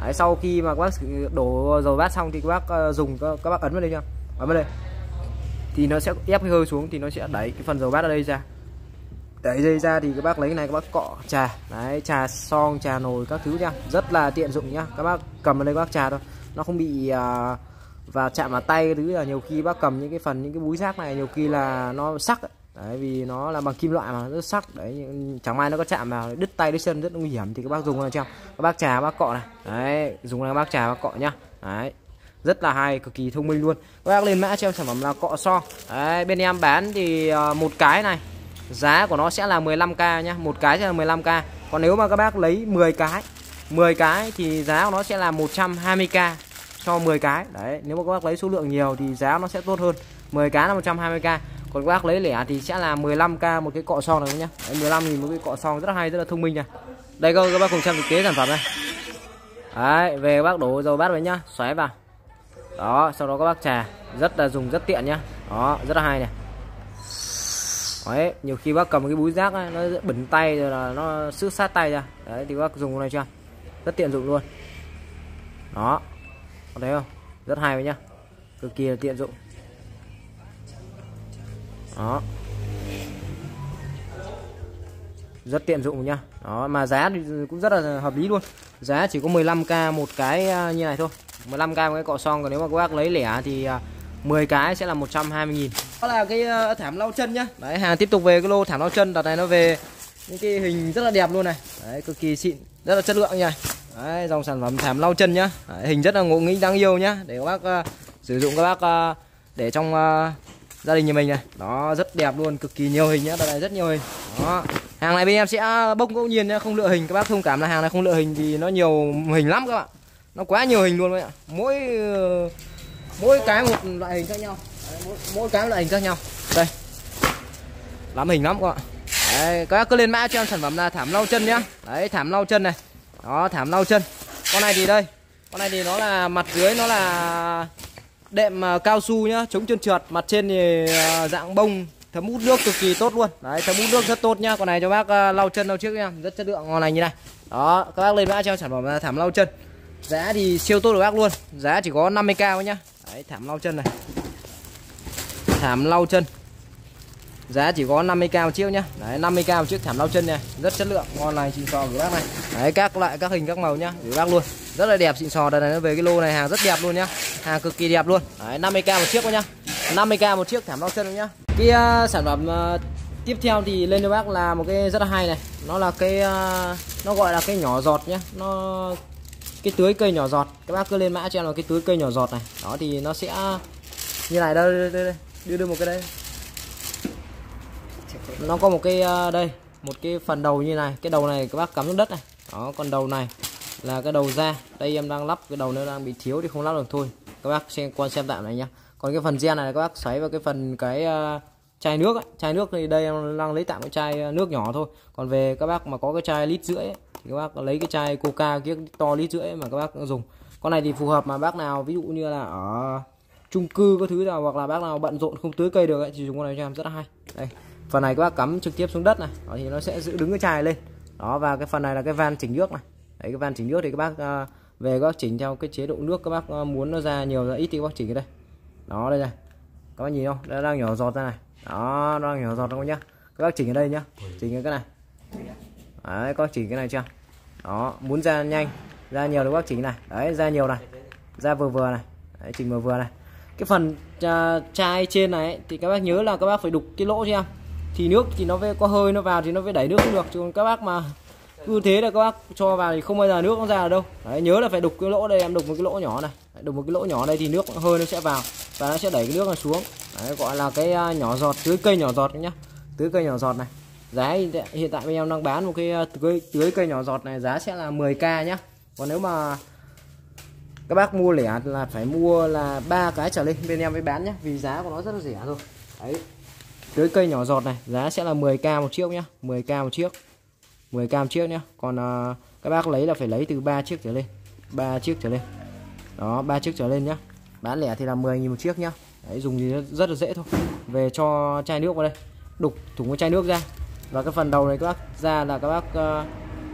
Đấy, sau khi mà các bác đổ dầu bát xong thì các bác dùng các bác ấn vào đây chưa, ấn vào đây thì nó sẽ ép cái hơi xuống thì nó sẽ đẩy cái phần dầu bát ở đây ra, đẩy dây ra thì các bác lấy cái này các bác cọ trà. Đấy, trà son, trà nồi các thứ nha, rất là tiện dụng nhá. Các bác cầm vào đây các bác trà thôi, nó không bị và chạm vào tay. Thứ là nhiều khi bác cầm những cái phần, những cái búi rác này nhiều khi là nó sắc ấy. Đấy, vì nó là bằng kim loại mà rất sắc đấy, chẳng may nó có chạm vào đứt tay đứt chân rất nguy hiểm thì các bác dùng này cho các bác trà, các bác cọ này. Đấy, dùng này các bác trà, các bác cọ nhá. Đấy, rất là hay, cực kỳ thông minh luôn. Các bác lên mã cho em sản phẩm là cọ son. Đấy, bên em bán thì một cái này giá của nó sẽ là 15k nhá, một cái sẽ là 15k. Còn nếu mà các bác lấy 10 cái thì giá của nó sẽ là 120k cho 10 cái. Đấy, nếu mà các bác lấy số lượng nhiều thì giá nó sẽ tốt hơn. 10 cái là 120k. Còn các bác lấy lẻ thì sẽ là 15k một cái cọ son này nhá. 15.000 một cái cọ son, rất là hay, rất là thông minh này. Đây các bác cùng xem thực tế sản phẩm này. Đấy, về các bác đổ dầu bát vào nhá, xoáy vào. Đó, sau đó các bác trà, rất là dùng rất tiện nhá. Đó, rất là hay này. Đấy, nhiều khi bác cầm cái búi rác ấy, nó bẩn tay rồi là nó xước sát tay ra. Đấy thì các bác dùng cái này chưa? Rất tiện dụng luôn. Đó. Có thấy không? Rất hay nhá. Cực kỳ là tiện dụng. Đó. Rất tiện dụng nhá. Đó, mà giá thì cũng rất là hợp lý luôn. Giá chỉ có 15k một cái như này thôi. 15k một cái cọ son, còn nếu mà các bác lấy lẻ thì 10 cái sẽ là 120.000. Đó là cái thảm lau chân nhá. Đấy, hàng tiếp tục về cái lô thảm lau chân. Đợt này nó về những cái hình rất là đẹp luôn này. Đấy, cực kỳ xịn, rất là chất lượng nha. Đấy, dòng sản phẩm thảm lau chân nhá. Đấy, hình rất là ngộ nghĩnh đáng yêu nhá. Để các bác sử dụng, các bác để trong gia đình nhà mình này. Đó, rất đẹp luôn, cực kỳ nhiều hình nhá. Đợt này rất nhiều hình. Đó. Hàng này bên em sẽ bốc ngẫu nhiên nhá, không lựa hình. Các bác thông cảm là hàng này không lựa hình vì nó nhiều hình lắm các bạn. Nó quá nhiều hình luôn đấy ạ. Mỗi cái một loại hình khác nhau. Đấy, mỗi cái một loại hình khác nhau. Đây. Lắm hình lắm các bạn. Đấy, các bác cứ lên mã cho em sản phẩm là thảm lau chân nhá. Đấy, thảm lau chân này. Đó, thảm lau chân. Con này thì đây. Con này thì nó là mặt dưới nó là đệm cao su nhá, chống trơn trượt. Mặt trên thì dạng bông, thấm hút nước cực kỳ tốt luôn. Đấy, thấm hút nước rất tốt nhá. Con này cho bác lau chân lau trước nha, rất chất lượng, ngon này như này. Đó, các bác lên mã cho em sản phẩm là thảm lau chân. Giá thì siêu tốt của bác luôn. Giá chỉ có 50k thôi nhá. Đấy, thảm lau chân này. Thảm lau chân. Giá chỉ có 50k một chiếc nhá. Đấy, 50k một chiếc thảm lau chân này, rất chất lượng, ngon này, xịn sò của bác này. Đấy, các loại các hình các màu nhá, của bác luôn. Rất là đẹp, xịn sò. Đợt này nó về cái lô này hàng rất đẹp luôn nhá. Hàng cực kỳ đẹp luôn. Đấy, 50k một chiếc thôi nhá. 50k một chiếc thảm lau chân thôi nhá. Cái sản phẩm tiếp theo thì lên cho bác là một cái rất là hay này. Nó là cái nó gọi là cái nhỏ giọt nhá. Nó cái tưới cây nhỏ giọt. Các bác cứ lên mã cho em là cái tưới cây nhỏ giọt này. Đó thì nó sẽ như này. Đây, đưa một cái đây. Nó có một cái đây, một cái phần đầu như này. Cái đầu này các bác cắm xuống đất này. Đó, còn đầu này là cái đầu ra. Đây em đang lắp, cái đầu nó đang bị thiếu thì không lắp được thôi. Các bác xem tạm này nhá. Còn cái phần gen này các bác xoáy vào cái phần cái chai nước ấy. Chai nước thì đây em đang lấy tạm cái chai nước nhỏ thôi. Còn về các bác mà có cái chai lít rưỡi ấy, thì các bác lấy cái chai coca kia to lít rưỡi mà các bác dùng. Con này thì phù hợp mà bác nào ví dụ như là ở chung cư có thứ nào, hoặc là bác nào bận rộn không tưới cây được ấy, thì dùng con này cho em, rất là hay. Đây, phần này các bác cắm trực tiếp xuống đất này. Đó, thì nó sẽ giữ đứng cái chai lên. Đó, và cái phần này là cái van chỉnh nước này. Đấy, cái van chỉnh nước thì các bác về các bác chỉnh theo cái chế độ nước các bác muốn nó ra nhiều ra ít thì các bác chỉnh cái đây. Đó, đây này. Các bác nhìn không? Nó đang nhỏ giọt ra này. Đó, nó đang nhỏ giọt không nhá. Các bác chỉnh ở đây nhá. Chỉnh cái này. Đấy, các bác chỉnh cái này chưa? Đó, muốn ra nhanh, ra nhiều thì các bác chỉnh này. Đấy, ra nhiều này. Ra vừa này. Đấy, chỉnh vừa này. Cái phần chai trên này ấy, thì các bác nhớ là các bác phải đục cái lỗ cho em. Thì nước thì nó có hơi nó vào thì nó phải đẩy nước không được. Chứ còn các bác mà cứ thế là các bác cho vào thì không bao giờ nước nó ra được đâu. Đấy, nhớ là phải đục cái lỗ đây, em đục một cái lỗ nhỏ này. Đấy, đục một cái lỗ nhỏ đây thì nước hơi nó sẽ vào và nó sẽ đẩy cái nước này xuống. Đấy, gọi là cái nhỏ giọt, tưới cây nhỏ giọt nhá. Tưới cây nhỏ giọt này. Giá hiện tại bên em đang bán một cái tưới cây nhỏ giọt này, giá sẽ là 10k nhá. Còn nếu mà các bác mua lẻ là phải mua là 3 cái trở lên bên em mới bán nhá, vì giá của nó rất là rẻ thôi. Đấy, tưới cây nhỏ giọt này giá sẽ là 10k một chiếc nhá, 10k một chiếc, 10k một chiếc nhá. Còn các bác lấy là phải lấy từ 3 chiếc trở lên, 3 chiếc trở lên. Đó, 3 chiếc trở lên nhá. Bán lẻ thì là 10.000 một chiếc nhá. Đấy, dùng thì rất là dễ thôi. Về cho chai nước vào đây, đục thủng cái chai nước ra, và cái phần đầu này các bác ra là các bác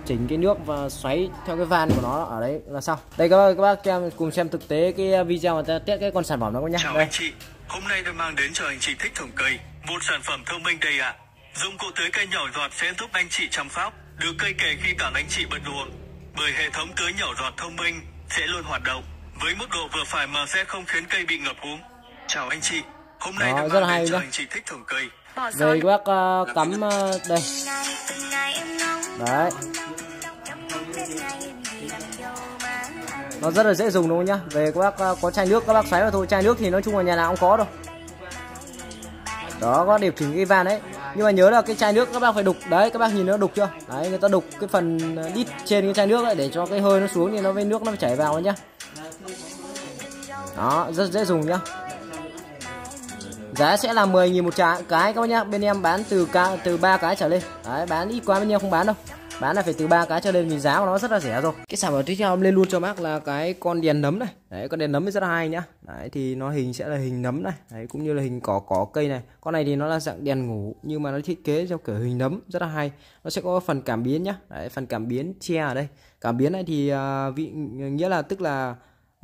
chỉnh cái nước và xoáy theo cái van của nó ở đấy là xong. Đây các bác cho em cùng xem thực tế cái video mà ta test cái con sản phẩm đó nhá. Chào Đây. anh chị, hôm nay tôi mang đến cho anh chị thích trồng cây một sản phẩm thông minh đây ạ. Dụng cụ tưới cây nhỏ giọt sẽ giúp anh chị chăm sóc được cây kể khi các anh chị bận rộn, bởi hệ thống tưới nhỏ giọt thông minh sẽ luôn hoạt động với mức độ vừa phải mà sẽ không khiến cây bị ngập úng. Chào anh chị, hôm nay tôi mang đến cho anh chị thích trồng cây. Đây các bác cắm đây. Đấy. Nó rất là dễ dùng đúng không nhá. Về các bác có chai nước các bác xoáy vào thôi, chai nước thì nói chung là nhà nào cũng có đâu. Đó, có điều chỉnh cái van đấy. Nhưng mà nhớ là cái chai nước các bác phải đục. Đấy, các bác nhìn nó đục chưa? Đấy, người ta đục cái phần đít trên cái chai nước ấy để cho cái hơi nó xuống thì nó với nước nó chảy vào nhá. Đó, rất dễ dùng nhá. Giá sẽ là 10.000 một cái các bác nhá. Bên em bán từ 3 cái trở lên. Đấy, bán ít quá bên em không bán đâu. Bán là phải từ 3 cái trở lên vì giá của nó rất là rẻ rồi. Cái sản phẩm tiếp theo em lên luôn cho bác là cái con đèn nấm này. Đấy, con đèn nấm rất là hay nhá. Đấy thì nó hình sẽ là hình nấm này, đấy cũng như là hình cỏ cây này. Con này thì nó là dạng đèn ngủ nhưng mà nó thiết kế theo kiểu hình nấm rất là hay. Nó sẽ có phần cảm biến nhá. Đấy, phần cảm biến che ở đây. Cảm biến này thì nghĩa là tức là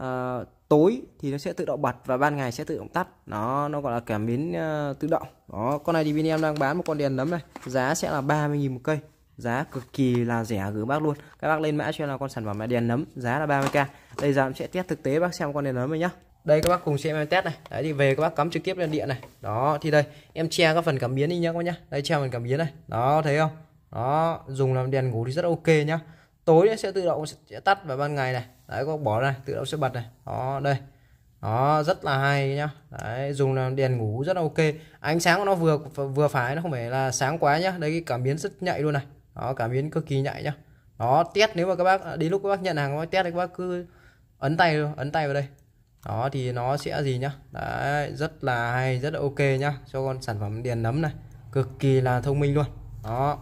tối thì nó sẽ tự động bật và ban ngày sẽ tự động tắt. Nó gọi là cảm biến tự động. Đó, con này thì bên em đang bán một con đèn nấm này, giá sẽ là 30.000 một cây. Giá cực kỳ là rẻ gửi bác luôn. Các bác lên mã cho em là con sản phẩm là đèn nấm, giá là 30k. Đây giờ em sẽ test thực tế bác xem con đèn nấm này nhá. Đây các bác cùng xem em test này. Đấy thì về các bác cắm trực tiếp lên điện này. Đó thì đây em che các phần cảm biến đi nhá các bác nhá. Đây che phần cảm biến này. Đó thấy không? Đó, dùng làm đèn ngủ thì rất ok nhá. Tối sẽ tự động sẽ tắt và ban ngày này. Đấy có bỏ này, tự động sẽ bật này. Đó đây. Đó rất là hay nhá. Đấy, dùng làm đèn ngủ rất là ok. Ánh sáng của nó vừa phải, nó không phải là sáng quá nhá. Đây cái cảm biến rất nhạy luôn này. Đó, cảm biến cực kỳ nhạy nhá. Đó, test nếu mà các bác đến lúc các bác nhận hàng các bác test thì các bác cứ ấn tay vào đây. Đó thì nó sẽ gì nhá. Đấy, rất là hay, rất là ok nhá. Cho con sản phẩm đèn nấm này, cực kỳ là thông minh luôn. Đó.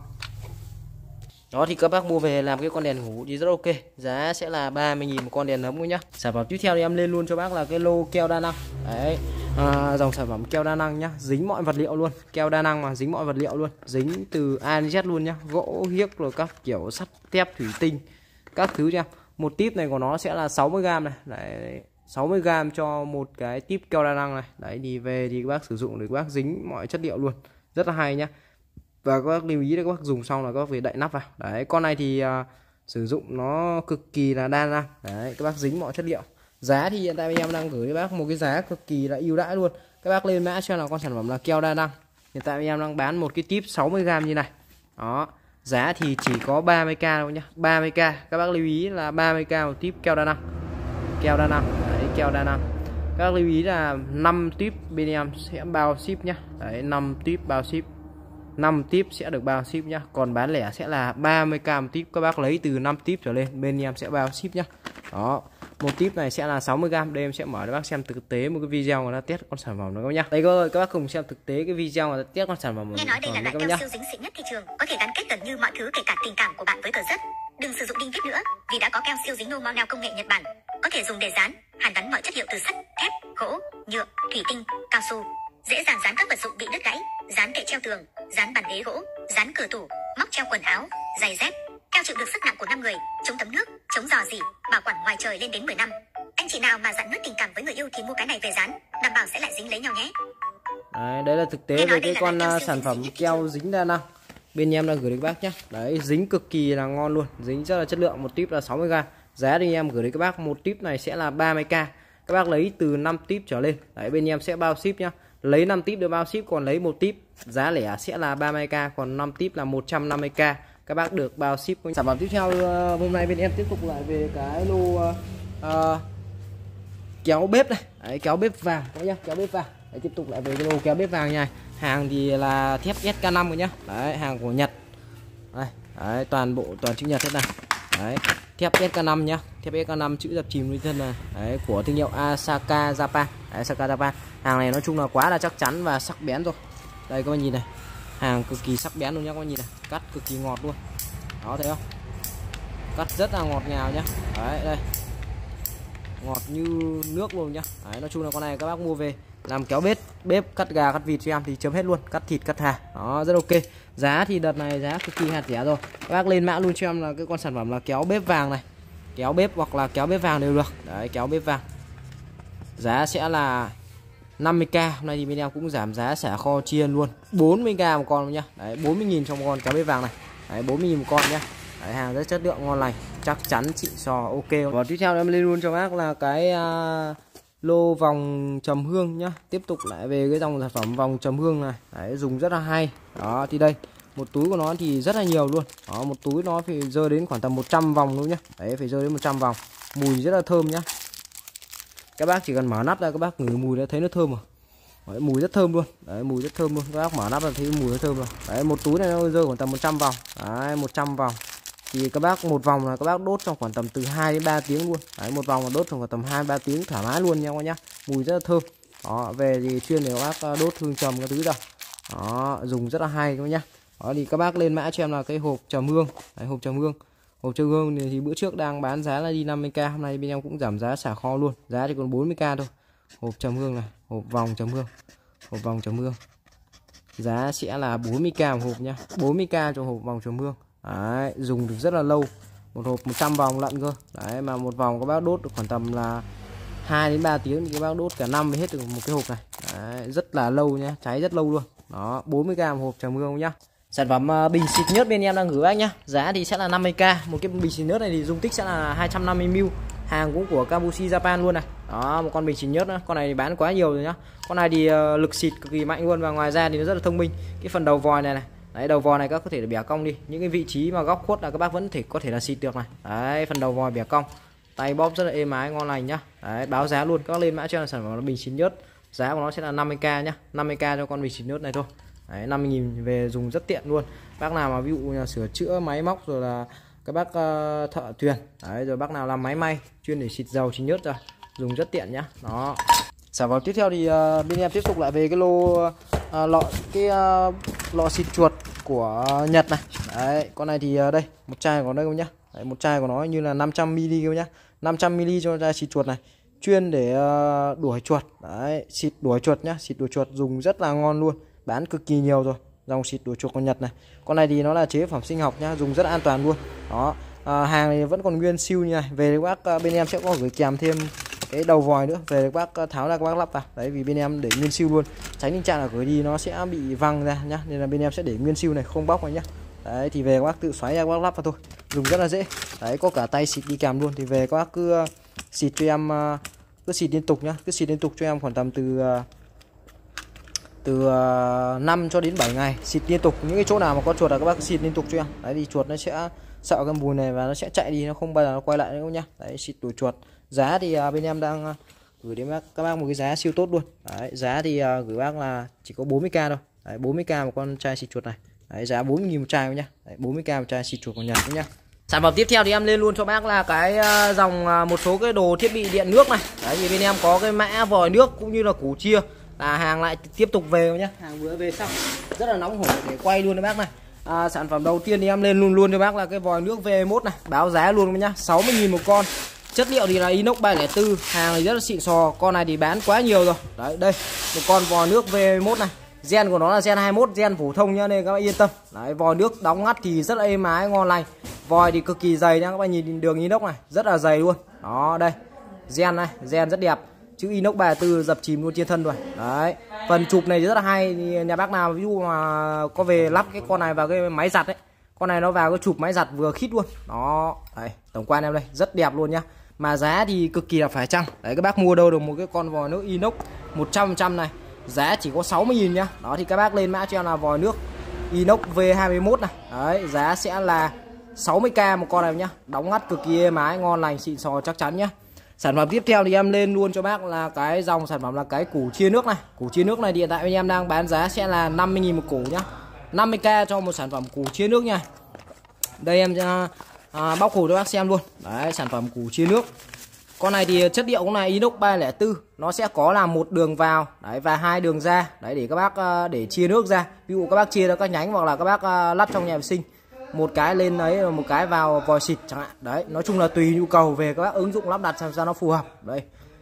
Đó thì các bác mua về làm cái con đèn ngủ thì rất ok. Giá sẽ là 30.000 một con đèn nấm nhá. Sản phẩm tiếp theo thì em lên luôn cho bác là cái lô keo đa năng. Đấy. Dòng sản phẩm keo đa năng nhá, dính mọi vật liệu luôn. Keo đa năng mà dính mọi vật liệu luôn, dính từ A đến Z luôn nhá. Gỗ, hiếc rồi các kiểu sắt, thép, thủy tinh, các thứ nha. Một típ này của nó sẽ là 60g này. Đấy, 60g cho một cái típ keo đa năng này. Đấy thì về thì các bác sử dụng để các bác dính mọi chất liệu luôn. Rất là hay nhá. Và các bác lưu ý là các bác dùng xong là các bác phải đậy nắp vào. Đấy, con này thì sử dụng nó cực kỳ là đa năng. Đấy, các bác dính mọi chất liệu. Giá thì hiện tại em đang gửi cho bác một cái giá cực kỳ là ưu đãi luôn. Các bác lên mã cho là con sản phẩm là keo đa năng. Hiện tại em đang bán một cái típ 60g như này. Đó, giá thì chỉ có 30k đâu nhá. 30k. Các bác lưu ý là 30k một típ keo đa năng. Keo đa năng. Đấy, keo đa năng. Các bác lưu ý là 5 típ bên em sẽ bao ship nhá. Đấy, 5 típ bao ship. 5 típ sẽ được bao ship nhá. Còn bán lẻ sẽ là 30k một típ. Các bác lấy từ 5 típ trở lên bên em sẽ bao ship nhá. Đó. Một típ này sẽ là 60g. Đây em sẽ mở cho bác xem thực tế một cái video người ta test con sản phẩm đó nhá. Đây các bác cùng xem thực tế cái video người ta test con sản phẩm. Nghe nói đây là loại keo siêu dính xịn nhất thị trường, có thể gắn kết gần như mọi thứ kể cả tình cảm của bạn với tờ giấy. Đừng sử dụng đinh vít nữa, vì đã có keo siêu dính normal công nghệ Nhật Bản, có thể dùng để dán, hàn gắn mọi chất liệu từ sắt, thép, gỗ, nhựa, thủy tinh, cao su. Dễ dàng dán các vật dụng bị đứt gãy, dán kệ treo tường, dán bàn ghế gỗ, dán cửa tủ, móc treo quần áo, giày dép. Keo chịu được sức nặng của 5 người, chống thấm nước, chống rò rỉ, bảo quản ngoài trời lên đến 10 năm. Anh chị nào mà dặn nứt tình cảm với người yêu thì mua cái này về dán, đảm bảo sẽ lại dính lấy nhau nhé. Đấy là thực tế về cái con sản phẩm keo dính đa năng bên em đang gửi đến các bác nhé. Đấy, dính cực kỳ là ngon luôn, dính rất là chất lượng. Một típ là 60g. Giá thì em gửi đến các bác một típ này sẽ là 30k. Các bác lấy từ 5 típ trở lên. Đấy, bên em sẽ bao ship nhá. Lấy 5 típ được bao ship, còn lấy một típ giá lẻ sẽ là 30k, còn 5 típ là 150k. Các bác được bao ship. Sản phẩm tiếp theo hôm nay bên em tiếp tục lại về cái lô kéo bếp này. Đấy, kéo bếp vàng các nhá, kéo bếp vàng. Đấy, tiếp tục lại về cái lô kéo bếp vàng này. Hàng thì là thép SK5 rồi nhá. Đấy, hàng của Nhật. Đây, đấy, toàn chữ Nhật hết này. Đấy, thép SK5 nhá. Thép SK5 chữ dập chìm lên thân này. Đấy, của thương hiệu Asaka Japan. Đấy, Asaka Japan. Hàng này nói chung là quá là chắc chắn và sắc bén rồi. Đây các bạn nhìn này. Hàng cực kỳ sắc bén luôn nhá các bạn nhìn này. Cắt cực kỳ ngọt luôn. Đó thấy không? Cắt rất là ngọt ngào nhá. Đấy, đây. Ngọt như nước luôn nhá. Đấy, nói chung là con này các bác mua về làm kéo bếp cắt gà cắt vịt cho em thì chấm hết luôn, cắt thịt cắt hà, đó rất ok. Giá thì đợt này giá cực kỳ hạt rẻ rồi. Các bác lên mã luôn cho em là cái con sản phẩm là kéo bếp vàng này, kéo bếp hoặc là kéo bếp vàng đều được. Đấy, kéo bếp vàng giá sẽ là 50k. Hôm nay thì bên em cũng giảm giá xả kho chiên luôn, 40k một con nhá. Đấy, 40.000 cho một con kéo bếp vàng này. Đấy, 40.000 một con nhá. Đấy, hàng rất chất lượng ngon lành, chắc chắn xịn sò ok. Và tiếp theo em lên luôn cho bác là cái lô vòng trầm hương nhá. Tiếp tục lại về cái dòng sản phẩm vòng trầm hương này. Đấy, dùng rất là hay. Đó thì đây, một túi của nó thì rất là nhiều luôn. Đó, một túi nó phải rơi đến khoảng tầm 100 vòng luôn nhá. Đấy, phải rơi đến 100 vòng. Mùi rất là thơm nhá. Các bác chỉ cần mở nắp ra các bác ngửi mùi đã thấy nó thơm rồi. Đấy, mùi rất thơm luôn. Đấy, mùi rất thơm luôn. Các bác mở nắp ra thấy mùi nó thơm rồi. Đấy, một túi này nó rơi khoảng tầm 100 vòng. Đấy, 100 vòng. Thì các bác một vòng là các bác đốt trong khoảng tầm từ 2 đến 3 tiếng luôn. Đấy, một vòng là đốt trong khoảng tầm 2-3 tiếng thoải mái luôn nha các bác nhá. Mùi rất là thơm. Đó, về thì chuyên để các bác đốt hương trầm cái thứ đâu. Đó, dùng rất là hay các bác nhá. Đó thì các bác lên mã cho em là cái hộp trầm hương. Đấy, hộp trầm hương. Hộp trầm hương thì bữa trước đang bán giá là đi 50k, hôm nay bên em cũng giảm giá xả kho luôn, giá thì còn 40k thôi. Hộp trầm hương này, hộp vòng trầm hương. Hộp vòng trầm hương. Giá sẽ là 40k một hộp nhá. 40k cho hộp vòng trầm hương. Đấy, dùng được rất là lâu. Một hộp 100 vòng lận cơ. Đấy, mà một vòng các bác đốt được khoảng tầm là 2 đến 3 tiếng thì các bác đốt cả năm mới hết được một cái hộp này. Đấy, rất là lâu nhá, cháy rất lâu luôn. Đó, 40k một hộp trầm hương nhá. Sản phẩm bình xịt nhớt bên em đang gửi anh nhá. Giá thì sẽ là 50k. Một cái bình xịt nhớt này thì dung tích sẽ là 250ml. Hàng cũng của Campuchia Japan luôn này. Đó, một con bình xịt nhớt nữa. Con này thì bán quá nhiều rồi nhá. Con này thì lực xịt cực kỳ mạnh luôn. Và ngoài ra thì nó rất là thông minh. Cái phần đầu vòi này này. Đấy, đầu vòi này các có thể bẻ cong đi. Những cái vị trí mà góc khuất là các bác vẫn có thể là xịt được này. Đấy, phần đầu vòi bẻ cong. Tay bóp rất là êm ái ngon lành nhá. Đấy, báo giá luôn. Các bác lên mã cho là sản phẩm là bình xịt nhớt. Giá của nó sẽ là 50k nhá. 50k cho con bình xịt nhớt này thôi. Đấy, 50.000 về dùng rất tiện luôn. Bác nào mà ví dụ như là sửa chữa máy móc rồi là các bác thợ thuyền. Đấy, rồi bác nào làm máy may chuyên để xịt dầu xịt nhớt ra dùng rất tiện nhá. Đó. Sản phẩm tiếp theo thì bên em tiếp tục lại về cái lô lọ xịt chuột của Nhật này. Đấy, con này thì đây, một chai của đây các nhá. Đấy, một chai của nó như là 500ml các nhá. 500ml cho chai xịt chuột này. Chuyên để đuổi chuột. Đấy, xịt đuổi chuột nhá, xịt đuổi chuột dùng rất là ngon luôn. Bán cực kỳ nhiều rồi. Dòng xịt đuổi chuột của Nhật này. Con này thì nó là chế phẩm sinh học nhá, dùng rất an toàn luôn. Đó, hàng này vẫn còn nguyên siêu như này. Về các bác bên em sẽ có gửi kèm thêm cái đầu vòi nữa, về các bác tháo ra các bác lắp vào. Đấy, vì bên em để nguyên siêu luôn, tránh tình trạng là gửi đi nó sẽ bị văng ra nhá, nên là bên em sẽ để nguyên siêu này không bóc này nhá. Đấy, thì về các bác tự xoáy ra các bác lắp vào thôi, dùng rất là dễ. Đấy, có cả tay xịt đi kèm luôn. Thì về các bác cứ xịt cho em, cứ xịt liên tục nhá, cứ xịt liên tục cho em khoảng tầm từ 5 cho đến 7 ngày, xịt liên tục. Những cái chỗ nào mà có chuột là các bác xịt liên tục cho em. Đấy, thì chuột nó sẽ sợ cái mùi này và nó sẽ chạy đi, nó không bao giờ nó quay lại nữa nhá. Đấy, xịt đuổi chuột. Giá thì bên em đang gửi đến các bác một cái giá siêu tốt luôn. Đấy, giá thì gửi bác là chỉ có 40k thôi. Đấy, 40k một con chai xịt chuột này. Đấy, giá 40.000 một chai nhá. Đấy, 40k một chai xịt chuột của Nhật nhá. Sản phẩm tiếp theo thì em lên luôn cho bác là cái dòng một số cái đồ thiết bị điện nước này. Đấy, thì bên em có cái mã vòi nước cũng như là củ chia, là hàng lại tiếp tục về nhá. Hàng vừa về xong rất là nóng hổi để quay luôn cho bác này. Sản phẩm đầu tiên thì em lên luôn cho bác là cái vòi nước V1 này, báo giá luôn nhá, 60.000 một con. Chất liệu thì là inox 304, hàng thì rất là xịn sò. Con này thì bán quá nhiều rồi. Đấy, đây một con vòi nước V1 này. Gen của nó là gen 21, gen phổ thông nhá, nên các bạn yên tâm. Đấy, vòi nước đóng ngắt thì rất là êm ái ngon lành. Vòi thì cực kỳ dày nhá, các bạn nhìn đường inox này, rất là dày luôn. Đó, đây. Gen này, gen rất đẹp. Chữ inox 34 dập chìm luôn trên thân rồi. Đấy, phần chụp này rất là hay. Nhà bác nào ví dụ mà có về lắp cái con này vào cái máy giặt ấy, con này nó vào cái chụp máy giặt vừa khít luôn. Đó, đấy, tổng quan em đây, rất đẹp luôn nhá. Mà giá thì cực kỳ là phải chăng. Đấy, các bác mua đâu được một cái con vòi nước inox 100% này, giá chỉ có 60.000 nhá. Đó, thì các bác lên mã cho em là vòi nước inox V21 này. Đấy, giá sẽ là 60k một con này nhá. Đóng ngắt cực kỳ êm ái, ngon lành, xịn sò chắc chắn nhá. Sản phẩm tiếp theo thì em lên luôn cho bác là cái dòng sản phẩm là cái củ chia nước này. Củ chia nước này hiện tại bên em đang bán giá sẽ là 50.000 một củ nhá. 50k cho một sản phẩm củ chia nước nha. Đây em bóc củ cho bác xem luôn. Đấy, sản phẩm củ chia nước. Con này thì chất liệu cũng là inox 304, nó sẽ có là một đường vào đấy và 2 đường ra. Đấy, để các bác để chia nước ra. Ví dụ các bác chia ra các nhánh hoặc là các bác lắp trong nhà vệ sinh. Một cái lên ấy, một cái vào vòi xịt chẳng hạn. Đấy, nói chung là tùy nhu cầu về các bác ứng dụng lắp đặt sao nó phù hợp. Đây.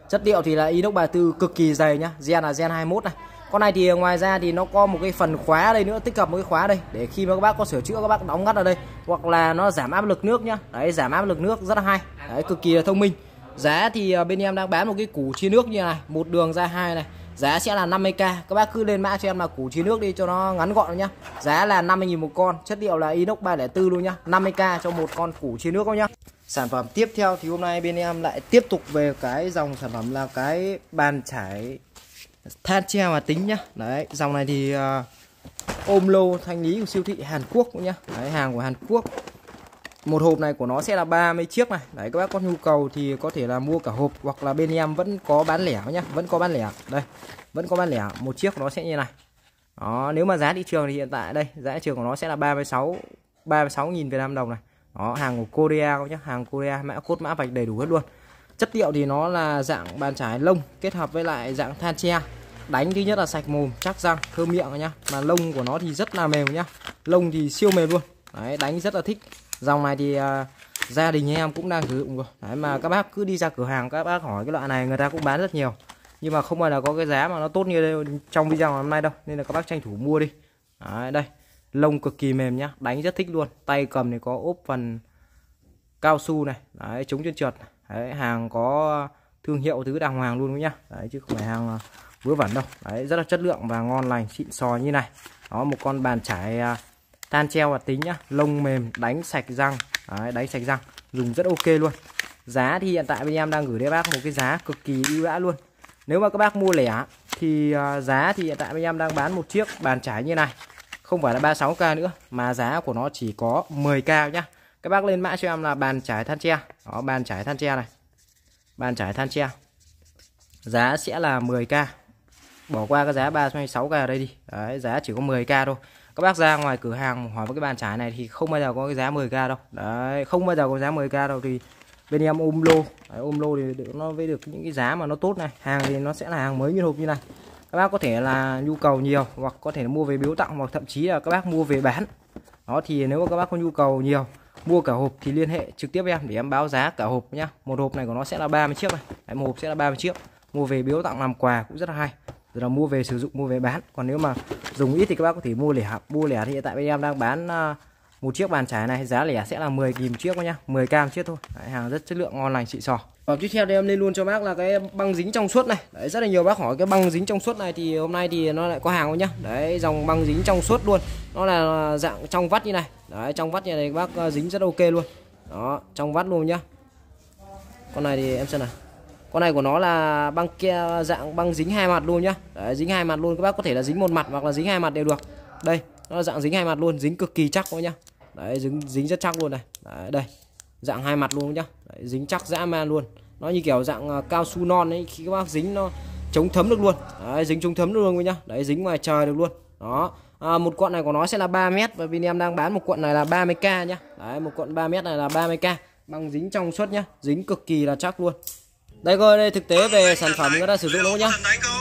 Chất liệu thì là inox 34 cực kỳ dày nhá, gen là gen 21 này. Con này thì ngoài ra thì nó có một cái phần khóa đây nữa, tích hợp một cái khóa đây để khi mà các bác có sửa chữa các bác đóng ngắt ở đây, hoặc là nó giảm áp lực nước nhá. Đấy, giảm áp lực nước rất là hay. Đấy, cực kỳ là thông minh. Giá thì bên em đang bán một cái củ chia nước như này, một đường ra 2 này. Giá sẽ là 50k. Các bác cứ lên mã cho em là củ chia nước đi cho nó ngắn gọn nhá. Giá là 50.000 một con, chất liệu là inox 304 luôn nhá. 50k cho một con củ chia nước các nhá. Sản phẩm tiếp theo thì hôm nay bên em lại tiếp tục về cái dòng sản phẩm là cái bàn chải than tre mà tính nhá. Đấy, dòng này thì ôm lô thanh lý của siêu thị Hàn Quốc nhá. Đấy, hàng của Hàn Quốc. Một hộp này của nó sẽ là 30 chiếc này. Đấy, các bác có nhu cầu thì có thể là mua cả hộp, hoặc là bên em vẫn có bán lẻ nhá, vẫn có bán lẻ. Đây, vẫn có bán lẻ, một chiếc của nó sẽ như này. Đó, nếu mà giá thị trường thì hiện tại đây, giá thị trường của nó sẽ là 36.000 Việt Nam đồng này. Đó, hàng của Korea các nhá, hàng Korea, mã cốt mã vạch đầy đủ hết luôn. Chất liệu thì nó là dạng bàn chải lông kết hợp với lại dạng than tre. Đánh thứ nhất là sạch mồm, chắc răng, thơm miệng nhá. Mà lông của nó thì rất là mềm nhá. Lông thì siêu mềm luôn. Đấy, đánh rất là thích. Dòng này thì gia đình em cũng đang sử dụng rồi. Đấy, mà các bác cứ đi ra cửa hàng các bác hỏi cái loại này người ta cũng bán rất nhiều. Nhưng mà không phải là có cái giá mà nó tốt như trong video hôm nay đâu. Nên là các bác tranh thủ mua đi. Đấy, đây. Lông cực kỳ mềm nhá, đánh rất thích luôn. Tay cầm thì có ốp phần cao su này. Đấy, chống chân trượt. Đấy, hàng có thương hiệu thứ đàng hoàng luôn nhá. Đấy, chứ không phải hàng vớ vẩn đâu. Đấy, rất là chất lượng và ngon lành, xịn sò như này. Đó, một con bàn chải than treo và tính nhá, lông mềm, đánh sạch răng. Đấy, đánh sạch răng, dùng rất ok luôn. Giá thì hiện tại bên em đang gửi đến bác một cái giá cực kỳ ưu đãi luôn. Nếu mà các bác mua lẻ thì giá thì hiện tại bên em đang bán một chiếc bàn chải như này không phải là 36k nữa, mà giá của nó chỉ có 10k nhá. Các bác lên mã cho em là bàn chải than tre. Đó, bàn chải than tre này. Bàn chải than tre. Giá sẽ là 10k. Bỏ qua cái giá 36k ở đây đi. Đấy, giá chỉ có 10k thôi. Các bác ra ngoài cửa hàng hỏi với cái bàn chải này thì không bao giờ có cái giá 10k đâu. Đấy, không bao giờ có giá 10k đâu. Thì bên em ôm lô. Đấy, ôm lô thì nó với được những cái giá mà nó tốt này. Hàng thì nó sẽ là hàng mới nguyên hộp như này. Các bác có thể là nhu cầu nhiều, hoặc có thể là mua về biếu tặng, hoặc thậm chí là các bác mua về bán. Đó, thì nếu mà các bác có nhu cầu nhiều, mua cả hộp thì liên hệ trực tiếp với em để em báo giá cả hộp nhá. Một hộp này của nó sẽ là 30 chiếc này. Đấy, một hộp sẽ là 30 chiếc. Mua về biếu tặng làm quà cũng rất là hay. Rồi là mua về sử dụng, mua về bán. Còn nếu mà dùng ít thì các bác có thể mua lẻ. Mua lẻ thì hiện tại bên em đang bán một chiếc bàn chải này giá lẻ sẽ là 10.000 chiếc nhá, 10k chiếc thôi. Đấy, hàng rất chất lượng ngon lành xịn sò. Và tiếp theo thì em lên luôn cho bác là cái băng dính trong suốt này. Đấy, rất là nhiều bác hỏi cái băng dính trong suốt này thì hôm nay thì nó lại có hàng không nhá. Đấy, dòng băng dính trong suốt luôn. Nó là dạng trong vắt như này. Đấy, trong vắt như này các bác dính rất ok luôn. Đó, trong vắt luôn nhá. Con này thì em xem nào. Con này của nó là băng kia dạng băng dính hai mặt luôn nhá. Đấy, dính hai mặt luôn, các bác có thể là dính một mặt hoặc là dính hai mặt đều được. Đây, nó là dạng dính hai mặt luôn, dính cực kỳ chắc thôi nhá. Đấy, dính rất chắc luôn này. Đấy, đây. Dạng hai mặt luôn nhá. Đấy, dính chắc dã man luôn. Nó như kiểu dạng cao su non ấy, khi các bác dính nó chống thấm được luôn. Đấy, dính chống thấm được luôn nhá. Đấy, dính ngoài trời được luôn. Đó. Một cuộn này của nó sẽ là 3 mét và bên em đang bán một cuộn này là 30k nhá. Đấy, một cuộn 3 mét này là 30k, băng dính trong suốt nhá, dính cực kỳ là chắc luôn. Đây coi, đây thực tế về sản phẩm người ta sử dụng nó nhá.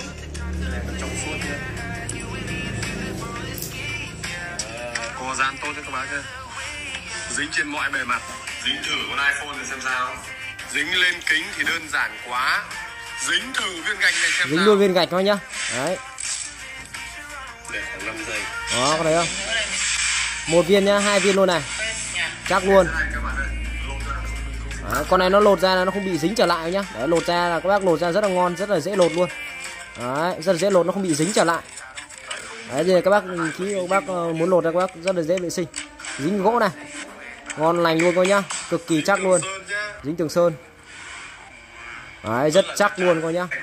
Có dán tốt cho các bác chưa? Dính trên mọi bề mặt. Dính thử con iPhone thì xem sao. Dính lên kính thì đơn giản quá. Dính thử viên gạch này xem dính sao. luôn viên gạch thôi nhá. Đấy. Để khoảng 5 giây. Đó, có thấy không? Một viên nhá, 2 viên luôn này. Chắc luôn. Đấy, con này nó lột ra là nó không bị dính trở lại nhá. Đấy, lột ra là các bác lột ra rất là ngon, rất là dễ lột luôn. Đấy, rất là dễ lột, nó không bị dính trở lại. Đấy, thì các bác khi các bác muốn lột ra các bác rất là dễ vệ sinh. Dính gỗ này. Ngon lành luôn coi nhá, cực kỳ chắc luôn. Dính tường sơn. Đấy, rất chắc luôn coi nhá.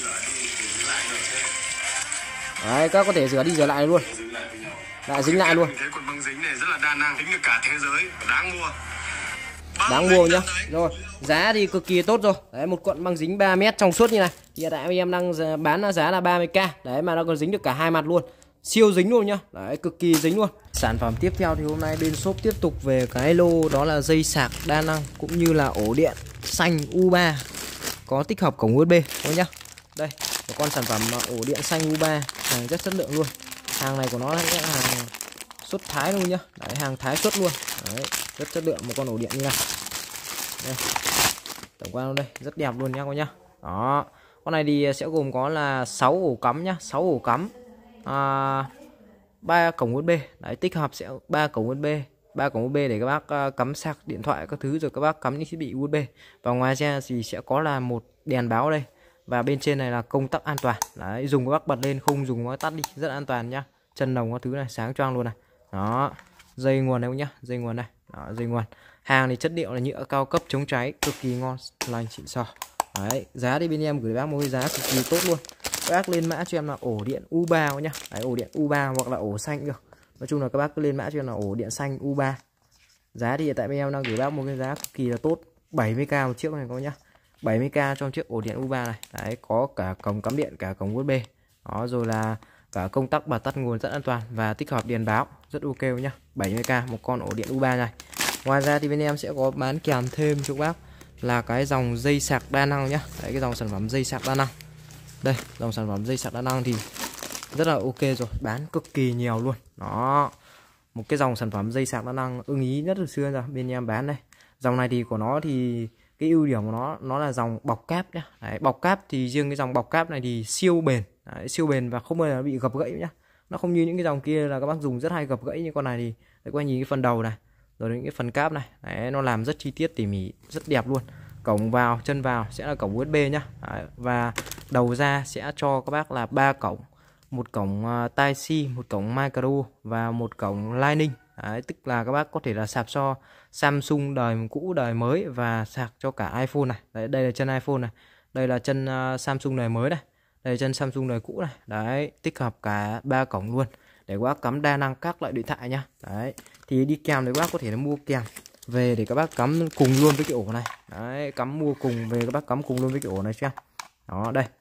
Đấy, các có thể rửa đi rửa lại luôn. Lại dính lại luôn. Cái quần băng dính này rất là đa năng, tính được cả thế giới, đáng mua. Đáng mua nhá. Rồi, giá thì cực kỳ tốt rồi. Đấy, một cuộn băng dính 3 mét trong suốt như này. Thì hiện tại em đang bán giá là 30k. Đấy, mà nó còn dính được cả hai mặt luôn. Siêu dính luôn nhá. Đấy, cực kỳ dính luôn. Sản phẩm tiếp theo thì hôm nay bên shop tiếp tục về cái lô đó là dây sạc đa năng cũng như là ổ điện xanh U3 có tích hợp cổng USB thôi nhá. Đây, một con sản phẩm ổ điện xanh U3, hàng rất chất lượng luôn. Hàng này của nó là hàng xuất Thái luôn nhá. Đấy, hàng Thái xuất luôn. Đấy, rất chất lượng một con ổ điện như này. Đây. Tổng quan đây, rất đẹp luôn nhá cô nhá. Đó, con này thì sẽ gồm có là 6 ổ cắm nhá, 6 ổ cắm, 3 cổng USB. Đấy, tích hợp sẽ 3 cổng USB, 3 cổng USB để các bác cắm sạc điện thoại các thứ, rồi các bác cắm những thiết bị USB. Và ngoài ra thì sẽ có là một đèn báo đây, và bên trên này là công tắc an toàn. Đấy, dùng các bác bật lên, không dùng các bác tắt đi, rất an toàn nhá. Chân đồng các thứ này sáng choang luôn này. Đó, dây nguồn này nhá, dây nguồn này. Đó, dây nguồn. Hàng thì chất liệu là nhựa cao cấp chống cháy, cực kỳ ngon lành xịn sò. Đấy, giá thì bên em gửi bác một cái giá cực kỳ tốt luôn. Các bác lên mã cho em là ổ điện U3 nhá. Đấy, ổ điện U3 hoặc là ổ xanh được. Nói chung là các bác cứ lên mã cho em là ổ điện xanh U3. Giá thì hiện tại bên em đang gửi bác một cái giá cực kỳ là tốt, 70k một chiếc này các bác nhá. 70k trong chiếc ổ điện U3 này. Đấy, có cả cổng cắm điện, cả cổng USB. Đó, rồi là cả công tắc bật tắt nguồn rất an toàn và tích hợp đèn báo, rất ok nhá. 70k một con ổ điện U3 này. Ngoài ra thì bên em sẽ có bán kèm thêm cho các bác là cái dòng dây sạc đa năng nhá. Đấy, cái dòng sản phẩm dây sạc đa năng. Đây, dòng sản phẩm dây sạc đa năng thì rất là ok rồi, bán cực kỳ nhiều luôn. Đó, một cái dòng sản phẩm dây sạc đa năng ưng ý nhất từ xưa rồi, bên em bán đây. Dòng này thì của nó thì cái ưu điểm của nó là dòng bọc cáp nhá. Đấy, bọc cáp thì riêng cái dòng bọc cáp này thì siêu bền. Đấy, siêu bền và không bao giờ bị gập gãy nhá. Nó không như những cái dòng kia là các bác dùng rất hay gập gãy, như con này thì các bác nhìn cái phần đầu này, rồi những cái phần cáp này. Đấy, nó làm rất chi tiết tỉ mỉ, rất đẹp luôn. Cổng vào, chân vào sẽ là cổng USB nhá. Đấy, và đầu ra sẽ cho các bác là 3 cổng, một cổng Type-C, một cổng micro và một cổng Lightning. Đấy, tức là các bác có thể là sạc cho Samsung đời cũ, đời mới và sạc cho cả iPhone này. Đấy, đây là chân iPhone này, đây là chân Samsung đời mới này, đây là chân Samsung đời cũ này. Đấy, tích hợp cả 3 cổng luôn để các bác cắm đa năng các loại điện thoại nhá. Đấy, thì đi kèm thì các bác có thể là mua kèm về để các bác cắm cùng luôn với cái ổ này. Đấy, cắm mua cùng về các bác cắm cùng luôn với cái ổ này chưa? Đó, đây,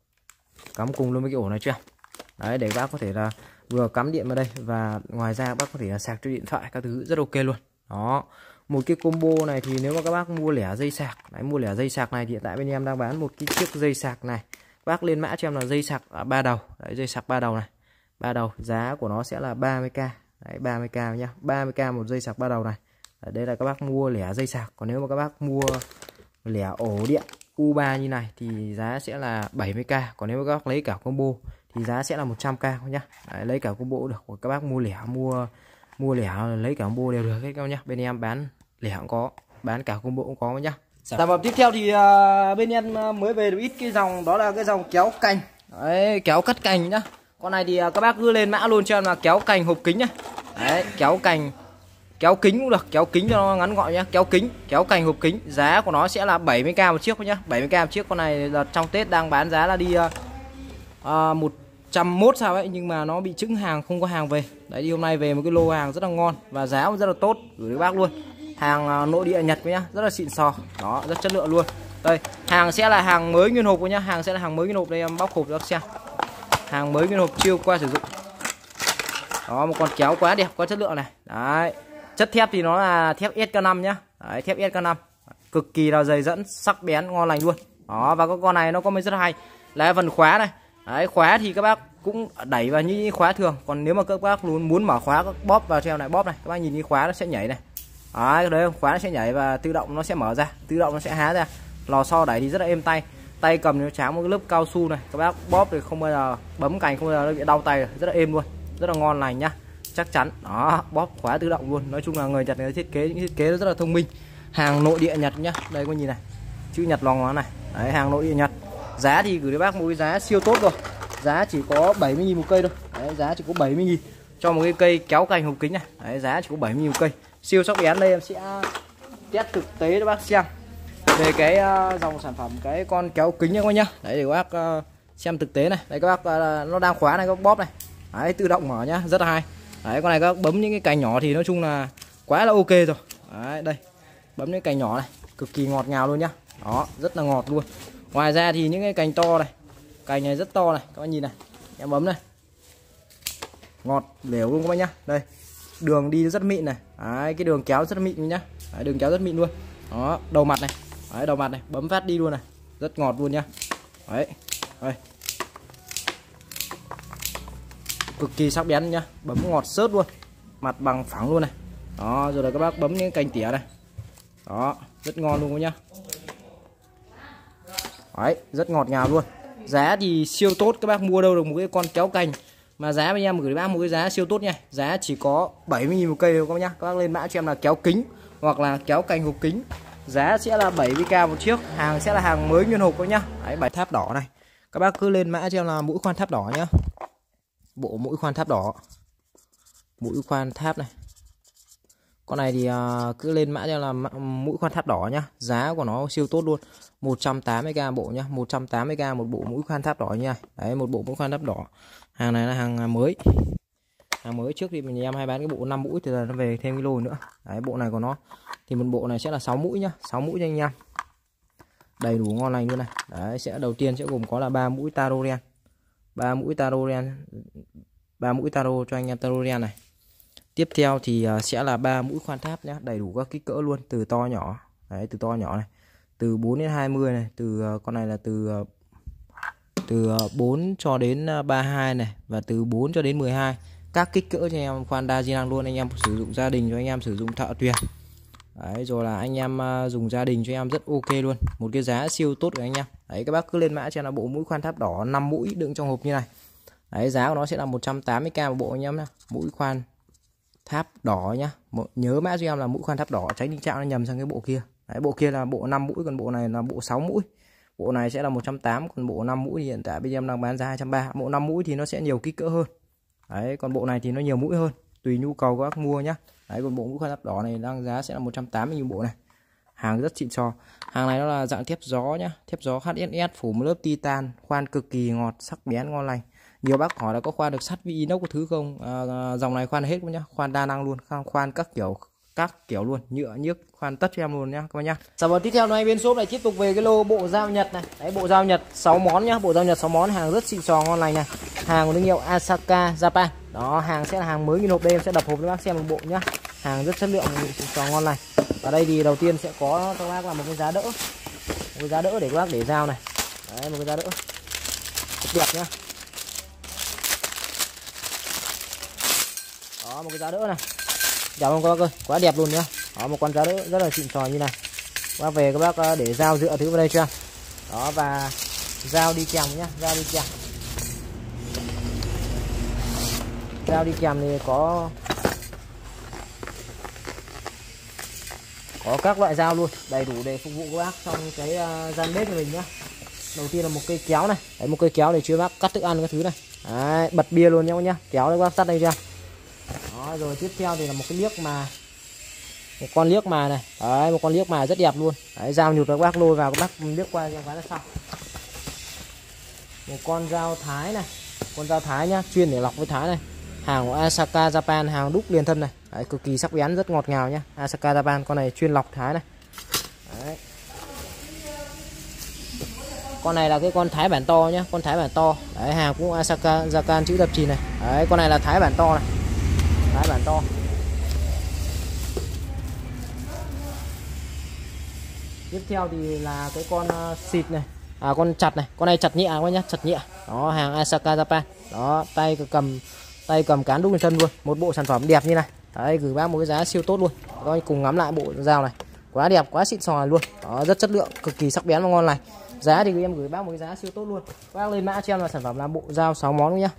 cắm cùng luôn với cái ổ này chưa? Đấy, để các bác có thể là vừa cắm điện vào đây và ngoài ra các bác có thể là sạc cho điện thoại các thứ, rất ok luôn. Đó, một cái combo này thì nếu mà các bác mua lẻ dây sạc, đấy, mua lẻ dây sạc này thì hiện tại bên em đang bán một cái chiếc dây sạc này. Các bác lên mã cho em là dây sạc 3 đầu. Đấy, dây sạc 3 đầu này, 3 đầu giá của nó sẽ là 30k. Đấy, 30k nhá, 30k một dây sạc 3 đầu này. Đấy, đây là các bác mua lẻ dây sạc. Còn nếu mà các bác mua lẻ ổ điện U3 như này thì giá sẽ là 70k. Còn nếu mà các bác lấy cả combo thì giá sẽ là 100k nhá. Đấy, lấy cả combo được. Hoặc các bác mua lẻ, mua lẻ lấy cả combo đều được hết các nhá. Bên em bán lẻ cũng có, bán cả combo cũng có nhá. Sản phẩm tiếp theo thì bên em mới về được ít cái dòng, đó là cái dòng kéo cành. Đấy, kéo cắt cành nhá. Con này thì các bác cứ lên mã luôn cho em là kéo cành hộp kính nhá. Đấy, kéo cành, kéo kính cũng được, kéo kính cho nó ngắn gọn nhá. Kéo kính, kéo cành hộp kính, giá của nó sẽ là 70k một chiếc nhá. 70k một chiếc. Con này là trong Tết đang bán giá là đi 101 sao ấy, nhưng mà nó bị trứng hàng, không có hàng về. Đấy, đi hôm nay về một cái lô hàng rất là ngon và giá cũng rất là tốt, gửi các bác luôn. Hàng nội địa Nhật nhá, rất là xịn sò. Đó, rất chất lượng luôn. Đây, hàng sẽ là hàng mới nguyên hộp nhá, hàng sẽ là hàng mới nguyên hộp. Đây em bóc hộp cho các xem. Hàng mới nguyên hộp chưa qua sử dụng. Đó, một con kéo quá đẹp, quá chất lượng này. Đấy, chất thép thì nó là thép SK5 nhá. Đấy, thép SK5 cực kỳ là dày dẫn, sắc bén, ngon lành luôn. Đó, và con này nó có mấy rất hay là phần khóa này. Đấy, khóa thì các bác cũng đẩy vào như khóa thường. Còn nếu mà các bác muốn mở khóa, các bóp vào theo này, bóp này, các bác nhìn cái khóa nó sẽ nhảy này. Đấy, đấy, khóa nó sẽ nhảy và tự động nó sẽ mở ra, tự động nó sẽ há ra. Lò xo đẩy thì rất là êm tay, tay cầm nó tráng một cái lớp cao su này, các bác bóp thì không bao giờ bấm cành, không bao giờ nó bị đau tay, rất là êm luôn, rất là ngon lành nhá, chắc chắn. Đó, bóp khóa tự động luôn. Nói chung là người Nhật người thiết kế những thiết kế rất là thông minh. Hàng nội địa Nhật nhá. Đây có nhìn này, chữ Nhật lòng nó này. Đấy, hàng nội địa Nhật. Giá thì gửi cho bác một cái giá siêu tốt rồi, giá chỉ có 70.000 một cây thôi. Đấy, giá chỉ có 70.000 cho một cái cây kéo cành hộp kính này. Đấy, giá chỉ có 70.000 một cây, siêu sắc bén. Đây em sẽ test thực tế cho bác xem về cái dòng sản phẩm cái con kéo kính nha các bác nhá. Đấy, để các bác xem thực tế này. Đây các bác nó đang khóa này, các bác bóp này. Đấy, tự động mở nhá, rất là hay. Đấy, con này các bác bấm những cái cành nhỏ thì nói chung là quá là ok rồi. Đấy, đây bấm những cành nhỏ này cực kỳ ngọt ngào luôn nhá. Đó, rất là ngọt luôn. Ngoài ra thì những cái cành to này, cành này rất to này, các bác nhìn này, em bấm này, ngọt lẻo luôn các bác nhá. Đây, đường đi rất mịn này. Đấy, cái đường kéo rất mịn nhá. Đấy, đường kéo rất mịn luôn. Đó, đầu mặt này. Đấy, đầu mặt này, bấm phát đi luôn này, rất ngọt luôn nhá. Đấy, đây, cực kỳ sắc bén nhá, bấm ngọt sớt luôn, mặt bằng phẳng luôn này. Đó, rồi là các bác bấm những cành tỉa này. Đó, rất ngon luôn nhá. Đấy, rất ngọt ngào luôn. Giá thì siêu tốt, các bác mua đâu được một cái con kéo cành mà giá bên em gửi bác một cái giá siêu tốt nha. Giá chỉ có 70.000 một cây thôi các bác nhá. Các bác lên mã cho em là kéo kính hoặc là kéo cành hộp kính. Giá sẽ là 70k một chiếc, hàng sẽ là hàng mới nguyên hộp các nhá. Đấy, bài tháp đỏ này. Các bác cứ lên mã cho em là mũi khoan tháp đỏ nhá. Bộ mũi khoan tháp đỏ. Mũi khoan tháp này. Con này thì cứ lên mã cho là mũi khoan tháp đỏ nhá. Giá của nó siêu tốt luôn. 180k bộ nhá, 180k một bộ mũi khoan tháp đỏ nha. Đấy, một bộ mũi khoan tháp đỏ. Hàng này là hàng mới. Hàng mới, trước thì mình em hay bán cái bộ 5 mũi thì là nó về thêm cái lô nữa. Đấy, bộ này của nó thì một bộ này sẽ là 6 mũi nhá, 6 mũi cho anh em. Đầy đủ ngon lành luôn này. Đấy, sẽ đầu tiên sẽ gồm có là 3 mũi taro đen. 3 mũi taro đen. 3 mũi taro cho anh em taro đen này. Tiếp theo thì sẽ là 3 mũi khoan tháp nhá, đầy đủ các kích cỡ luôn, từ to nhỏ. Đấy, từ to nhỏ này, từ 4 đến 20 này, từ con này là từ 4 cho đến 32 này, và từ 4 cho đến 12. Các kích cỡ cho anh em khoan đa di năng luôn, anh em sử dụng gia đình cho anh em sử dụng thợ tuyền. Đấy, rồi là anh em dùng gia đình cho em rất ok luôn. Một cái giá siêu tốt của anh em. Đấy, các bác cứ lên mã cho là bộ mũi khoan tháp đỏ 5 mũi đựng trong hộp như này. Đấy, giá của nó sẽ là 180k một bộ anh em nhá. Mũi khoan tháp đỏ nhá. Nhớ mã cho em là mũi khoan tháp đỏ, tránh tình trạng nó nhầm sang cái bộ kia. Đấy, bộ kia là bộ 5 mũi, còn bộ này là bộ 6 mũi. Bộ này sẽ là 180, còn bộ 5 mũi thì hiện tại bây giờ em đang bán giá 230. Bộ 5 mũi thì nó sẽ nhiều kích cỡ hơn. Đấy, còn bộ này thì nó nhiều mũi hơn, tùy nhu cầu các bác mua nhá. Đấy, còn bộ mũi khoan tháp đỏ này đang giá sẽ là 180.000 bộ này. Hàng rất xịn sò. Hàng này nó là dạng thép gió nhá, thép gió HSS phủ một lớp titan, khoan cực kỳ ngọt, sắc bén ngon lành. Nhiều bác hỏi là có khoan được sắt vi inox của thứ không? Dòng này khoan hết luôn nhá, khoan đa năng luôn, khoan các kiểu luôn, nhựa nhức khoan tất cho em luôn nhá các bác nhá. Sản phẩm tiếp theo này bên shop này tiếp tục về cái lô bộ dao Nhật này. Đấy, bộ dao Nhật 6 món nhá, bộ dao Nhật 6 món, hàng rất xịn sò ngon lành này. Hàng của thương hiệu Asaka Japan. Đó, hàng sẽ là hàng mới nguyên hộp, đây em sẽ đập hộp cho bác xem một bộ nhá. Hàng rất chất lượng, xịn sò ngon lành. Ở đây thì đầu tiên sẽ có cho bác là một cái giá đỡ. Một cái giá đỡ để các bác để dao này. Đấy, một cái giá đỡ. Rất đẹp nhá. Đó, một cái giá đỡ này. Chào không các bác ơi, quá đẹp luôn nhá. Đó, một con giá đỡ rất là xịn sò như này. Các bác về các bác để dao dựa thứ vào đây cho em. Đó, và dao đi kèm nhá, dao đi kèm. Dao đi kèm thì có các loại dao luôn, đầy đủ để phục vụ các bác trong cái gian bếp của mình nhá. Đầu tiên là một cây kéo này. Đấy, một cây kéo để cho bác cắt thức ăn các thứ này. Đấy, bật bia luôn nhá các nhá. Kéo để các bác tắt đây cho em. Đó, rồi tiếp theo thì là một cái liếc mà, một con liếc mà này. Đấy, một con liếc mà rất đẹp luôn. Đấy, dao nhụt các bác lôi vào các bác liếc qua cho cái là xong. Một con dao thái này, con dao thái nhá, chuyên để lọc với thái này. Hàng của Asaka Japan, hàng đúc liền thân này. Đấy, cực kỳ sắc bén, rất ngọt ngào nhá. Asaka Japan, con này chuyên lọc thái này. Đấy. Con này là cái con thái bản to nhá, con thái bản to. Đấy, hàng cũng Asaka Japan chữ thập chì này. Đấy, con này là thái bản to này. Thái bản to. Tiếp theo thì là cái con xịt này, con chặt này, con này chặt nhẹ quá nhá, chặt nhẹ. Đó, hàng Asaka Japan. Đó, tay cầm cán đúc lên thân luôn, một bộ sản phẩm đẹp như này. Đấy, gửi bác một cái giá siêu tốt luôn. Các cùng ngắm lại bộ dao này, quá đẹp, quá xịn sò luôn. Đó, rất chất lượng, cực kỳ sắc bén và ngon lành. Giá thì em gửi bác một cái giá siêu tốt luôn. Các bác lên mã cho em là sản phẩm là bộ dao 6 món nhá.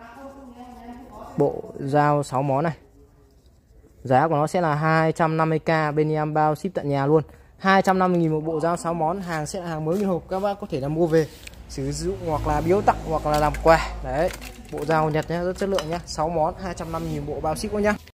Bộ dao 6 món này. Giá của nó sẽ là 250k, bên em bao ship tận nhà luôn. 250.000 một bộ dao 6 món, hàng sẽ là hàng mới nguyên hộp, các bác có thể là mua về sử dụng hoặc là biếu tặng hoặc là làm quà. Đấy, bộ dao Nhật nhá, rất chất lượng nhá. 6 món 250.000 bộ bao ship quá nhá.